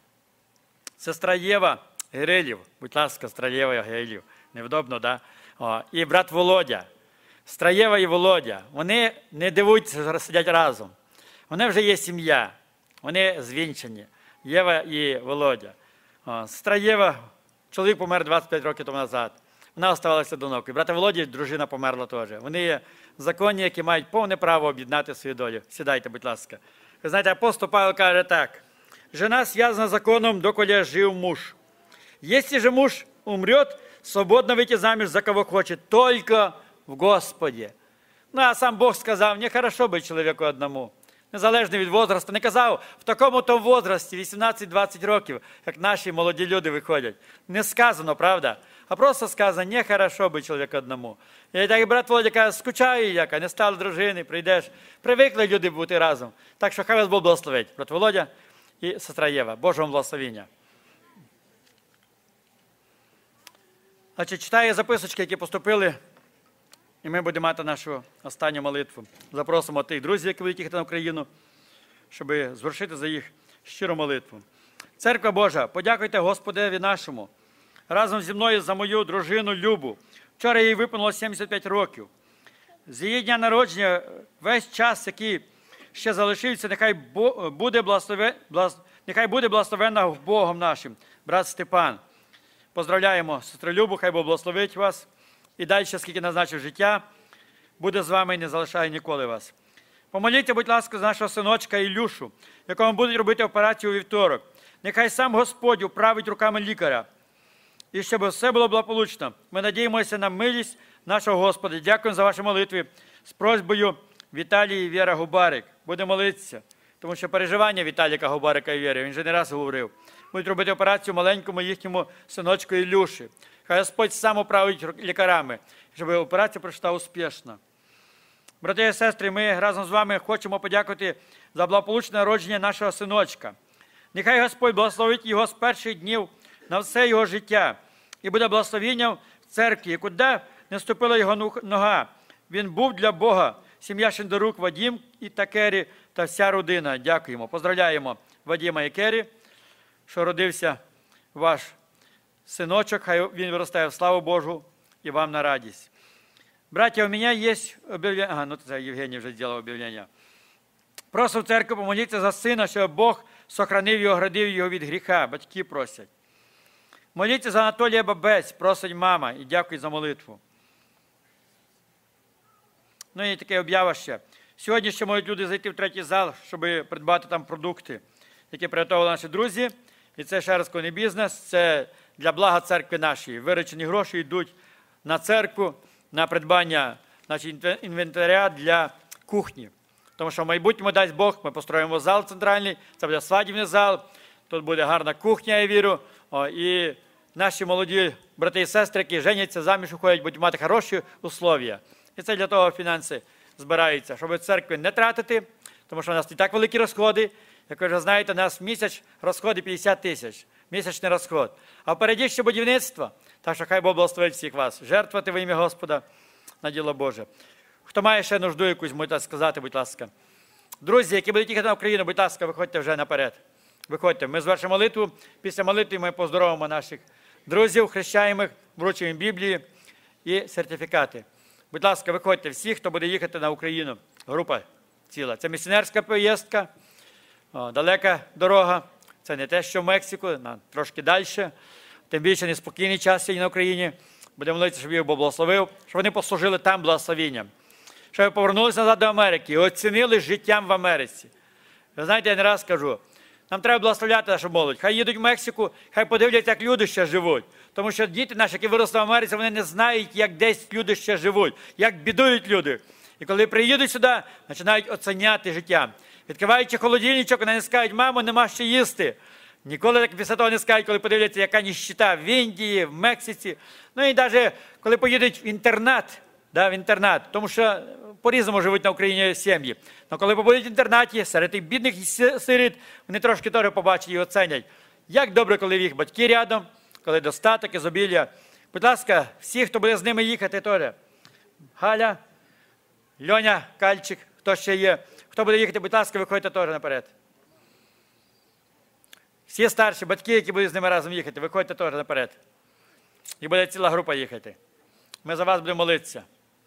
Сестра Єва Гирилів, будь ласка, сестра Єва Гирилів. Невдобно, да? І брат Володя. Сестра Єва і Володя. Вони не дивуються, що сидять разом. Вони вже є сім'я. Вони звінчені. Єва і Володя. Сестра Єва, чоловік помер 25 років тому назад. Вона оставалася одинокою. Брата Володі, дружина померла теж. Вони є законні, які мають повне право об'єднати свою долю. Сідайте, будь ласка. Ви знаєте, апостол Павел каже так. «Жена связана законом, доколе жив муж. Если же муж умрет, свободно выйти замуж за кого хочет, только в Господі». Ну, а сам Бог сказав, нехорошо бути чоловіку одному. Незалежно від возрасту. Не казав, в такому-то возрасті, 18-20 років, як наші молоді люди виходять. Не сказано, правда? А просто сказано, нехорошо бути чоловіку одному. І так і брат Володя каже, скучаю яка, не стало дружини, прийдеш. Привикли люди бути разом. Так що хай вас Бог благословить. Брат Володя і сестра Єва. Божого благословіння. Значить, читаю записочки, які поступили, і ми будемо мати нашу останню молитву. Запросимо тих друзів, які будуть їхати на Україну, щоб звершити за їх щиру молитву. Церква Божа, подякуйте Господеві нашому. Разом зі мною за мою дружину Любу. Вчора їй виповнилося 75 років. з її дня народження, весь час, який ще залишився, нехай буде благословенна Богом нашим, брат Степан. Поздравляємо сестру Любу, хай Бог благословить вас. І далі, скільки назначив життя, буде з вами і не залишає ніколи вас. Помоліться, будь ласка, за нашого синочка Ілюшу, якому будуть робити операцію у вівторок. Нехай сам Господь управить руками лікаря. І щоб все було благополучно. Ми надіємося на милість нашого Господа. Дякуємо за ваші молитви з просьбою Віталії і Віра Губарик. Будемо молитися, тому що переживання Віталіка Губарика і Віри, він вже не раз говорив, будуть робити операцію маленькому їхньому синочку Ілюші. Хай Господь сам управить лікарями, щоб операція пройшла успішно. Брати і сестри, ми разом з вами хочемо подякувати за благополучне народження нашого синочка. Нехай Господь благословить його з перших днів на все його життя і буде благословенням в церкві, куди не ступила його нога. Він був для Бога. Сім'я Шендерук, Вадим і Кері та вся родина. Дякуємо. Поздравляємо Вадима і Кері, що родився ваш синочок. Хай він виростає в славу Божу і вам на радість. Братья, у меня есть объявление. Ага, ну это Евгений уже сделал объявление. Просто в церкві помоліться за сина, щоб Бог сохранив його, оградив його від гріха. Батьки просять. Моліться за Анатолія Бабець, просить мама, і дякую за молитву. Ну і таке об'ява ще. Сьогодні ще можуть люди зайти в третій зал, щоб придбати там продукти, які приготували наші друзі. І це ще раз не бізнес, це для блага церкви нашої. Виручені гроші йдуть на церкву, на придбання інвентаря для кухні. Тому що в майбутньому, дасть Бог, ми построїмо зал центральний, це буде свадібний зал, тут буде гарна кухня, я вірю. І наші молоді брати і сестри, які женяться, заміж уходять, будуть мати хороші условия. І це для того фінанси збираються, щоб церкви не тратити, тому що у нас не так великі розходи. Як ви вже знаєте, у нас в місяць розходи 50 тисяч, місячний розход. А впереді ще будівництво, так що хай Бог благословить всіх вас. Жертвувати во ім'я Господа на діло Боже. Хто має ще нужду якусь, можете сказати, будь ласка. Друзі, які будуть їхати на Україну, будь ласка, виходьте вже наперед. Виходьте. Ми звершимо молитву. Після молитви ми поздоровимо наших друзів, хрещаємих, вручуємо Біблії і сертифікати. Будь ласка, виходьте всі, хто буде їхати на Україну. Група ціла. Це місіонерська поїздка, далека дорога. Це не те, що в Мексику, трошки далі. Тим більше неспокійний час сьогодні на Україні. Будемо молитися, щоб їх Бог благословив, щоб вони послужили там благословенням. Щоб повернулися назад до Америки і оцінили життям в Америці. Ви знаєте, я не раз кажу, нам треба благословляти нашу молодь. Хай їдуть в Мексику, хай подивляться, як люди ще живуть. Тому що діти наші, які виросли в Америці, вони не знають, як десь люди ще живуть, як бідують люди. І коли приїдуть сюди, починають оціняти життя. Відкриваючи холодильничок, вони не скажуть, мамо, нема що їсти. Ніколи так після того не скажуть, коли подивляться, яка ніщита в Індії, в Мексиці. Ну і навіть коли поїдуть в інтернат, тому що по-різному живуть на Україні сім'ї. Але коли побудуть в інтернаті, серед тих бідних сиріт, вони трошки теж побачать і оценять. Як добре, коли їх батьки рядом, коли достаток, ізобілля. Будь ласка, всі, хто буде з ними їхати теж. Галя, Льоня, Кальчик, хто ще є. Хто буде їхати, будь ласка, виходьте теж наперед. Всі старші батьки, які будуть з ними разом їхати, виходьте теж наперед. І буде ціла група їхати. Ми за вас будемо молитися.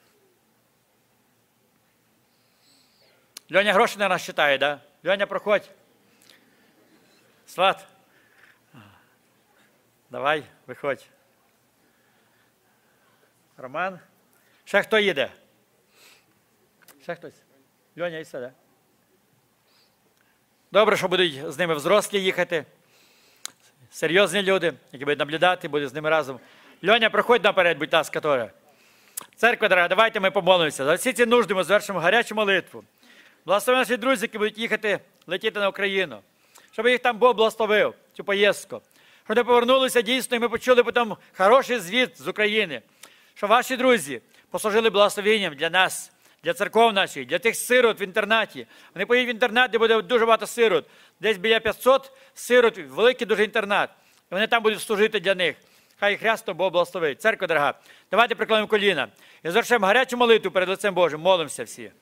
Льоня гроші на нас читає, да? Льоня, проходь. Сват. Давай, виходь. Роман. Ще хто їде? Ще хтось? Льоня і все, да? Добре, що будуть з ними взрослі їхати. Серйозні люди, які будуть наблюдати, будуть з ними разом. Льоня, проходь наперед, будь ласка, теж. Церква, дорога, давайте ми помолимося. За всі ці нужди ми звершимо гарячу молитву. Благослови наші друзі, які будуть їхати, летіти на Україну. Щоб їх там Бог благословив, цю поїздку. Щоб вони повернулися дійсно, і ми почули потім хороший звіт з України. Щоб ваші друзі послужили благословенням для нас, для церков наших, для тих сирот в інтернаті. Вони поїдуть в інтернат, де буде дуже багато сирот. Десь біля 500 сирот, великий дуже інтернат. І вони там будуть служити для них. Хай їх рясно Бог благословить. Церква дорога, давайте приклонимо коліна. І звершимо гарячу молитву перед лицем Божим. Молимося всі.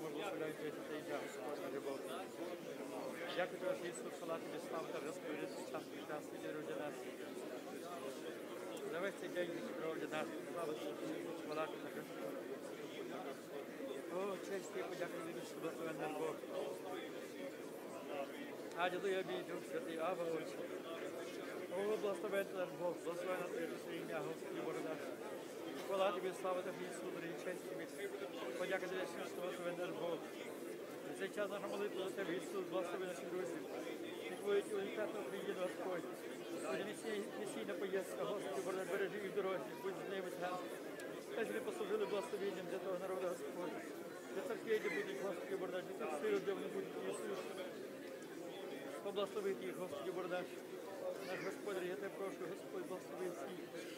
ми благословляємо Твоє святе ім'я, Господь, любов. Дякую Тобі, Ісус, слава Тобі, слава Тобі, Господи, час прекрасний день для нас. За весь цей день, який провів для нас, слава Тобі, хвала Тобі, Господь. О, честь і подяка тобі, що благословенний наш Бог. Алілуя, мій Дух Святий, Ава, Отче. О, благословенний наш Бог, благословенне Твоє святе ім'я, Господи, Боже наш. Хвала Тобі, слава Тобі, Ісус, і честь Тобі. Подяка Тобі, що благословенний наш Бог. За цей час наша молитва до Тебе, Ісус, благослови наші друзі. Твоїй унітарну Україну, Господь. Сьогодні місійна поїздка, Господи, Боже, бережи їх в дорозі, будь з ними, Господи. Хай вони послужили благословенням для того народу, Господь. Для церквей, де будуть, Господи, Боже, для тих сил, де вони будуть, Ісус. Поблагословити їх, Господи, Боже, наш Господь, я Тебе прошу, Господь, благослови всіх.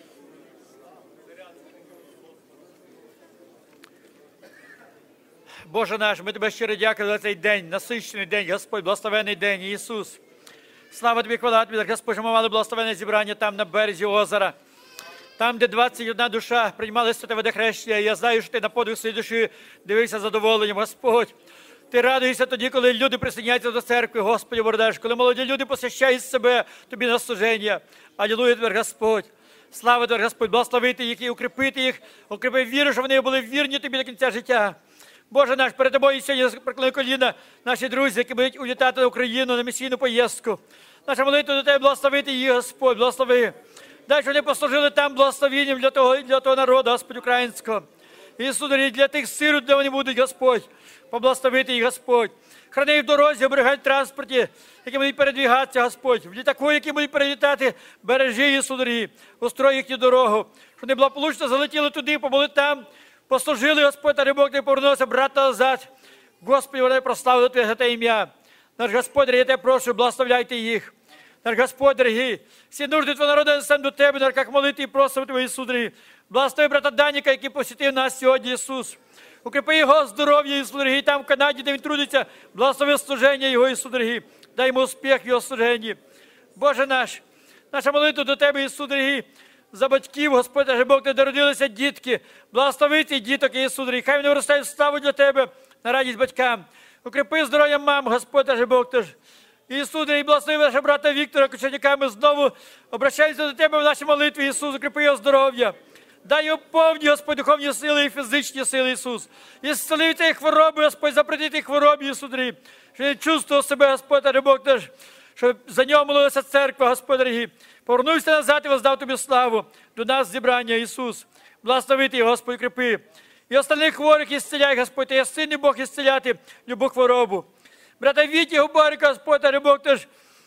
Боже наш, ми Тебе щиро дякуємо за цей день, насичений день, Господь, благословений день, Ісус. Слава Тобі, хвала Тобі, Господь, що ми мали благословенне зібрання там на березі озера. Там, де 21 душа приймали святе водохрещення, я знаю, що Ти на подвиг своєї душі дивився з задоволенням, Господь. Ти радуєшся тоді, коли люди присоединяються до церкви, Господи, Боже, коли молоді люди посвящають себе Тобі на служення. Алілуя, Тебе, Господь. Слава Тебе, Господь, благословити їх і укріпити їх, укріпи віру, щоб вони були вірні Тобі до кінця життя. Боже наш, перед Тобою сьогодні преклони коліна наші друзі, які будуть улітати на Україну на місійну поїздку. Наша молитва до Тебе благословити їх, Господь, благослови. Дай, щоб вони послужили там благословенням для того народу, Господь, українського. Ісус, для тих сирот, де вони будуть, Господь, поблагословити їх, Господь. Храни їх в дорозі, оберігай в транспорті, які будуть передвігатися, Господь. В літаку, які будуть перелітати, бережи, Ісус, устрой їхню дорогу. Щоб вони благополучно залетіли туди, побули там, послужили, Господь, а Бог, не повернувся, брат назад. Господи, вони прославили Твоє святе ім'я. Наш Господь, я Тебе прошу, благословляйте їх. Наш Господь, дорогий, всі нужди Твого народу несем до Тебе, наш як молити і просимо Тебе, Ісус, дорогий. Благослови брата Даніка, який посітив нас сьогодні, Ісус. Укріпи його здоров'я, Ісус, дорогий, там в Канаді, де він трудиться, благослови служення його, Ісус, дорогий. Дай йому успіх в його служенні. Боже наш, наша молитва до Тебе, Ісус, дорогий, за батьків, Господь, аж Бог, де народилися дітки. Благослови цих діток, Ісус, дорогий. Хай вони виростають в славу для Тебе, на радість батькам. Укріпи здоров'я мам, Господь, аж Бог, теж. Ісус, і благослови нашого брата Віктора Кочерняка, ми знову обращаємося до Тебе в нашій молитві, Ісус, укріпи його здоров'я. Дай його повні, Господь, духовні сили і фізичні сили, Ісус. І зцілив цієї хвороби, Господь, запретити хворобі, Ісус, щоб він чувствував себе, Господь, а Бог теж, щоб за нього молилася церква, Господь, дорогі. Повернувся назад і воздав Тобі славу до нас зібрання, Ісус. Благословити його, Господь, укріпи. І остальних хворих ісцеляй, Господь, Ти є сильний Бог ісцеляти любу хворобу. Брата Віті, Губарика, Господь, а Бог теж,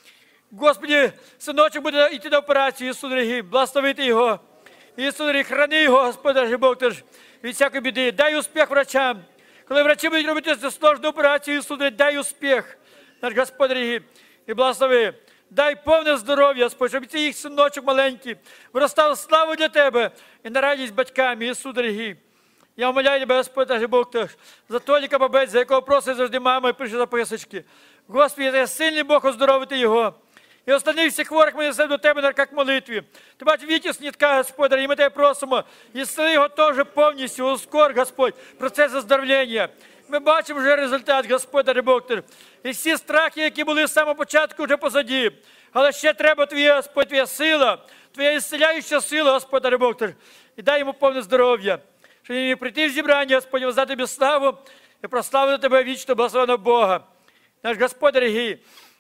Господи, синочок буде йти на операцію, Ісус, дорогий, благословити його. Ісус, храни його, Господь, аж Бог теж, від всякої біди. Дай успіх врачам. Коли врачі будуть робити цю сложну операцію, Ісус, дай успіх, наш Господь, дорогий, і благослови. Дай повне здоров'я, Господь, щоб цей їх синочок маленький виростав славу для Тебе і на радість батькам, Ісус, дорогий. Я умоляю Тебе, Господь, аж Бог теж, за Толіка Бабець, за якого просить завжди мама і пише записочки. Господи, Ти сильний Бог, оздоровити його. І остальних всіх хворих ми несемо до Тебе, як молитві. Ти бачиш Вітю Снітка, Господь, і ми Тебе просимо, і зціли його теж повністю, ускор, Господь, процес оздоровлення. Ми бачимо вже результат, Господь, Бог. І всі страхи, які були з самого початку, вже позаді. Але ще треба Твоя, Господь, Твоя сила, Твоя ісцеляюча сила, Господь, Бог. І дай йому повне здоров'я. Щоб він міг прийти в зібрання, Господь, воздати Тобі славу і прославити Тебе вічно, благословеного Бога. Наш Господь, дорогий,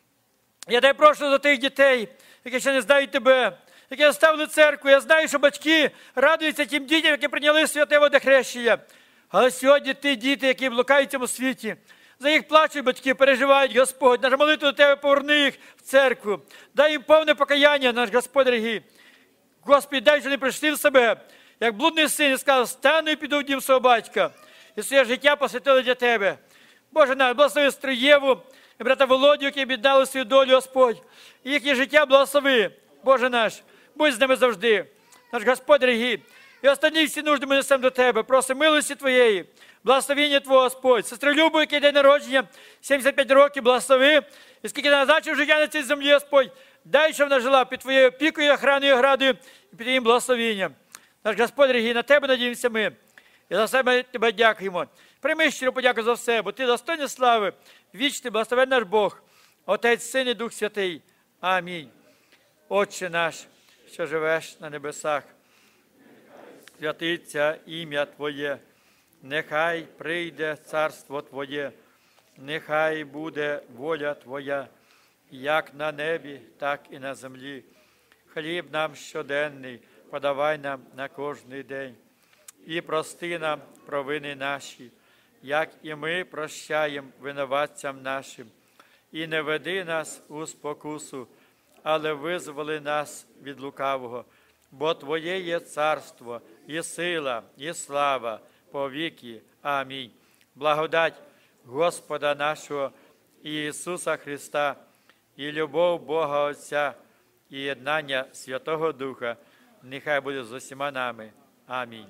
я Тебе прошу за тих дітей, які ще не знають Тебе, які оставили церкву. Я знаю, що батьки радуються тим дітям, які прийняли святе водохрещення. Але сьогодні ті діти, які блукають в цьому світі, за їх плачуть батьки, переживають, Господь. Наша молитва до Тебе, поверни їх в церкву. Дай їм повне покаяння, наш Господь, дорогий. Господи, дай, що вони прийшли в себе, як блудний син, і сказав, стану і піду в дім свого батька. І своє життя посвятили для Тебе. Боже наш, благослови Строєву і брата Володю, які об'єднали свою долю, Господь. І їхнє життя благослови. Боже наш, будь з ними завжди. Наш Господь, дорогий. І останні всі нужди ми несемо до Тебе. Просимо милості Твоєї, благословення Твого, Господь. Сестру Любу, який день народження, 75 років, благослови. І скільки назначив життя на цій землі, Господь, дай, щоб вона жила під Твоєю опікою, охраною, оградою і під Твоїм благословенням. Наш Господь, дорогий, на Тебе надіємося ми. І за себе Тебе дякуємо. Прийми щиро подяку за все, бо ти достойний слави, вічний, благословенний наш Бог, Отець, Син і Дух Святий. Амінь. Отче наш, що живеш на небесах, святиться ім'я Твоє, нехай прийде царство Твоє, нехай буде воля Твоя, як на небі, так і на землі. Хліб нам щоденний подавай нам на кожний день. І прости нам провини наші, як і ми прощаємо винуватцям нашим. І не веди нас у спокусу, але визволи нас від лукавого. Бо Твоє є царство, і сила, і слава повіки. Амінь. Благодать Господа нашого Ісуса Христа, і любов Бога Отця, і єднання Святого Духа, нехай буде з усіма нами. Амінь.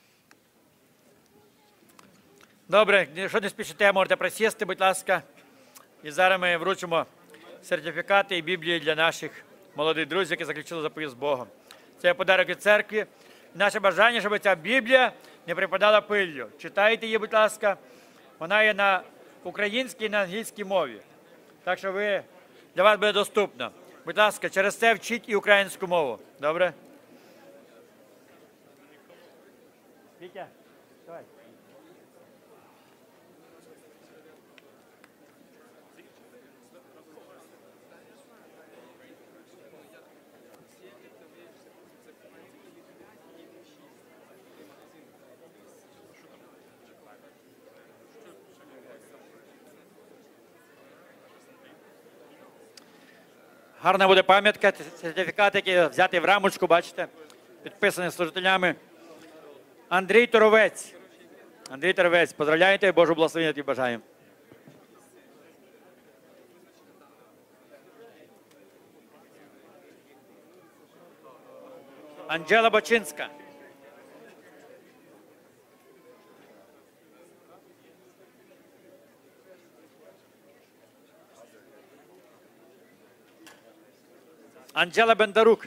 Добре, якщо не спішите, можете присісти, будь ласка. І зараз ми вручимо сертифікати і Біблії для наших молодих друзів, які заключили заповідь з Богом. Це подарок від церкви. Наше бажання, щоб ця Біблія не припадала пиллю. Читайте її, будь ласка. Вона є на українській і на англійській мові. Так що для вас буде доступно. Будь ласка, через це вчіть і українську мову. Добре? Вітя, давай. Гарна буде пам'ятка, сертифікат, який взятий в рамочку, бачите, підписаний служителями. Андрій Торовець. Андрій Торовець, поздравляйте, Божу благословення тобі бажаємо. Анджела Бочинська. Анджела Бендарук.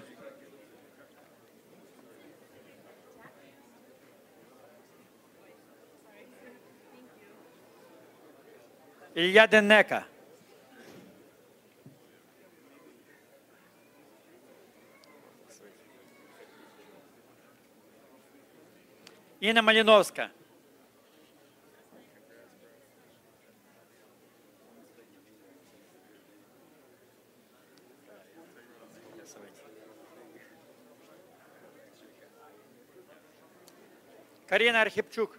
Ілля Деннека. Інна Маліновська. Каріна Архипчук.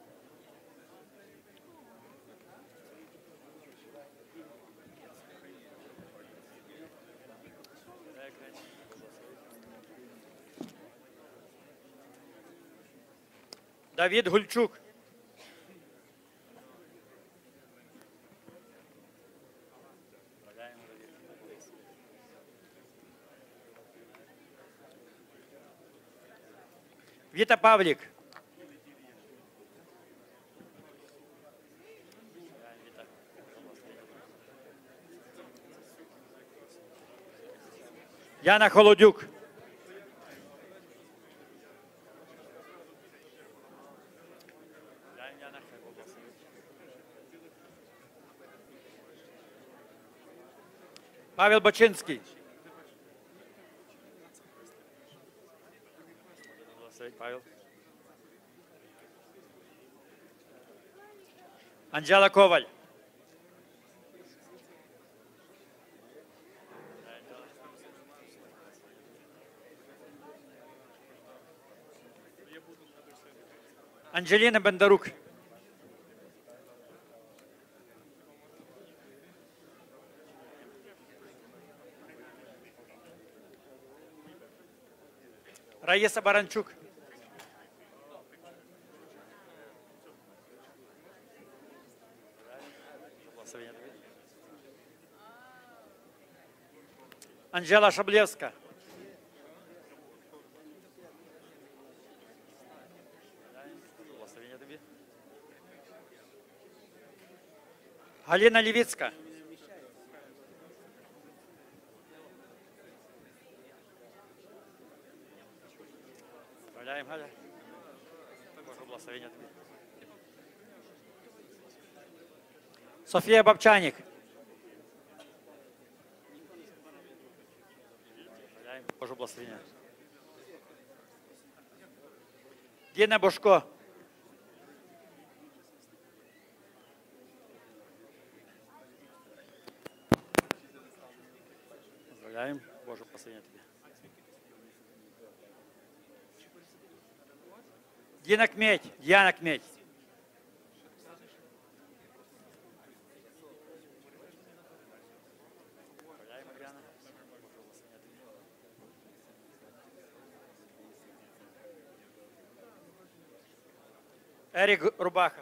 Давид Гульчук. Віта Павлік. Яна Холодюк. Павел Бочинський. Павел. Анджела Коваль. Анджеліна Бендарук. Раїса Баранчук. Анжела Шаблевська. Галина Левицька. Поздравляем, Галя. Божьего благословения тебе. Софія Бабчанік. Божу благословення. Діна Бошко. Поздравляємо. Божу благословення тобі. Діна Кметь. Діана Кметь. Ерік Рубаха.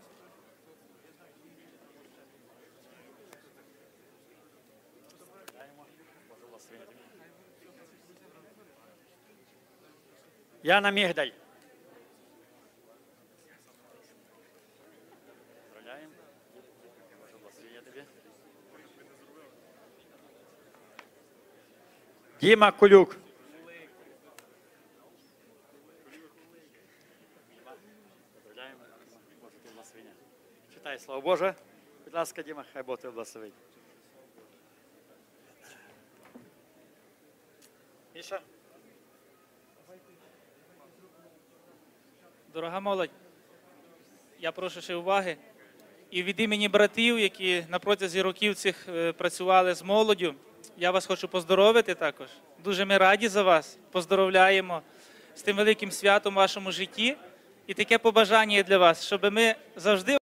Яна Мігдаль. Діма Кулюк. Читай Слово Боже. Будь ласка, Діма, хай Бог тебе благословить. Міша. Дорога молодь, я прошу ще уваги. І від імені братів, які на протязі років цих працювали з молоддю, я вас хочу поздоровити також. Дуже ми раді за вас. Поздоровляємо з тим великим святом в вашому житті. І таке побажання для вас, щоб ми завжди